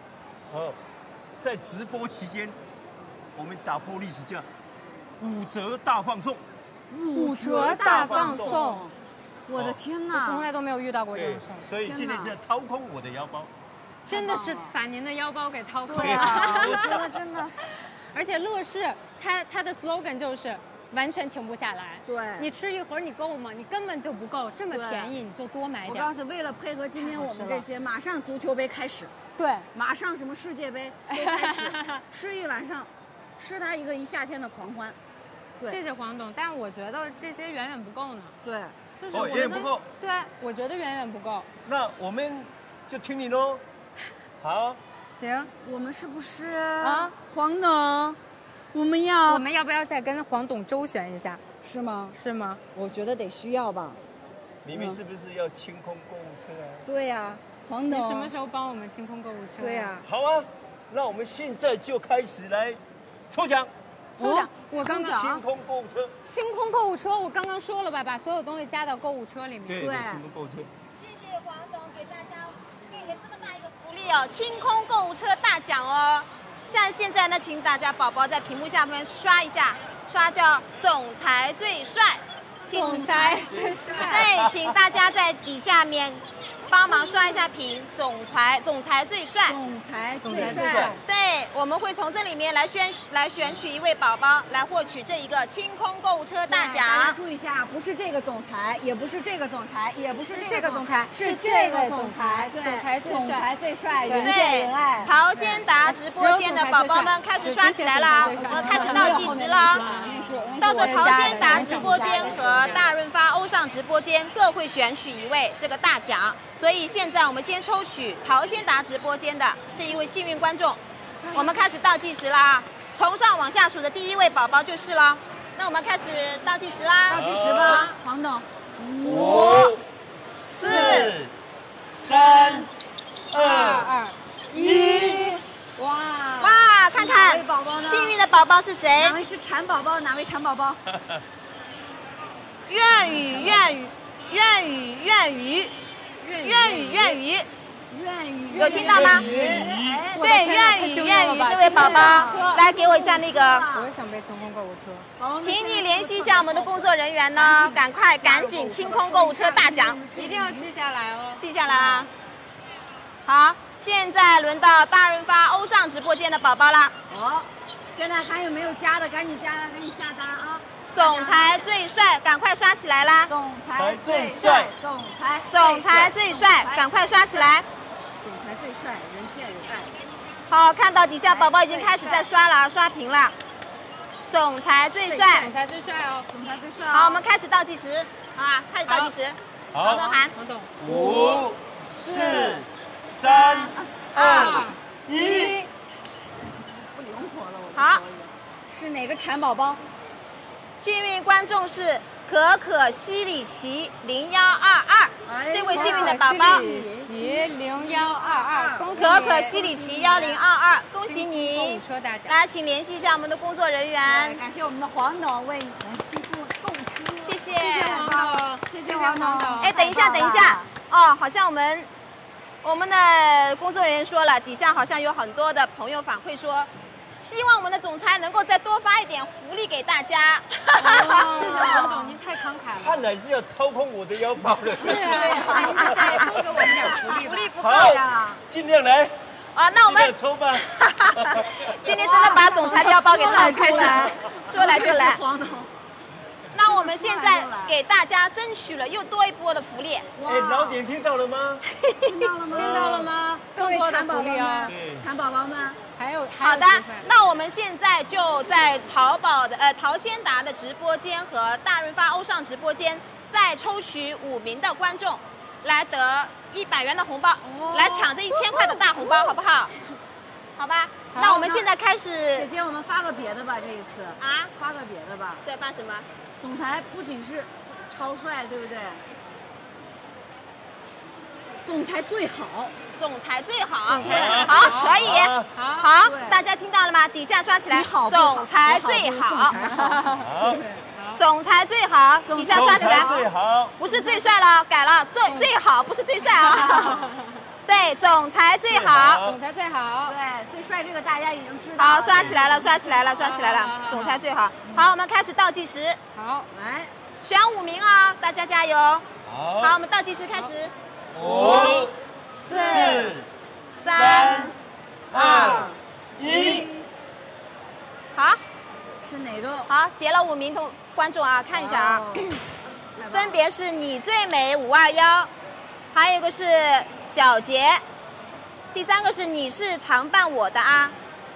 [SPEAKER 9] 哦，在直播期间，我们打破历史价，五折大放送。
[SPEAKER 2] 五折大放送！
[SPEAKER 1] 我的天哪，
[SPEAKER 2] 我从来都没有遇到过这种事。
[SPEAKER 9] 所以今天是掏空我的腰包。
[SPEAKER 2] 真的是把您的腰包给掏空了。
[SPEAKER 1] 对啊，我觉得真的。
[SPEAKER 2] 而且乐事它它的 slogan 就是完全停不下来。
[SPEAKER 1] 对。
[SPEAKER 2] 你吃一盒你够吗？你根本就不够，这么便宜你就多买点。
[SPEAKER 1] 我告诉你，为了配合今天我们这些，马上足球杯开始。
[SPEAKER 2] 对。
[SPEAKER 1] 马上什么世界杯都开始，吃一晚上，吃它一个一夏天的狂欢。
[SPEAKER 2] 谢谢黄董，但我觉得这些远远不够呢。
[SPEAKER 1] 对。
[SPEAKER 2] 就是
[SPEAKER 9] 哦，远远不够。
[SPEAKER 2] 对，我觉得远远不够。
[SPEAKER 9] 那我们就听你喽。好，
[SPEAKER 2] 行，
[SPEAKER 1] 我们是不是啊？黄董，我们要
[SPEAKER 2] 我们要不要再跟黄董周旋一下？
[SPEAKER 1] 是吗？
[SPEAKER 2] 是吗？
[SPEAKER 1] 我觉得得需要吧。
[SPEAKER 9] 你们是不是要清空购物车啊？
[SPEAKER 1] 对呀、啊，黄董，
[SPEAKER 2] 你什么时候帮我们清空购物车、啊？
[SPEAKER 1] 对呀、啊。
[SPEAKER 9] 好啊，那我们现在就开始来抽奖。
[SPEAKER 2] 抽奖！我刚刚
[SPEAKER 9] 清空购物车。
[SPEAKER 2] 清空购物车，我刚刚说了吧，把所有东西加到购物车里面。
[SPEAKER 9] 对对，清空购物车。
[SPEAKER 4] 谢谢黄董给大家给了这么大一个福利哦，清空购物车大奖哦。像现在呢，请大家宝宝在屏幕下面刷一下，刷叫总裁最帅，
[SPEAKER 2] 总裁最帅。
[SPEAKER 4] 对，请大家在底下面帮忙刷一下屏，总裁总裁最帅，
[SPEAKER 1] 总裁
[SPEAKER 2] 总裁最帅。
[SPEAKER 4] 对，我们会从这里面来选来选取一位宝宝来获取这一个清空购物车大奖。
[SPEAKER 1] 大家注意一下，不是这个总裁，也不是这个总裁，也不是
[SPEAKER 2] 这个总裁，
[SPEAKER 1] 是这个总裁。对，
[SPEAKER 2] 总裁最帅，
[SPEAKER 1] 总裁最帅，人见人爱。
[SPEAKER 4] 淘鲜达直播间的宝宝们开始刷起来了，我们开始倒计时了。到时候淘鲜达直播间和大润发欧尚直播间各会选取一位这个大奖。所以现在我们先抽取淘鲜达直播间的这一位幸运观众，我们开始倒计时啦，从上往下数的第一位宝宝就是了。那我们开始倒计时啦，
[SPEAKER 1] 倒计时吧，黄董，
[SPEAKER 4] 五、四、
[SPEAKER 9] 三、
[SPEAKER 2] 二、二、一，
[SPEAKER 1] 哇
[SPEAKER 4] 哇，看看幸运的宝宝是谁？
[SPEAKER 1] 哪位是蚕宝宝？哪位蚕宝宝？
[SPEAKER 4] 愿语愿语愿语愿语。愿语愿语，
[SPEAKER 1] 愿语
[SPEAKER 4] 有听到吗？对，愿语愿语，这位宝宝，来给我一下那个。
[SPEAKER 2] 我也想被清空购物车。
[SPEAKER 4] 请你联系一下我们的工作人员呢，赶快赶紧清空购物车大奖，
[SPEAKER 2] 一定要记下来哦。
[SPEAKER 4] 记下来啊！好，现在轮到大润发欧尚直播间的宝宝了。
[SPEAKER 1] 哦，现在还有没有加的？赶紧加，赶紧下单啊！
[SPEAKER 4] 总裁最帅，赶快刷起来啦！
[SPEAKER 1] 总裁最帅，总裁
[SPEAKER 4] 总裁最帅，赶快刷起来！
[SPEAKER 1] 总裁最帅，人见人爱。
[SPEAKER 4] 好，看到底下宝宝已经开始在刷了，刷屏了。总裁最帅，
[SPEAKER 2] 总裁最帅哦，
[SPEAKER 1] 总裁最帅。
[SPEAKER 4] 好，我们开始倒计时啊，开始倒计时。
[SPEAKER 9] 好，
[SPEAKER 4] 黄总喊。
[SPEAKER 2] 黄董。
[SPEAKER 9] 五、四、三、二、一。
[SPEAKER 1] 不灵活了，我。
[SPEAKER 4] 好，
[SPEAKER 1] 是哪个蚕宝宝？
[SPEAKER 4] 幸运观众是可可西里奇零幺二二，这位幸运的宝宝。
[SPEAKER 2] 西零幺二二，恭喜你！
[SPEAKER 4] 可可西里奇幺零二二，恭喜你！
[SPEAKER 2] 购物车大奖，
[SPEAKER 4] 大家请联系一下我们的工作人员。
[SPEAKER 1] 感谢我们的黄董为你们清空购物车，
[SPEAKER 4] 谢谢，
[SPEAKER 2] 谢谢黄董，
[SPEAKER 1] 谢谢黄董。
[SPEAKER 4] 哎，等一下，等一下，哦，好像我们我们的工作人员说了，底下好像有很多的朋友反馈说。希望我们的总裁能够再多发一点福利给大家。
[SPEAKER 2] 哦、谢谢黄董，您太慷慨了。
[SPEAKER 9] 看来是要掏空我的腰包了。
[SPEAKER 2] 是啊，您再多给我们点福利吧。
[SPEAKER 4] 福利不够呀，
[SPEAKER 9] 尽量来。
[SPEAKER 4] 啊，那我们
[SPEAKER 9] 抽吧。
[SPEAKER 4] 今天真的把总裁腰包给掏出来，说来就来。
[SPEAKER 1] 黄董。
[SPEAKER 4] 那我们现在给大家争取了又多一波的福利。
[SPEAKER 9] 哎，老点听到了吗？
[SPEAKER 1] 听到了吗？
[SPEAKER 2] 听到了吗？更多的福利啊！
[SPEAKER 1] 蚕宝宝们。
[SPEAKER 2] 还有
[SPEAKER 4] 好的，那我们现在就在淘宝的呃淘鲜达的直播间和大润发欧尚直播间再抽取五名的观众，来得一百元的红包，哦、来抢这一千块的大红包，好不好？好吧，好那我们现在开始。
[SPEAKER 1] 姐姐，我们发个别的吧，这一次
[SPEAKER 4] 啊，
[SPEAKER 1] 发个别的吧。
[SPEAKER 4] 对，发什么？
[SPEAKER 1] 总裁不仅是超帅，对不对？总裁最好。
[SPEAKER 4] 总裁最好，好，可以，好，大家听到了吗？底下刷起来，总裁最好，
[SPEAKER 9] 好，
[SPEAKER 4] 总裁最好，底下刷起来，
[SPEAKER 9] 最好，
[SPEAKER 4] 不是最帅了，改了，最最好，不是最帅啊。 对，总裁最好，
[SPEAKER 2] 总裁最好，
[SPEAKER 1] 对，最帅这个大家已经知道。
[SPEAKER 4] 好，刷起来了，刷起来了，刷起来了，总裁最好。好，我们开始倒计时。
[SPEAKER 2] 好，
[SPEAKER 1] 来，
[SPEAKER 4] 选五名啊，大家加油。
[SPEAKER 9] 好，
[SPEAKER 4] 好，我们倒计时开始。
[SPEAKER 9] 五、四、三、二、一。
[SPEAKER 4] 好，
[SPEAKER 1] 是哪个？
[SPEAKER 4] 好，截了五名同观众啊，看一下啊，分别是你最美五二幺，还有一个是小杰，第三个是你是常伴我的啊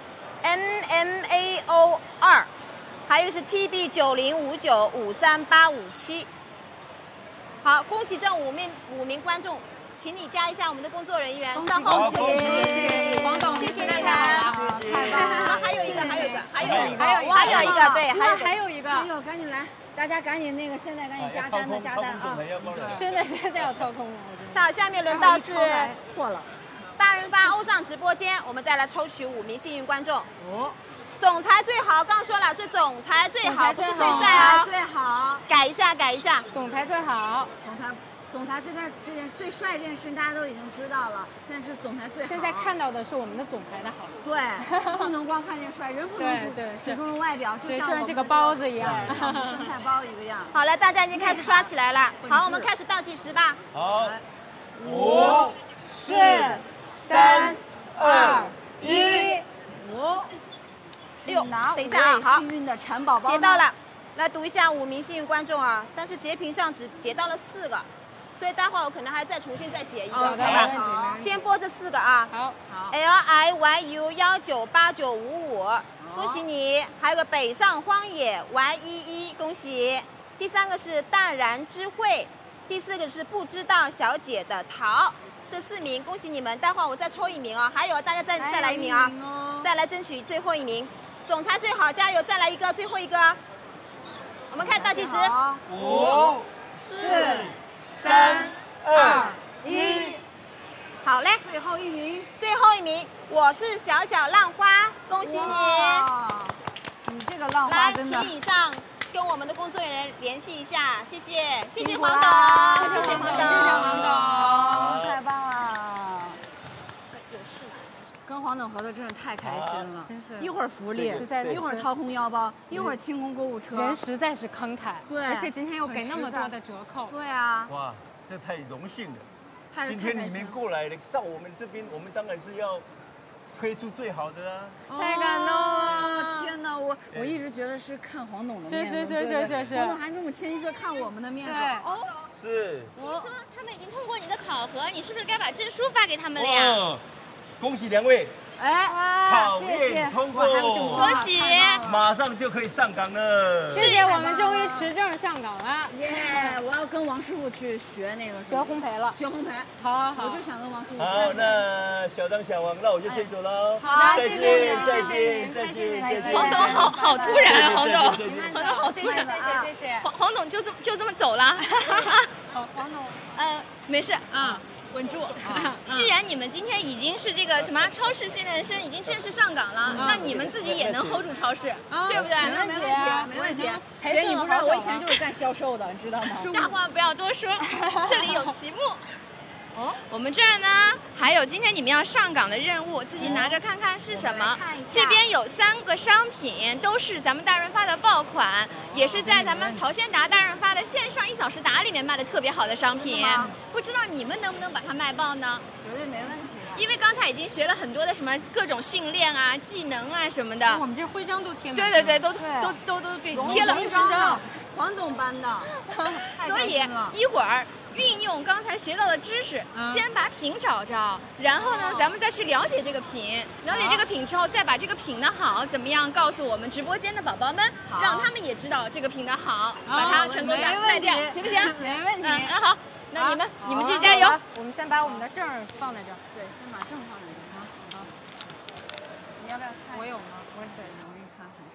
[SPEAKER 4] ，M M A O 二，还有是 T B 九零五九五三八五七。好，恭喜这五名五名观众，请你加一下我们的工作人员，稍后
[SPEAKER 9] 恭喜
[SPEAKER 2] 黄董，
[SPEAKER 4] 谢谢大
[SPEAKER 2] 家，
[SPEAKER 4] 谢谢。
[SPEAKER 1] 太棒了！
[SPEAKER 4] 还有一个，还有一个，还有一个，
[SPEAKER 2] 还有
[SPEAKER 4] 还有一个，对，还有
[SPEAKER 2] 还有一个，
[SPEAKER 1] 哎呦，赶紧来，大家赶紧那个，现在赶紧加单的加单啊！
[SPEAKER 2] 真的真的要掏空了，我真的。
[SPEAKER 4] 下下面轮到是
[SPEAKER 1] 错了，
[SPEAKER 4] 大润发欧尚直播间，我们再来抽取五名幸运观众。
[SPEAKER 1] 哦，
[SPEAKER 4] 总裁最好，刚说了是总裁最好，不是最帅啊，
[SPEAKER 1] 最好，
[SPEAKER 4] 改一下，改一下，
[SPEAKER 2] 总裁最好，
[SPEAKER 1] 总裁。总裁这件这件最帅这件事大家都已经知道了，但是总裁最好。
[SPEAKER 2] 现在看到的是我们的总裁的好。
[SPEAKER 1] 对，不能光看见帅，人不能只只注重外表，就像
[SPEAKER 2] 这个包子一样，
[SPEAKER 1] 像生菜包一个样。
[SPEAKER 4] 好了，大家已经开始刷起来了。好，我们开始倒计时吧。
[SPEAKER 9] 好，五、四、
[SPEAKER 2] 三、
[SPEAKER 9] 二、
[SPEAKER 2] 一。
[SPEAKER 1] 五。
[SPEAKER 4] 哎呦，等一下啊，好，
[SPEAKER 1] 幸运的蚕宝宝
[SPEAKER 4] 截到了。来读一下五名幸运观众啊，但是截屏上只截到了四个。所以待会儿我可能还再重新再截一个，好吧？先播这四个啊。
[SPEAKER 2] 好，
[SPEAKER 1] 好。
[SPEAKER 4] L I Y U 幺九八九五五，恭喜你！还有个北上荒野 Y 一一，恭喜！第三个是淡然知慧，第四个是不知道小姐的桃，这四名恭喜你们！待会儿我再抽一名啊，还有大家再再来一名啊，再来争取最后一名。总裁最好，加油！再来一个，最后一个啊！我们看倒计时，
[SPEAKER 9] 五、四。三二一，
[SPEAKER 4] 好嘞！
[SPEAKER 1] 最后一名，
[SPEAKER 4] 最后一名，我是小小浪花，恭喜你！
[SPEAKER 1] 你这个浪花真的。
[SPEAKER 4] 来，请以上跟我们的工作人员联系一下，谢谢，谢谢黄
[SPEAKER 2] 董，
[SPEAKER 4] 谢谢
[SPEAKER 2] 黄董，谢谢黄董，
[SPEAKER 1] 太棒了！有事。跟黄董合作真是太开心了，
[SPEAKER 2] 真是
[SPEAKER 1] 一会儿福利，一会儿掏空腰包，一会儿清空购物车，
[SPEAKER 2] 人实在是慷慨，
[SPEAKER 1] 对，
[SPEAKER 2] 而且今天又给那么多的折扣，
[SPEAKER 1] 对啊，
[SPEAKER 9] 哇，这太荣幸了！
[SPEAKER 1] 太
[SPEAKER 9] 今天你们过来了，到我们这边，我们当然是要推出最好的啊！
[SPEAKER 2] 太感动了！
[SPEAKER 1] 天哪，我我一直觉得是看黄董的
[SPEAKER 2] 面子，是是是是是，
[SPEAKER 1] 黄董还这么谦虚说看我们的面子，
[SPEAKER 4] 哦，
[SPEAKER 9] 是。
[SPEAKER 4] 听说他们已经通过你的考核，你是不是该把证书发给他们了呀？
[SPEAKER 9] 恭喜两位！
[SPEAKER 1] 哎，
[SPEAKER 9] 考验通过，
[SPEAKER 4] 恭喜！
[SPEAKER 9] 马上就可以上岗了。
[SPEAKER 2] 谢谢，我们终于持证上岗了。
[SPEAKER 1] 耶！我要跟王师傅去学那个
[SPEAKER 2] 学烘焙了，
[SPEAKER 1] 学烘焙。
[SPEAKER 2] 好好好，
[SPEAKER 1] 我就想跟王师傅。
[SPEAKER 9] 好，那小张小王，那我就先走喽。
[SPEAKER 2] 好，
[SPEAKER 9] 再见，再见，再见，再见。
[SPEAKER 4] 黄董好好突然啊，黄董，黄董好突然，
[SPEAKER 2] 谢谢谢谢。
[SPEAKER 4] 黄黄董就这么就这么走了。
[SPEAKER 2] 好，黄董，
[SPEAKER 4] 呃，没事啊。稳住！既然你们今天已经是这个什么超市训练生，已经正式上岗了，那你们自己也能 hold 住超市，对不对？
[SPEAKER 1] 没问题，没问题。姐，你不知道我以前就是干销售的，你知道吗？
[SPEAKER 4] 大话不要多说，这里有题目。哦，我们这儿呢还有今天你们要上岗的任务，自己拿着看看是什么。这边有三个商品，都是咱们大润发的爆款，也是在咱们淘鲜达大润发的线上一小时达里面卖的特别好的商品。不知道你们能不能把它卖爆呢？
[SPEAKER 1] 绝对没问题。
[SPEAKER 4] 因为刚才已经学了很多的什么各种训练啊、技能啊什么的。
[SPEAKER 2] 我们这徽章都贴满。
[SPEAKER 4] 对对对，都都都都给贴了徽章。
[SPEAKER 1] 黄董班的。
[SPEAKER 4] 所以一会儿。运用刚才学到的知识，嗯、先把品找着，然后呢，哦、咱们再去了解这个品，了解这个品之后，再把这个品的好怎么样告诉我们直播间的宝宝们，让他们也知道这个品的好，把它成功的卖掉，行不行？
[SPEAKER 2] 没问题。
[SPEAKER 4] 嗯，那好，那你们你们继续加油。
[SPEAKER 2] 我们先把我们的证放在这儿。
[SPEAKER 1] 对，先把证放在这儿啊。好。你要不要擦？
[SPEAKER 2] 我有吗？我在，
[SPEAKER 1] 我给你擦擦。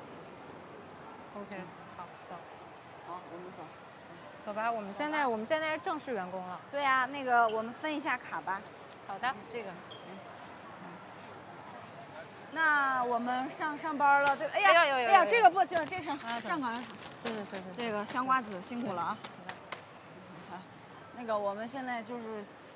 [SPEAKER 2] OK， 好，走。
[SPEAKER 1] 好，我们走。
[SPEAKER 2] 走吧，我们现在我们现在是正式员工了。
[SPEAKER 1] 对啊，那个我们分一下卡吧。
[SPEAKER 2] 好的，
[SPEAKER 1] 这个。嗯。那我们上上班了，对，哎呀，
[SPEAKER 2] 哎呀，
[SPEAKER 1] 哎呀，这个不，这这上上岗。
[SPEAKER 2] 是是是是。
[SPEAKER 1] 这个香瓜子辛苦了啊。好。那个我们现在就是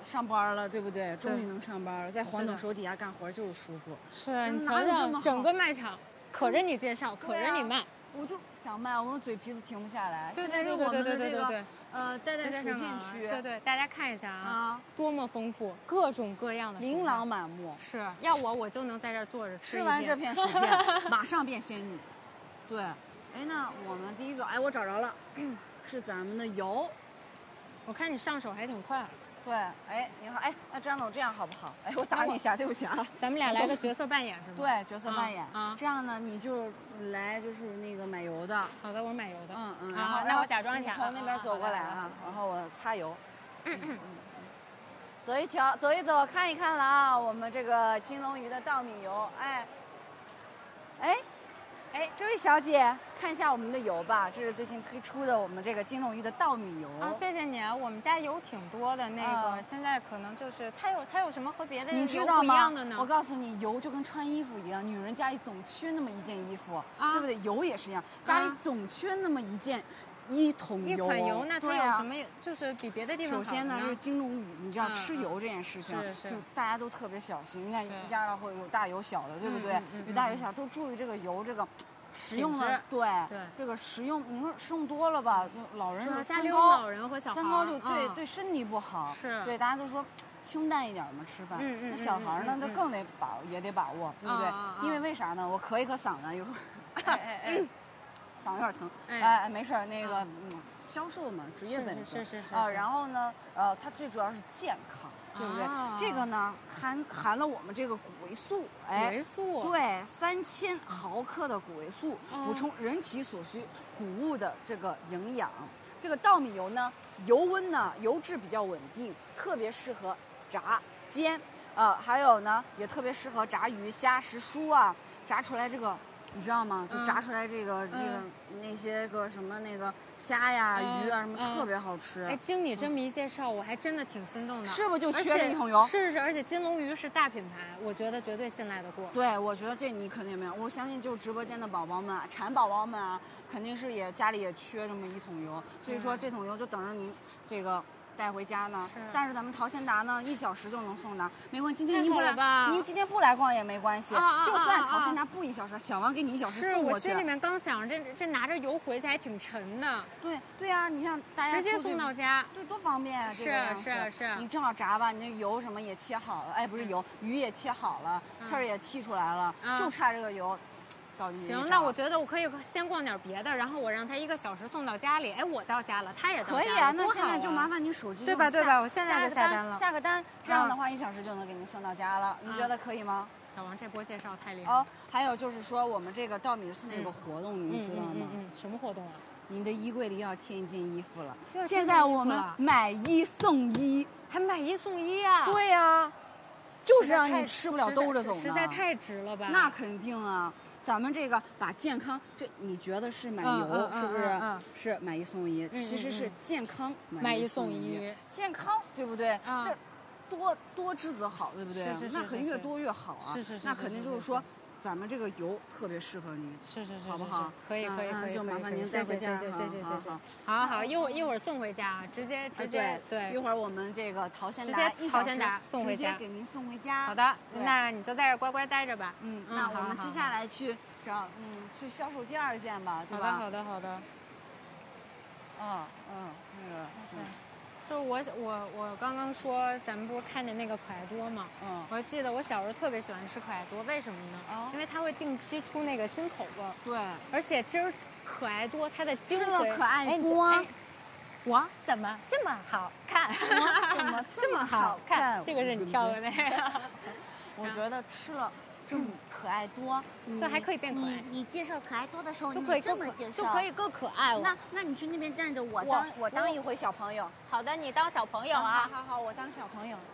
[SPEAKER 1] 上班了，对不对？终于能上班了，在黄总手底下干活就是舒服。
[SPEAKER 2] 是你瞧瞧，整个卖场可着你介绍，可着你卖。
[SPEAKER 1] 我就想卖，我嘴皮子停不下来。
[SPEAKER 2] 对对对对对对对对。
[SPEAKER 1] 呃，带带薯片区，
[SPEAKER 2] 对对，大家看一下啊，多么丰富，各种各样的，
[SPEAKER 1] 琳琅满目。
[SPEAKER 2] 是要我我就能在这儿坐着吃。
[SPEAKER 1] 吃完这片薯片，马上变仙女。对，哎，那我们第一个，哎，我找着了，是咱们的油。
[SPEAKER 2] 我看你上手还挺快。
[SPEAKER 1] 对，哎，你好，哎，那张总这样好不好？哎，我打你一下，对不起啊。
[SPEAKER 2] 咱们俩来个角色扮演是吗？
[SPEAKER 1] 对，角色扮演啊。这样呢，你就来就是那个买油的。
[SPEAKER 2] 好的，我买油的。
[SPEAKER 1] 嗯嗯。
[SPEAKER 2] 好，那我假装一下，
[SPEAKER 1] 从那边走过来啊，然后我擦油。嗯嗯嗯。走一瞧，走一走，看一看了啊，我们这个金龙鱼的稻米油，哎，哎。哎，这位小姐，看一下我们的油吧，这是最新推出的我们这个金龙鱼的稻米油。
[SPEAKER 2] 啊，谢谢你啊，我们家油挺多的，那个、嗯、现在可能就是它有它有什么和别的油不一样的呢？
[SPEAKER 1] 我告诉你，油就跟穿衣服一样，女人家里总缺那么一件衣服，啊、对不对？油也是一样，家里总缺那么一件。一桶油，
[SPEAKER 2] 一款油，那它有什么？就是比别的地方好呢？
[SPEAKER 1] 首先呢是金龙鱼，你知道吃油这件事情，就大家都特别小心。你看一家呢会有大有小的，对不对？有大有小，都注意这个油这个食用的，对这个食用，你说食用多了吧，就老人
[SPEAKER 2] 三高，老人和小孩
[SPEAKER 1] 三高就对对身体不好。
[SPEAKER 2] 是，
[SPEAKER 1] 对大家都说清淡一点嘛吃饭。嗯嗯。那小孩呢，他更得把也得把握，对不对？因为为啥呢？我咳一咳嗓子，有时候。哎哎哎。嗓子有点疼，哎，没事儿，那个，嗯，销售嘛，职业本
[SPEAKER 2] 是是是
[SPEAKER 1] 啊，然后呢，呃，它最主要是健康，对不对？这个呢，含含了我们这个谷维素，哎，
[SPEAKER 2] 谷维素，
[SPEAKER 1] 对，三千毫克的谷维素，补充人体所需谷物的这个营养。这个稻米油呢，油温呢，油质比较稳定，特别适合炸煎，呃，还有呢，也特别适合炸鱼虾时蔬啊，炸出来这个。你知道吗？就炸出来这个、嗯、这个那些个什么那个虾呀、嗯、鱼啊什么、嗯、特别好吃。
[SPEAKER 2] 哎，经你这么一介绍，嗯、我还真的挺心动的。
[SPEAKER 1] 是不是就缺了一桶油？
[SPEAKER 2] 是是，而且金龙鱼是大品牌，我觉得绝对信赖得过。
[SPEAKER 1] 对，我觉得这你肯定没有。我相信就是直播间的宝宝们、产宝宝们啊，肯定是也家里也缺这么一桶油，所以说这桶油就等着您这个。带回家呢，是但是咱们淘鲜达呢，一小时就能送达，没关系。今天您不来，您今天不来逛也没关系，啊、就算淘鲜达不一小时，小王给你一小时送过去。
[SPEAKER 2] 是我心里面刚想，这这拿着油回去还挺沉的。
[SPEAKER 1] 对对啊，你像大家
[SPEAKER 2] 直接送到家，
[SPEAKER 1] 对，多方便啊！
[SPEAKER 2] 是是是，
[SPEAKER 1] 你正好炸吧，你那油什么也切好了，哎，不是油，鱼也切好了，刺儿也剔出来了，嗯、就差这个油。
[SPEAKER 2] 行，那我觉得我可以先逛点别的，然后我让他一个小时送到家里。哎，我到家了，他也到家了，
[SPEAKER 1] 可以啊。那现在就麻烦您手机
[SPEAKER 2] 对吧对吧？我现在就下单了，
[SPEAKER 1] 下个单，这样的话一小时就能给您送到家了。你觉得可以吗？
[SPEAKER 2] 小王这波介绍太厉害
[SPEAKER 1] 哦。还有就是说，我们这个稻米现在有个活动，您知道吗？
[SPEAKER 2] 嗯嗯。什么活动啊？
[SPEAKER 1] 您的衣柜里要添一件衣服了。现在我们买一送一，
[SPEAKER 2] 还买一送一啊？
[SPEAKER 1] 对呀，就是让你吃不了兜着走呢。
[SPEAKER 2] 实在太值了吧？
[SPEAKER 1] 那肯定啊。咱们这个把健康，这你觉得是买油、
[SPEAKER 2] 嗯、
[SPEAKER 1] 是不是？
[SPEAKER 2] 嗯嗯、
[SPEAKER 1] 是买一送一，
[SPEAKER 2] 嗯、
[SPEAKER 1] 其实是健康
[SPEAKER 2] 买一送
[SPEAKER 1] 一。健康对不对？
[SPEAKER 2] 嗯、
[SPEAKER 1] 这多多之则好，对不对？
[SPEAKER 2] 是是是
[SPEAKER 1] 那肯定越多越好啊。
[SPEAKER 2] 是是是。
[SPEAKER 1] 那肯定就是说，咱们这个油特别适合您。
[SPEAKER 2] 是是是。
[SPEAKER 1] 好不好？
[SPEAKER 2] 可以可以可以。
[SPEAKER 1] 就麻烦您带回家。
[SPEAKER 2] 谢谢谢谢谢谢。好好，一会儿一会儿送回家，直接直接对。
[SPEAKER 1] 一会儿我们这个淘鲜达，
[SPEAKER 2] 直接淘鲜达送回家，
[SPEAKER 1] 直接给您送回家。
[SPEAKER 2] 好的，那你就在这乖乖待着吧。
[SPEAKER 1] 嗯，那我们接下来去。嗯，去销售第二件吧，对
[SPEAKER 2] 吧？好的，好的，好的。
[SPEAKER 1] 嗯嗯，那个，
[SPEAKER 2] 嗯，就是我我我刚刚说，咱们不是看见那个可爱多吗？
[SPEAKER 1] 嗯，
[SPEAKER 2] 我记得我小时候特别喜欢吃可爱多，为什么呢？
[SPEAKER 1] 哦，
[SPEAKER 2] 因为它会定期出那个新口味。
[SPEAKER 1] 对，
[SPEAKER 2] 而且其实可爱多它的精髓，
[SPEAKER 1] 吃了可爱多，
[SPEAKER 2] 哎，我怎么这么好看？
[SPEAKER 1] 怎么
[SPEAKER 2] 这么好看？这个是你挑的那个。
[SPEAKER 1] 我觉得吃了。这么可爱多，
[SPEAKER 2] 这还可以变可爱。
[SPEAKER 3] 你介绍可爱多的时候，
[SPEAKER 2] 就可以
[SPEAKER 3] 这么介绍，
[SPEAKER 2] 就可以更可爱了。
[SPEAKER 3] 那那你去那边站着，我当
[SPEAKER 1] 我当一回小朋友。
[SPEAKER 2] 好的，你当小朋友啊。
[SPEAKER 1] 好好好，我当小朋友。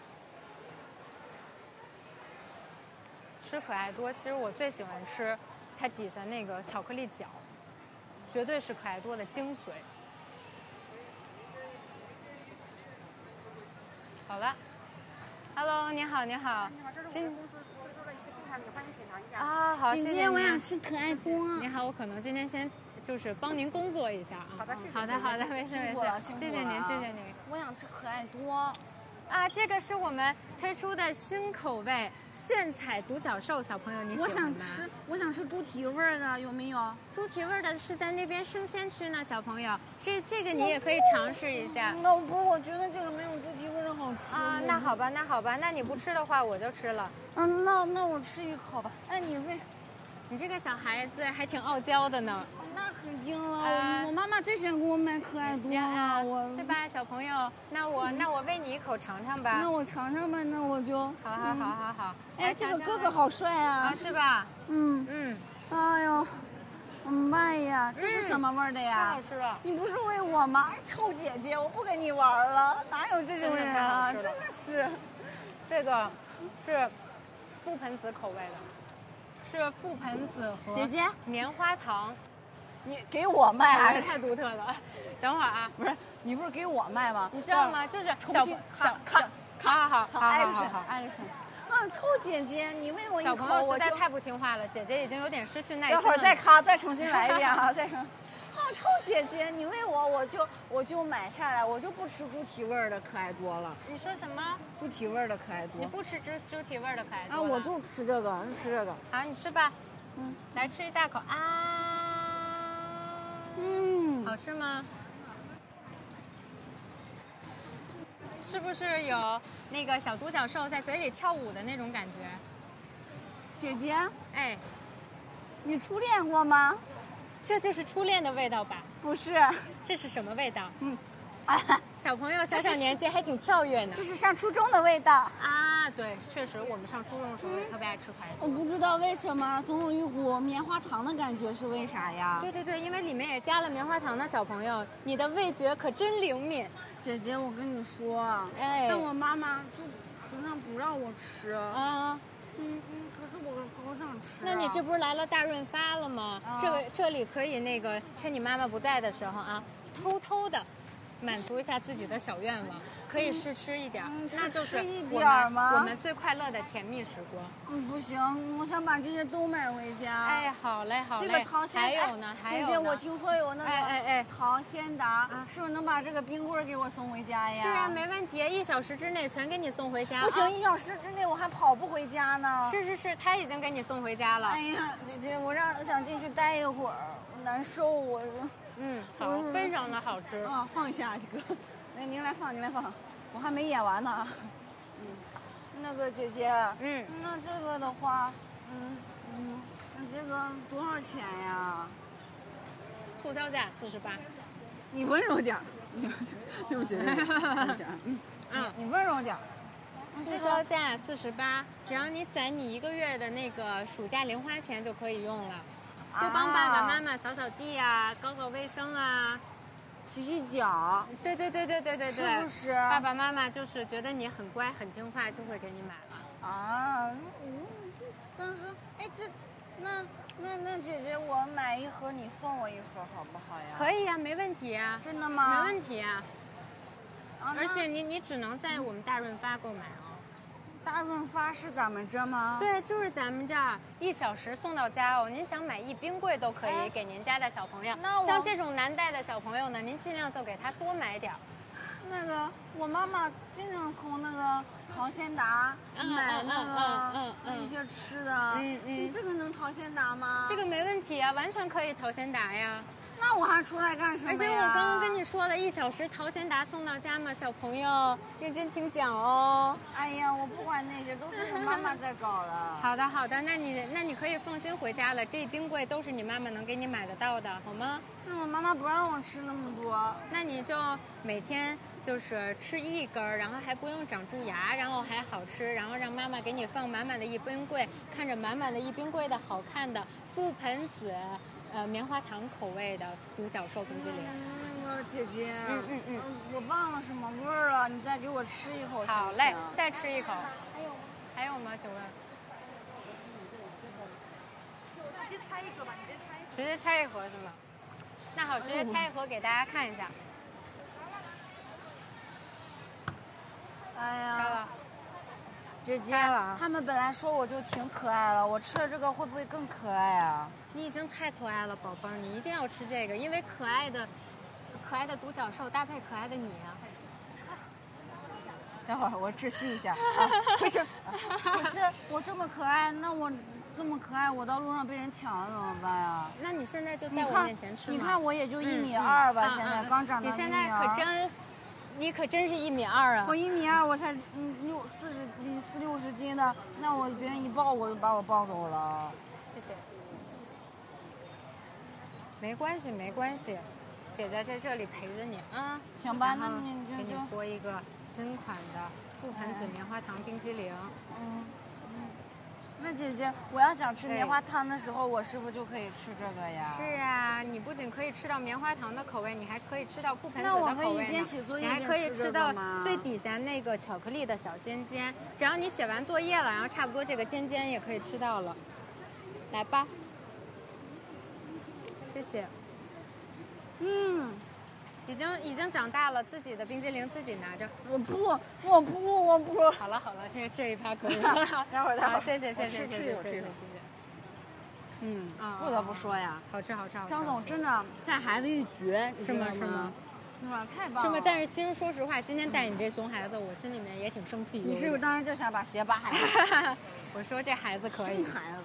[SPEAKER 2] 吃可爱多，其实我最喜欢吃它底下那个巧克力角，绝对是可爱多的精髓。好了。Hello， 你好，你好。
[SPEAKER 10] 你好，这是我们公司推出了一个新产品，欢迎品尝一下。
[SPEAKER 2] 啊，好，谢谢。
[SPEAKER 3] 今天我想吃可爱多。
[SPEAKER 2] 你好，我可能今天先就是帮您工作一下啊。
[SPEAKER 10] 好的，谢谢。
[SPEAKER 2] 好的，好的，没事没事，谢谢您，谢谢您。
[SPEAKER 1] 我想吃可爱多。
[SPEAKER 2] 啊，这个是我们推出的新口味炫彩独角兽，小朋友你喜欢吗？
[SPEAKER 1] 我想吃，我想吃猪蹄味的，有没有？
[SPEAKER 2] 猪蹄味的是在那边生鲜区呢，小朋友，这这个你也可以尝试一下。
[SPEAKER 1] 那不，我觉得这个没有猪蹄味的好吃
[SPEAKER 2] 啊。那好吧，那好吧，那你不吃的话，我就吃了。
[SPEAKER 1] 嗯，那那我吃一口吧。哎，你为，
[SPEAKER 2] 你这个小孩子还挺傲娇的呢。
[SPEAKER 1] 那肯定了，呃、我妈妈最喜欢给我买可爱多了，我
[SPEAKER 2] 是吧，小朋友？那我、嗯、那我喂你一口尝尝吧。
[SPEAKER 1] 那我尝尝吧，那我就。
[SPEAKER 2] 好好好好好。
[SPEAKER 1] 哎，这个哥哥好帅啊！
[SPEAKER 2] 啊，是吧？
[SPEAKER 1] 嗯
[SPEAKER 2] 嗯。
[SPEAKER 1] 哎呦，妈呀，这是什么味儿的呀？
[SPEAKER 2] 太好吃了！
[SPEAKER 1] 你不是喂我吗？臭姐姐，我不跟你玩了，哪有这种人啊？真的是。
[SPEAKER 2] 这个是覆盆子口味的，是覆盆子和
[SPEAKER 1] 姐姐
[SPEAKER 2] 棉花糖。
[SPEAKER 1] 你给我卖还是
[SPEAKER 2] 太独特了？等会儿啊，
[SPEAKER 1] 不是你不是给我卖吗？
[SPEAKER 2] 你知道吗？就是
[SPEAKER 1] 重新
[SPEAKER 2] 小
[SPEAKER 1] 看，
[SPEAKER 2] 好好好，
[SPEAKER 1] 艾丽好，艾丽森。嗯，臭姐姐，你喂我一口，
[SPEAKER 2] 小朋友实在太不听话了，姐姐已经有点失去耐心了。
[SPEAKER 1] 待会儿再咔，再重新来一遍啊，再重。啊，臭姐姐，你喂我，我就我就买下来，我就不吃猪蹄味的可爱多了。
[SPEAKER 2] 你说什么？
[SPEAKER 1] 猪蹄味的可爱多。
[SPEAKER 2] 你不吃猪猪蹄味的可爱多？
[SPEAKER 1] 啊，我就吃这个，吃这个。
[SPEAKER 2] 好，你吃吧。嗯，来吃一大口啊。
[SPEAKER 1] 嗯，
[SPEAKER 2] 好吃吗？是不是有那个小独角兽在嘴里跳舞的那种感觉？
[SPEAKER 1] 姐姐，
[SPEAKER 2] 哎，
[SPEAKER 1] 你初恋过吗？
[SPEAKER 2] 这就是初恋的味道吧？
[SPEAKER 1] 不是，
[SPEAKER 2] 这是什么味道？
[SPEAKER 1] 嗯，
[SPEAKER 2] 啊，小朋友小小年纪还挺跳跃呢。
[SPEAKER 1] 这是上初中的味道
[SPEAKER 2] 啊！对，确实我们上初中的时候也特别爱吃可爱多。
[SPEAKER 1] 我不知道为什么总有一股棉花糖的感觉，是为啥呀？
[SPEAKER 2] 对对对，因为里面也加了棉花糖的小朋友，你的味觉可真灵敏。
[SPEAKER 1] 姐姐，我跟你说，
[SPEAKER 2] 哎，
[SPEAKER 1] 但我妈妈就平常不让我吃
[SPEAKER 2] 啊。
[SPEAKER 1] 嗯嗯，可是我好想吃、啊。
[SPEAKER 2] 那你这不是来了大润发了吗？啊、这个这里可以那个趁你妈妈不在的时候啊，偷偷的满足一下自己的小愿望，可以试吃一点，
[SPEAKER 1] 嗯、
[SPEAKER 2] 那就是
[SPEAKER 1] 一点吗？
[SPEAKER 2] 我们最快乐的甜蜜时光。
[SPEAKER 1] 嗯，不行，我想把这些都买回家。
[SPEAKER 2] 哎，好嘞，好嘞。
[SPEAKER 1] 这个桃鲜
[SPEAKER 2] 还有呢，还有呢。
[SPEAKER 1] 姐姐，我听说有那个
[SPEAKER 2] 哎哎哎
[SPEAKER 1] 桃鲜达，啊、是不是能把这个冰棍给我送回家呀？
[SPEAKER 2] 是啊，没问题，一小时之内全给你送回家。
[SPEAKER 1] 不行，一小时之内我还跑不回家呢。
[SPEAKER 2] 是是是，他已经给你送回家了。
[SPEAKER 1] 哎呀，姐姐，我让想进去待一会儿，难受我。
[SPEAKER 2] 嗯，好，嗯、非常的好吃。
[SPEAKER 1] 啊，放下这个，那您来放，您来放，我还没演完呢。嗯，那个姐姐，
[SPEAKER 2] 嗯，
[SPEAKER 1] 那这个的话，嗯嗯，那这个多少钱呀？
[SPEAKER 2] 促销价四十八。
[SPEAKER 1] 你温柔点儿，对不起，对不起，嗯嗯，你温柔点儿。
[SPEAKER 2] 促销价四十八，只要你攒你一个月的那个暑假零花钱就可以用了。就帮爸爸妈妈扫扫地啊，搞搞卫生啊，
[SPEAKER 1] 洗洗脚。
[SPEAKER 2] 对对对对对对对，
[SPEAKER 1] 是不是？
[SPEAKER 2] 爸爸妈妈就是觉得你很乖很听话，就会给你买了。
[SPEAKER 1] 啊，嗯，但是，哎，这，那那那姐姐，我买一盒，你送我一盒，好不好呀？
[SPEAKER 2] 可以呀、啊，没问题呀、啊。
[SPEAKER 1] 真的吗？
[SPEAKER 2] 没问题呀、啊。而且你你只能在我们大润发购买哦。
[SPEAKER 1] 大润发是咱们这吗？
[SPEAKER 2] 对，就是咱们这儿，一小时送到家哦。您想买一冰柜都可以给您家的小朋友。
[SPEAKER 1] 那我
[SPEAKER 2] 像这种难带的小朋友呢，您尽量就给他多买点儿。
[SPEAKER 1] 那个，我妈妈经常从那个淘鲜达买那个嗯嗯一些吃的。嗯嗯。这个能淘鲜达吗？
[SPEAKER 2] 这个没问题啊，完全可以淘鲜达呀。
[SPEAKER 1] 那我还出来干什么呀？
[SPEAKER 2] 而且我刚刚跟你说了一小时淘鲜达送到家嘛，小朋友认真听讲哦。
[SPEAKER 1] 哎呀，我不管那些，都是我妈妈在搞的。
[SPEAKER 2] 好的好的，那你那你可以放心回家了，这一冰柜都是你妈妈能给你买得到的，好吗？
[SPEAKER 1] 那我妈妈不让我吃那么多，
[SPEAKER 2] 那你就每天就是吃一根，然后还不用长蛀牙，然后还好吃，然后让妈妈给你放满满的一冰柜，看着满满的一冰柜的好看的覆盆子。呃，棉花糖口味的独角兽冰激凌。
[SPEAKER 1] 那个姐姐，
[SPEAKER 2] 嗯嗯嗯，
[SPEAKER 1] 我忘了什么味儿了，你再给我吃一口。
[SPEAKER 2] 好嘞，再吃一口。还有还有吗？请问？
[SPEAKER 10] 直接拆一个吧，你直接拆。
[SPEAKER 2] 直接拆一盒是吗？那好，直接拆一盒给大家看一下。
[SPEAKER 1] 哎呀。
[SPEAKER 2] 拆了。
[SPEAKER 1] 姐姐，他们本来说我就挺可爱了，我吃了这个会不会更可爱啊？
[SPEAKER 2] 你已经太可爱了，宝宝，你一定要吃这个，因为可爱的、可爱的独角兽搭配可爱的你啊。
[SPEAKER 1] 待会儿我窒息一下。啊、不是，可是我这么可爱，那我这么可爱，我到路上被人抢了怎么办呀？
[SPEAKER 2] 那你现在就在我面前吃吗？
[SPEAKER 1] 你看我也就一米二吧，
[SPEAKER 2] 嗯、
[SPEAKER 1] 现在、嗯、刚长到一米二。
[SPEAKER 2] 你现在可真，你可真是一米二啊！
[SPEAKER 1] 我一米二，我才嗯六四十四六十斤的，那我别人一抱我就把我抱走了。
[SPEAKER 2] 谢谢。没关系，没关系，姐姐在这里陪着你啊。
[SPEAKER 1] 行吧，那你
[SPEAKER 2] 给你拨一个新款的覆盆子棉花糖冰激凌。
[SPEAKER 1] 嗯嗯。那姐姐，我要想吃棉花糖的时候，我是不是就可以吃这个呀？
[SPEAKER 2] 是啊，你不仅可以吃到棉花糖的口味，你还可以吃到覆盆子的
[SPEAKER 1] 口味呢。
[SPEAKER 2] 那我可以边写作业边吃这个吗？你还可以吃到最底下那个巧克力的小尖尖。只要你写完作业了，然后差不多这个尖尖也可以吃到了。来吧。谢谢。
[SPEAKER 1] 嗯，
[SPEAKER 2] 已经已经长大了，自己的冰激凌自己拿着。
[SPEAKER 1] 我不，我不，我不。
[SPEAKER 2] 好了好了，这这一趴可以了。
[SPEAKER 1] 待会儿待会儿，
[SPEAKER 2] 谢谢谢谢谢谢谢谢谢谢。
[SPEAKER 1] 嗯啊，不得不说呀，
[SPEAKER 2] 好吃好吃好吃。
[SPEAKER 1] 张总真的带孩子一绝，
[SPEAKER 2] 是吗是吗？
[SPEAKER 1] 是吧？太棒了。
[SPEAKER 2] 是吗？但是其实说实话，今天带你这熊孩子，我心里面也挺生气。
[SPEAKER 1] 你是不是当时就想把鞋拔下？
[SPEAKER 2] 我说这孩子可以。
[SPEAKER 1] 孩子。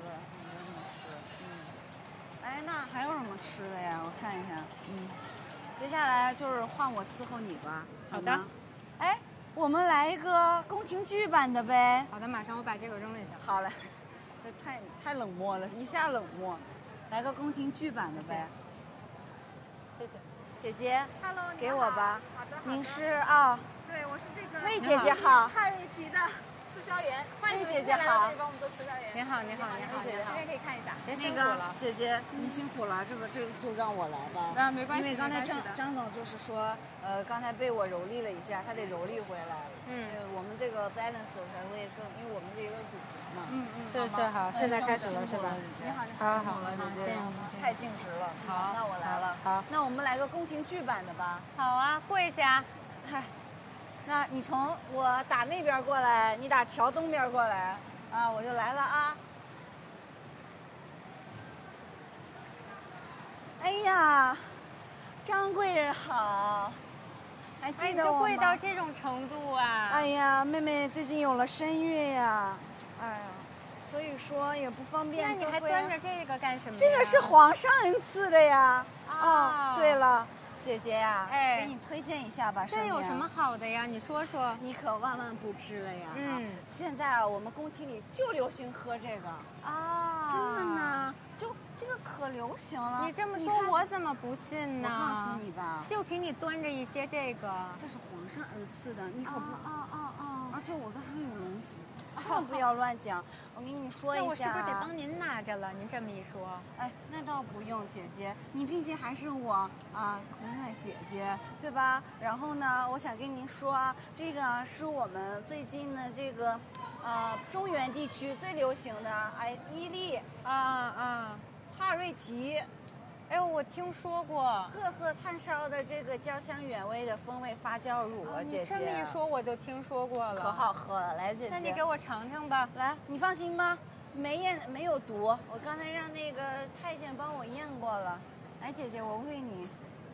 [SPEAKER 1] 哎，那还有什么吃的呀？我看一下。嗯，接下来就是换我伺候你吧。
[SPEAKER 2] 好的。
[SPEAKER 1] 哎，我们来一个宫廷剧版的呗。
[SPEAKER 2] 好的，马上我把这个扔了一下。
[SPEAKER 1] 好嘞。这太太冷漠了，一下冷漠。来个宫廷剧版的呗。
[SPEAKER 2] 谢谢。
[SPEAKER 1] 姐姐
[SPEAKER 3] ，Hello，
[SPEAKER 1] 给我吧。
[SPEAKER 3] 好的。
[SPEAKER 1] 您是啊？
[SPEAKER 3] 对，我是这个。
[SPEAKER 1] 魏姐姐好。
[SPEAKER 3] 汉瑞吉的。促销员，欢迎你们
[SPEAKER 1] 姐姐好，
[SPEAKER 3] 这里帮我们做促销员。
[SPEAKER 2] 你好，你好，你好，
[SPEAKER 3] 姐姐，这边可以看一下。
[SPEAKER 2] 别辛苦了，
[SPEAKER 1] 姐姐，你辛苦了，这个这个就让我来吧。
[SPEAKER 2] 啊，没关系。
[SPEAKER 1] 因为刚才张张总就是说，呃，刚才被我蹂躏了一下，他得蹂躏回来。嗯，我们这个 balance 才会更，因为我们是一个组合嘛。
[SPEAKER 2] 嗯嗯。是是好，现在开始了是吧？
[SPEAKER 1] 你好，
[SPEAKER 2] 好好好，谢谢您。
[SPEAKER 1] 太尽职了。
[SPEAKER 2] 好，
[SPEAKER 1] 那我来了。
[SPEAKER 2] 好，
[SPEAKER 1] 那我们来个宫廷剧版的吧。
[SPEAKER 2] 好啊，跪下。
[SPEAKER 1] 嗨。那你从我打那边过来，你打桥东边过来，啊，我就来了啊！哎呀，张贵人好，还记得我吗？
[SPEAKER 2] 就跪到这种程度啊！
[SPEAKER 1] 哎呀，妹妹最近有了身孕呀，哎呀，所以说也不方便。
[SPEAKER 2] 那你还端着这个干什么？
[SPEAKER 1] 这个是皇上赐的呀。
[SPEAKER 2] 啊，
[SPEAKER 1] 哦，对了。姐姐呀，
[SPEAKER 2] 哎，
[SPEAKER 1] 给你推荐一下吧。
[SPEAKER 2] 这有什么好的呀？你说说。
[SPEAKER 1] 你可万万不知了呀！
[SPEAKER 2] 嗯，
[SPEAKER 1] 现在啊，我们宫廷里就流行喝这个
[SPEAKER 2] 啊，
[SPEAKER 1] 真的呢，就这个可流行了。
[SPEAKER 2] 你这么说，我怎么不信呢？
[SPEAKER 1] 我告诉你吧，
[SPEAKER 2] 就凭你端着一些这个，
[SPEAKER 1] 这是皇上恩赐的，你可不。
[SPEAKER 2] 啊啊啊！
[SPEAKER 1] 而且我这还有龙福。千万不要乱讲，我跟你说一下。
[SPEAKER 2] 那我是不是得帮您拿着了？您这么一说，
[SPEAKER 1] 哎，那倒不用，姐姐，你毕竟还是我啊，红爱姐姐，对吧？然后呢，我想跟您说啊，这个啊是我们最近的这个，呃，中原地区最流行的哎伊利
[SPEAKER 2] 啊啊，
[SPEAKER 1] 帕瑞提。
[SPEAKER 2] 哎呦，我听说过
[SPEAKER 1] 特色炭烧的这个焦香原味的风味发酵乳啊，姐姐。
[SPEAKER 2] 这么一说，我就听说过了，
[SPEAKER 1] 可好喝了。来，姐姐，
[SPEAKER 2] 那你给我尝尝吧。
[SPEAKER 1] 来，你放心吧，没验没有毒，我刚才让那个太监帮我验过了。来，姐姐，我喂你。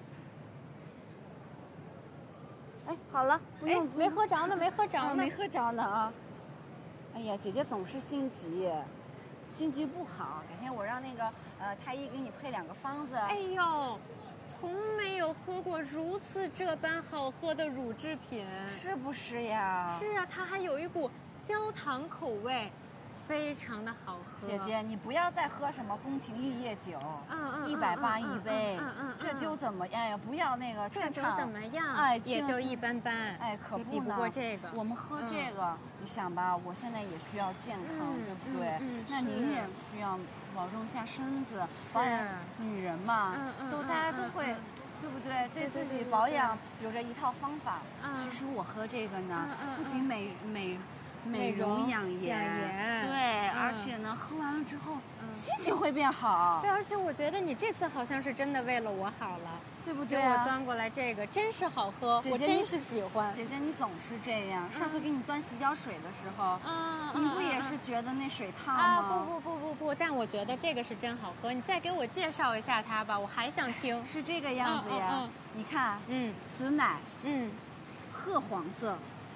[SPEAKER 1] 哎，好了，不用，
[SPEAKER 2] 没喝着呢，没喝着呢，
[SPEAKER 1] 没喝着呢啊。哎呀，姐姐总是心急。心急不好，改天我让那个呃太医给你配两个方子。
[SPEAKER 2] 哎呦，从没有喝过如此这般好喝的乳制品，
[SPEAKER 1] 是不是呀？
[SPEAKER 2] 是啊，它还有一股焦糖口味，非常的好喝。
[SPEAKER 1] 姐姐，你不要再喝什么宫廷玉液酒，
[SPEAKER 2] 嗯嗯，
[SPEAKER 1] 一百八一杯，
[SPEAKER 2] 嗯嗯，
[SPEAKER 1] 这酒怎么样呀？不要那个，
[SPEAKER 2] 这酒怎么样？
[SPEAKER 1] 哎，
[SPEAKER 2] 也就一般般，
[SPEAKER 1] 哎，可
[SPEAKER 2] 比不过这个。
[SPEAKER 1] 我们喝这个，你想吧，我现在也需要健康，对不对？那您也需要保重一下身子，保养。女人嘛，都大家都会，对不对？对自己保养有着一套方法。其实我喝这个呢，不仅美美。美容养颜，对，而且呢，喝完了之后，心情会变好。
[SPEAKER 2] 对，而且我觉得你这次好像是真的为了我好了，
[SPEAKER 1] 对不对？
[SPEAKER 2] 给我端过来这个，真是好喝，我真是喜欢。
[SPEAKER 1] 姐姐，你总是这样。上次给你端洗脚水的时候，啊，你不也是觉得那水烫吗？
[SPEAKER 2] 啊，不不不不不，但我觉得这个是真好喝。你再给我介绍一下它吧，我还想听。
[SPEAKER 1] 是这个样子呀，你看，
[SPEAKER 2] 嗯，
[SPEAKER 1] 此奶，
[SPEAKER 2] 嗯，
[SPEAKER 1] 褐黄色。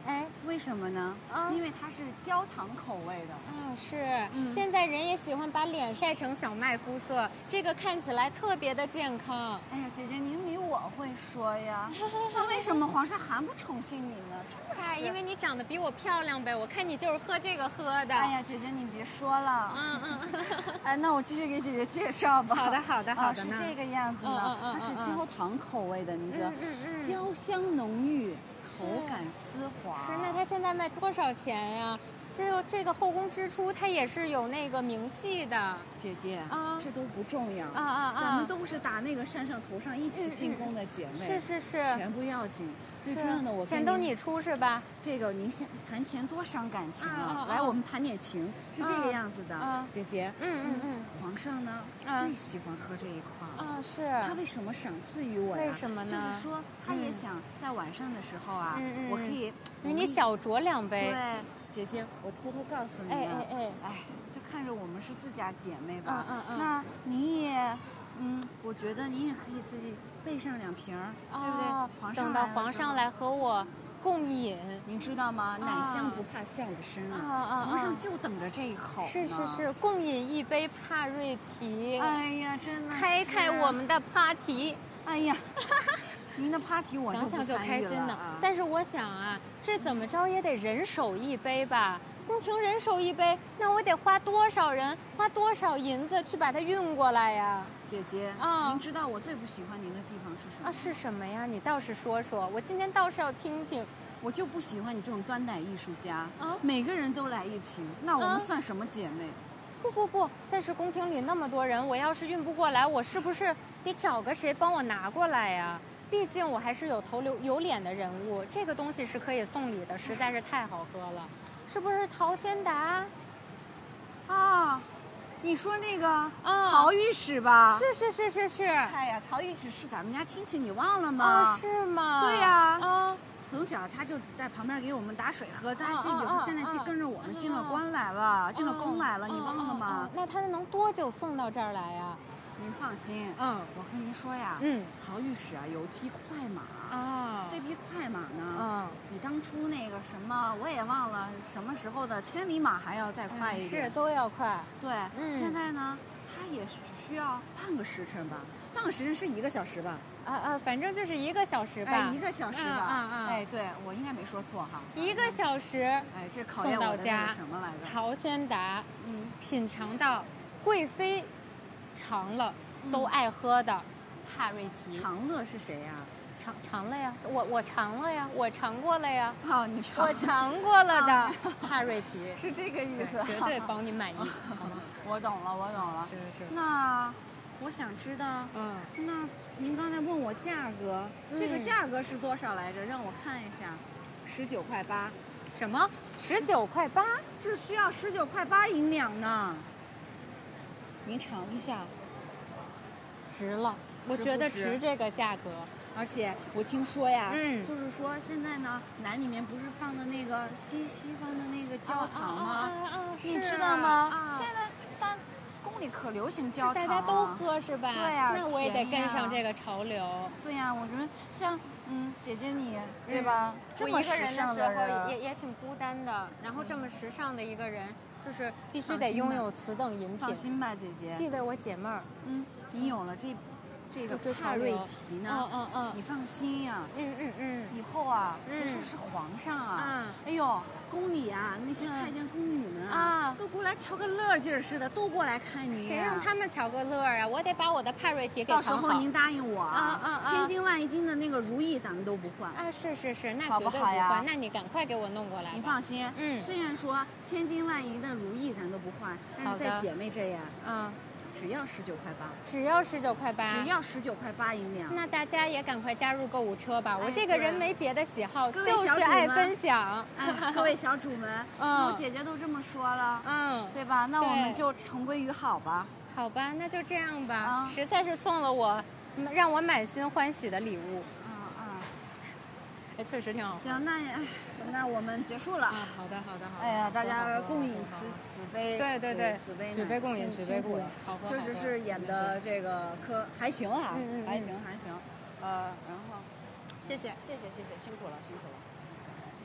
[SPEAKER 2] 哎，
[SPEAKER 1] 为什么呢？
[SPEAKER 2] 啊，
[SPEAKER 1] 因为它是焦糖口味的。
[SPEAKER 2] 啊，是。
[SPEAKER 1] 嗯、
[SPEAKER 2] 现在人也喜欢把脸晒成小麦肤色，这个看起来特别的健康。
[SPEAKER 1] 哎呀，姐姐您比我会说呀。那为什么皇上还不宠幸你呢？
[SPEAKER 2] 哎，因为你长得比我漂亮呗。我看你就是喝这个喝的。
[SPEAKER 1] 哎呀，姐姐你别说了。
[SPEAKER 2] 嗯嗯。
[SPEAKER 1] 哎，那我继续给姐姐介绍吧。
[SPEAKER 2] 好的好的好的。
[SPEAKER 1] 啊，是这个样子的，它是焦糖口味的，你知道，
[SPEAKER 2] 嗯嗯，
[SPEAKER 1] 焦香浓郁，口感丝滑。
[SPEAKER 2] 是，那它现在卖多少钱呀？这这个后宫之初，它也是有那个明细的。
[SPEAKER 1] 姐姐
[SPEAKER 2] 啊，
[SPEAKER 1] 这都不重要
[SPEAKER 2] 啊啊啊！
[SPEAKER 1] 咱们都是打那个扇上头上一起进宫的姐妹，
[SPEAKER 2] 是是是，
[SPEAKER 1] 钱不要紧，最重要的我
[SPEAKER 2] 钱都你出是吧？
[SPEAKER 1] 这个您先谈钱多伤感情啊！来，我们谈点情，是这个样子的，姐姐。
[SPEAKER 2] 嗯嗯嗯。
[SPEAKER 1] 皇上呢最喜欢喝这一块
[SPEAKER 2] 啊，是。
[SPEAKER 1] 他为什么赏赐于我呀？
[SPEAKER 2] 为什么呢？
[SPEAKER 1] 就是说他也想在晚上的时候啊，我可以
[SPEAKER 2] 与你小酌两杯。
[SPEAKER 1] 对。姐姐，我偷偷告诉你，
[SPEAKER 2] 哎哎哎，
[SPEAKER 1] 哎，就看着我们是自家姐妹吧，
[SPEAKER 2] 嗯嗯嗯，
[SPEAKER 1] 那你也，嗯，我觉得你也可以自己备上两瓶，对不对？皇上
[SPEAKER 2] 等到皇上来和我共饮，
[SPEAKER 1] 您知道吗？奶香不怕巷子深啊，皇上就等着这一口。
[SPEAKER 2] 是是是，共饮一杯帕瑞提。
[SPEAKER 1] 哎呀，真的，
[SPEAKER 2] 开开我们的 party。
[SPEAKER 1] 哎呀。您的 party 我
[SPEAKER 2] 想想就开心呢，但是我想啊，这怎么着也得人手一杯吧？宫廷人手一杯，那我得花多少人，花多少银子去把它运过来呀？
[SPEAKER 1] 姐姐，
[SPEAKER 2] 啊，
[SPEAKER 1] 您知道我最不喜欢您的地方是什么？
[SPEAKER 2] 啊，是什么呀？你倒是说说，我今天倒是要听听。
[SPEAKER 1] 我就不喜欢你这种端奶艺术家啊，每个人都来一瓶，那我们算什么姐妹？
[SPEAKER 2] 不不不，但是宫廷里那么多人，我要是运不过来，我是不是得找个谁帮我拿过来呀？毕竟我还是有头有有脸的人物，这个东西是可以送礼的，实在是太好喝了，是不是陶仙达？
[SPEAKER 1] 啊，你说那个啊，陶御史吧？
[SPEAKER 2] 是是是是是。
[SPEAKER 1] 哎呀，陶御史是咱们家亲戚，你忘了吗？
[SPEAKER 2] 啊，是吗？
[SPEAKER 1] 对呀。
[SPEAKER 2] 啊。
[SPEAKER 1] 从小他就在旁边给我们打水喝，他现在现在跟着我们进了关来了，进了宫来了，你忘了吗？
[SPEAKER 2] 那他能多久送到这儿来呀？
[SPEAKER 1] 您放心，
[SPEAKER 2] 嗯，
[SPEAKER 1] 我跟您说呀，
[SPEAKER 2] 嗯，
[SPEAKER 1] 陶御史啊有一匹快马
[SPEAKER 2] 啊，
[SPEAKER 1] 这匹快马呢，
[SPEAKER 2] 嗯，
[SPEAKER 1] 比当初那个什么我也忘了什么时候的千里马还要再快一点，
[SPEAKER 2] 是都要快，
[SPEAKER 1] 对，嗯，现在呢，它也只需要半个时辰吧，半个时辰是一个小时吧？
[SPEAKER 2] 啊啊，反正就是一个小时吧，
[SPEAKER 1] 哎，一个小时吧，
[SPEAKER 2] 啊啊，
[SPEAKER 1] 哎，对我应该没说错哈，
[SPEAKER 2] 一个小时，
[SPEAKER 1] 哎，这考验我的
[SPEAKER 2] 家
[SPEAKER 1] 什么来着？
[SPEAKER 2] 陶仙达，嗯，品尝到贵妃尝了。都爱喝的帕瑞提。
[SPEAKER 1] 长乐是谁呀？
[SPEAKER 2] 尝尝了呀，我我尝了呀，我尝过了呀。
[SPEAKER 1] 好，你尝。
[SPEAKER 2] 我尝过了的帕瑞提
[SPEAKER 1] 是这个意思，
[SPEAKER 2] 绝对保你满意，好吗？
[SPEAKER 1] 我懂了，我懂了。
[SPEAKER 2] 是是。
[SPEAKER 1] 那我想知道，
[SPEAKER 2] 嗯，
[SPEAKER 1] 那您刚才问我价格，这个价格是多少来着？让我看一下，十九块八。
[SPEAKER 2] 什么？十九块八？
[SPEAKER 1] 这需要十九块八银两呢。您尝一下。
[SPEAKER 2] 值了，我觉得值这个价格，
[SPEAKER 1] 而且我听说呀，
[SPEAKER 2] 嗯，
[SPEAKER 1] 就是说现在呢，奶里面不是放的那个西西方的那个焦糖吗？
[SPEAKER 2] 啊啊啊！
[SPEAKER 1] 你知道吗？现在大宫里可流行焦糖，
[SPEAKER 2] 大家都喝是吧？
[SPEAKER 1] 对呀，
[SPEAKER 2] 那我也得跟上这个潮流。
[SPEAKER 1] 对呀，我觉得像嗯姐姐你对吧？
[SPEAKER 2] 我一个人的时候也也挺孤单的，然后这么时尚的一个人，就是必须得拥有此等饮品。
[SPEAKER 1] 放心吧，姐姐，
[SPEAKER 2] 既为我解闷儿。
[SPEAKER 1] 嗯。你有了这这个帕瑞提呢，
[SPEAKER 2] 嗯嗯嗯，
[SPEAKER 1] 你放心呀，
[SPEAKER 2] 嗯嗯嗯，
[SPEAKER 1] 以后啊，别说是皇上啊，哎呦，宫里啊那些太监宫女们啊，都过来瞧个乐劲儿似的，都过来看你。
[SPEAKER 2] 谁让他们瞧个乐啊？我得把我的帕瑞提给
[SPEAKER 1] 到时候您答应我
[SPEAKER 2] 啊啊，
[SPEAKER 1] 千金万一金的那个如意咱们都不换
[SPEAKER 2] 啊！是是是，那
[SPEAKER 1] 好不好呀？
[SPEAKER 2] 那你赶快给我弄过来。
[SPEAKER 1] 你放心，
[SPEAKER 2] 嗯，
[SPEAKER 1] 虽然说千金万一的如意咱都不换，但是在姐妹这呀，
[SPEAKER 2] 啊。
[SPEAKER 1] 只要十九块八，
[SPEAKER 2] 只要十九块八，
[SPEAKER 1] 只要十九块八银两。
[SPEAKER 2] 那大家也赶快加入购物车吧！我这个人没别的喜好，
[SPEAKER 1] 就是
[SPEAKER 2] 爱分享。
[SPEAKER 1] 各位小主们，我姐姐都这么说了，
[SPEAKER 2] 嗯，
[SPEAKER 1] 对吧？那我们就重归于好吧。
[SPEAKER 2] 好吧，那就这样吧。实在是送了我让我满心欢喜的礼物。
[SPEAKER 1] 啊啊，
[SPEAKER 2] 哎，确实挺好。
[SPEAKER 1] 行，那那我们结束了。
[SPEAKER 2] 啊，好的好的好的。
[SPEAKER 1] 哎呀，大家共饮此此杯。
[SPEAKER 2] 对对对，
[SPEAKER 1] 此杯
[SPEAKER 2] 举杯共饮，举杯共饮。好喝。
[SPEAKER 1] 确实是演的这个科还行啊，
[SPEAKER 2] 嗯嗯，
[SPEAKER 1] 还行还行。呃，然后，
[SPEAKER 2] 谢谢
[SPEAKER 1] 谢谢谢谢，辛苦了辛苦了。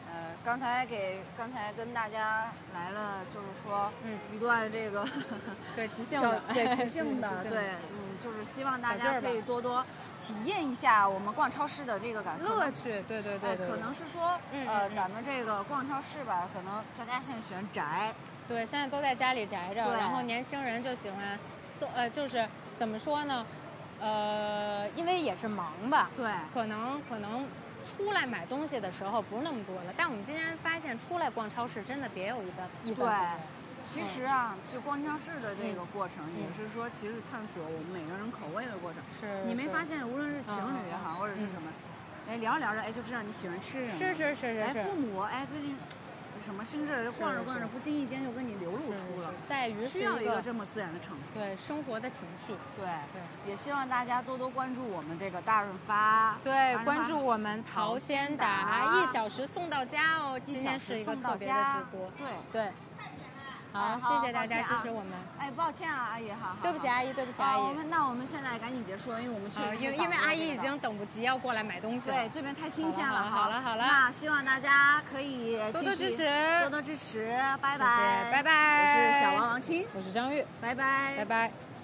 [SPEAKER 1] 呃，刚才给刚才跟大家来了，就是说，
[SPEAKER 2] 嗯，
[SPEAKER 1] 一段这个
[SPEAKER 2] 对即兴的，
[SPEAKER 1] 对即兴的，对，嗯，就是希望大家可以多多体验一下我们逛超市的这个感
[SPEAKER 2] 乐趣，对对对对。
[SPEAKER 1] 可能是说，呃，咱们这个逛超市吧，可能大家现在喜欢宅，
[SPEAKER 2] 对，现在都在家里宅着，然后年轻人就喜欢，呃，就是怎么说呢？呃，因为也是忙吧，
[SPEAKER 1] 对，
[SPEAKER 2] 可能可能出来买东西的时候不是那么多了。但我们今天发现，出来逛超市真的别有一番一番风味。
[SPEAKER 1] 其实啊，就逛超市的这个过程，也是说，其实探索我们每个人口味的过程。
[SPEAKER 2] 是。
[SPEAKER 1] 你没发现，无论是情侣也好，或者是什么，哎，聊着聊着，哎，就知道你喜欢吃什么。
[SPEAKER 2] 是是是是。
[SPEAKER 1] 哎，父母，哎，最近。什么心事，逛着逛着，不经意间就跟你流露出了。
[SPEAKER 2] 在于
[SPEAKER 1] 需要一个这么自然的程度。
[SPEAKER 2] 对生活的情绪。
[SPEAKER 1] 对对，也希望大家多多关注我们这个大润发。
[SPEAKER 2] 对，关注我们淘鲜达，一小时送到家哦。今天是一个特别的直播。
[SPEAKER 1] 对
[SPEAKER 2] 对。好，谢谢大家支持我们。
[SPEAKER 1] 哎，抱歉啊，阿姨，好，
[SPEAKER 2] 对不起阿姨，对不起阿姨。
[SPEAKER 1] 我们那我们现在赶紧结束，因为我们确实
[SPEAKER 2] 因为因为阿姨已经等不及要过来买东西了。
[SPEAKER 1] 对，这边太新鲜了。
[SPEAKER 2] 好了好了，
[SPEAKER 1] 那希望大家可以
[SPEAKER 2] 多多支持，
[SPEAKER 1] 多多支持，拜拜，
[SPEAKER 2] 拜拜。
[SPEAKER 1] 我是小王王青，
[SPEAKER 2] 我是张玉，
[SPEAKER 1] 拜拜，
[SPEAKER 2] 拜拜。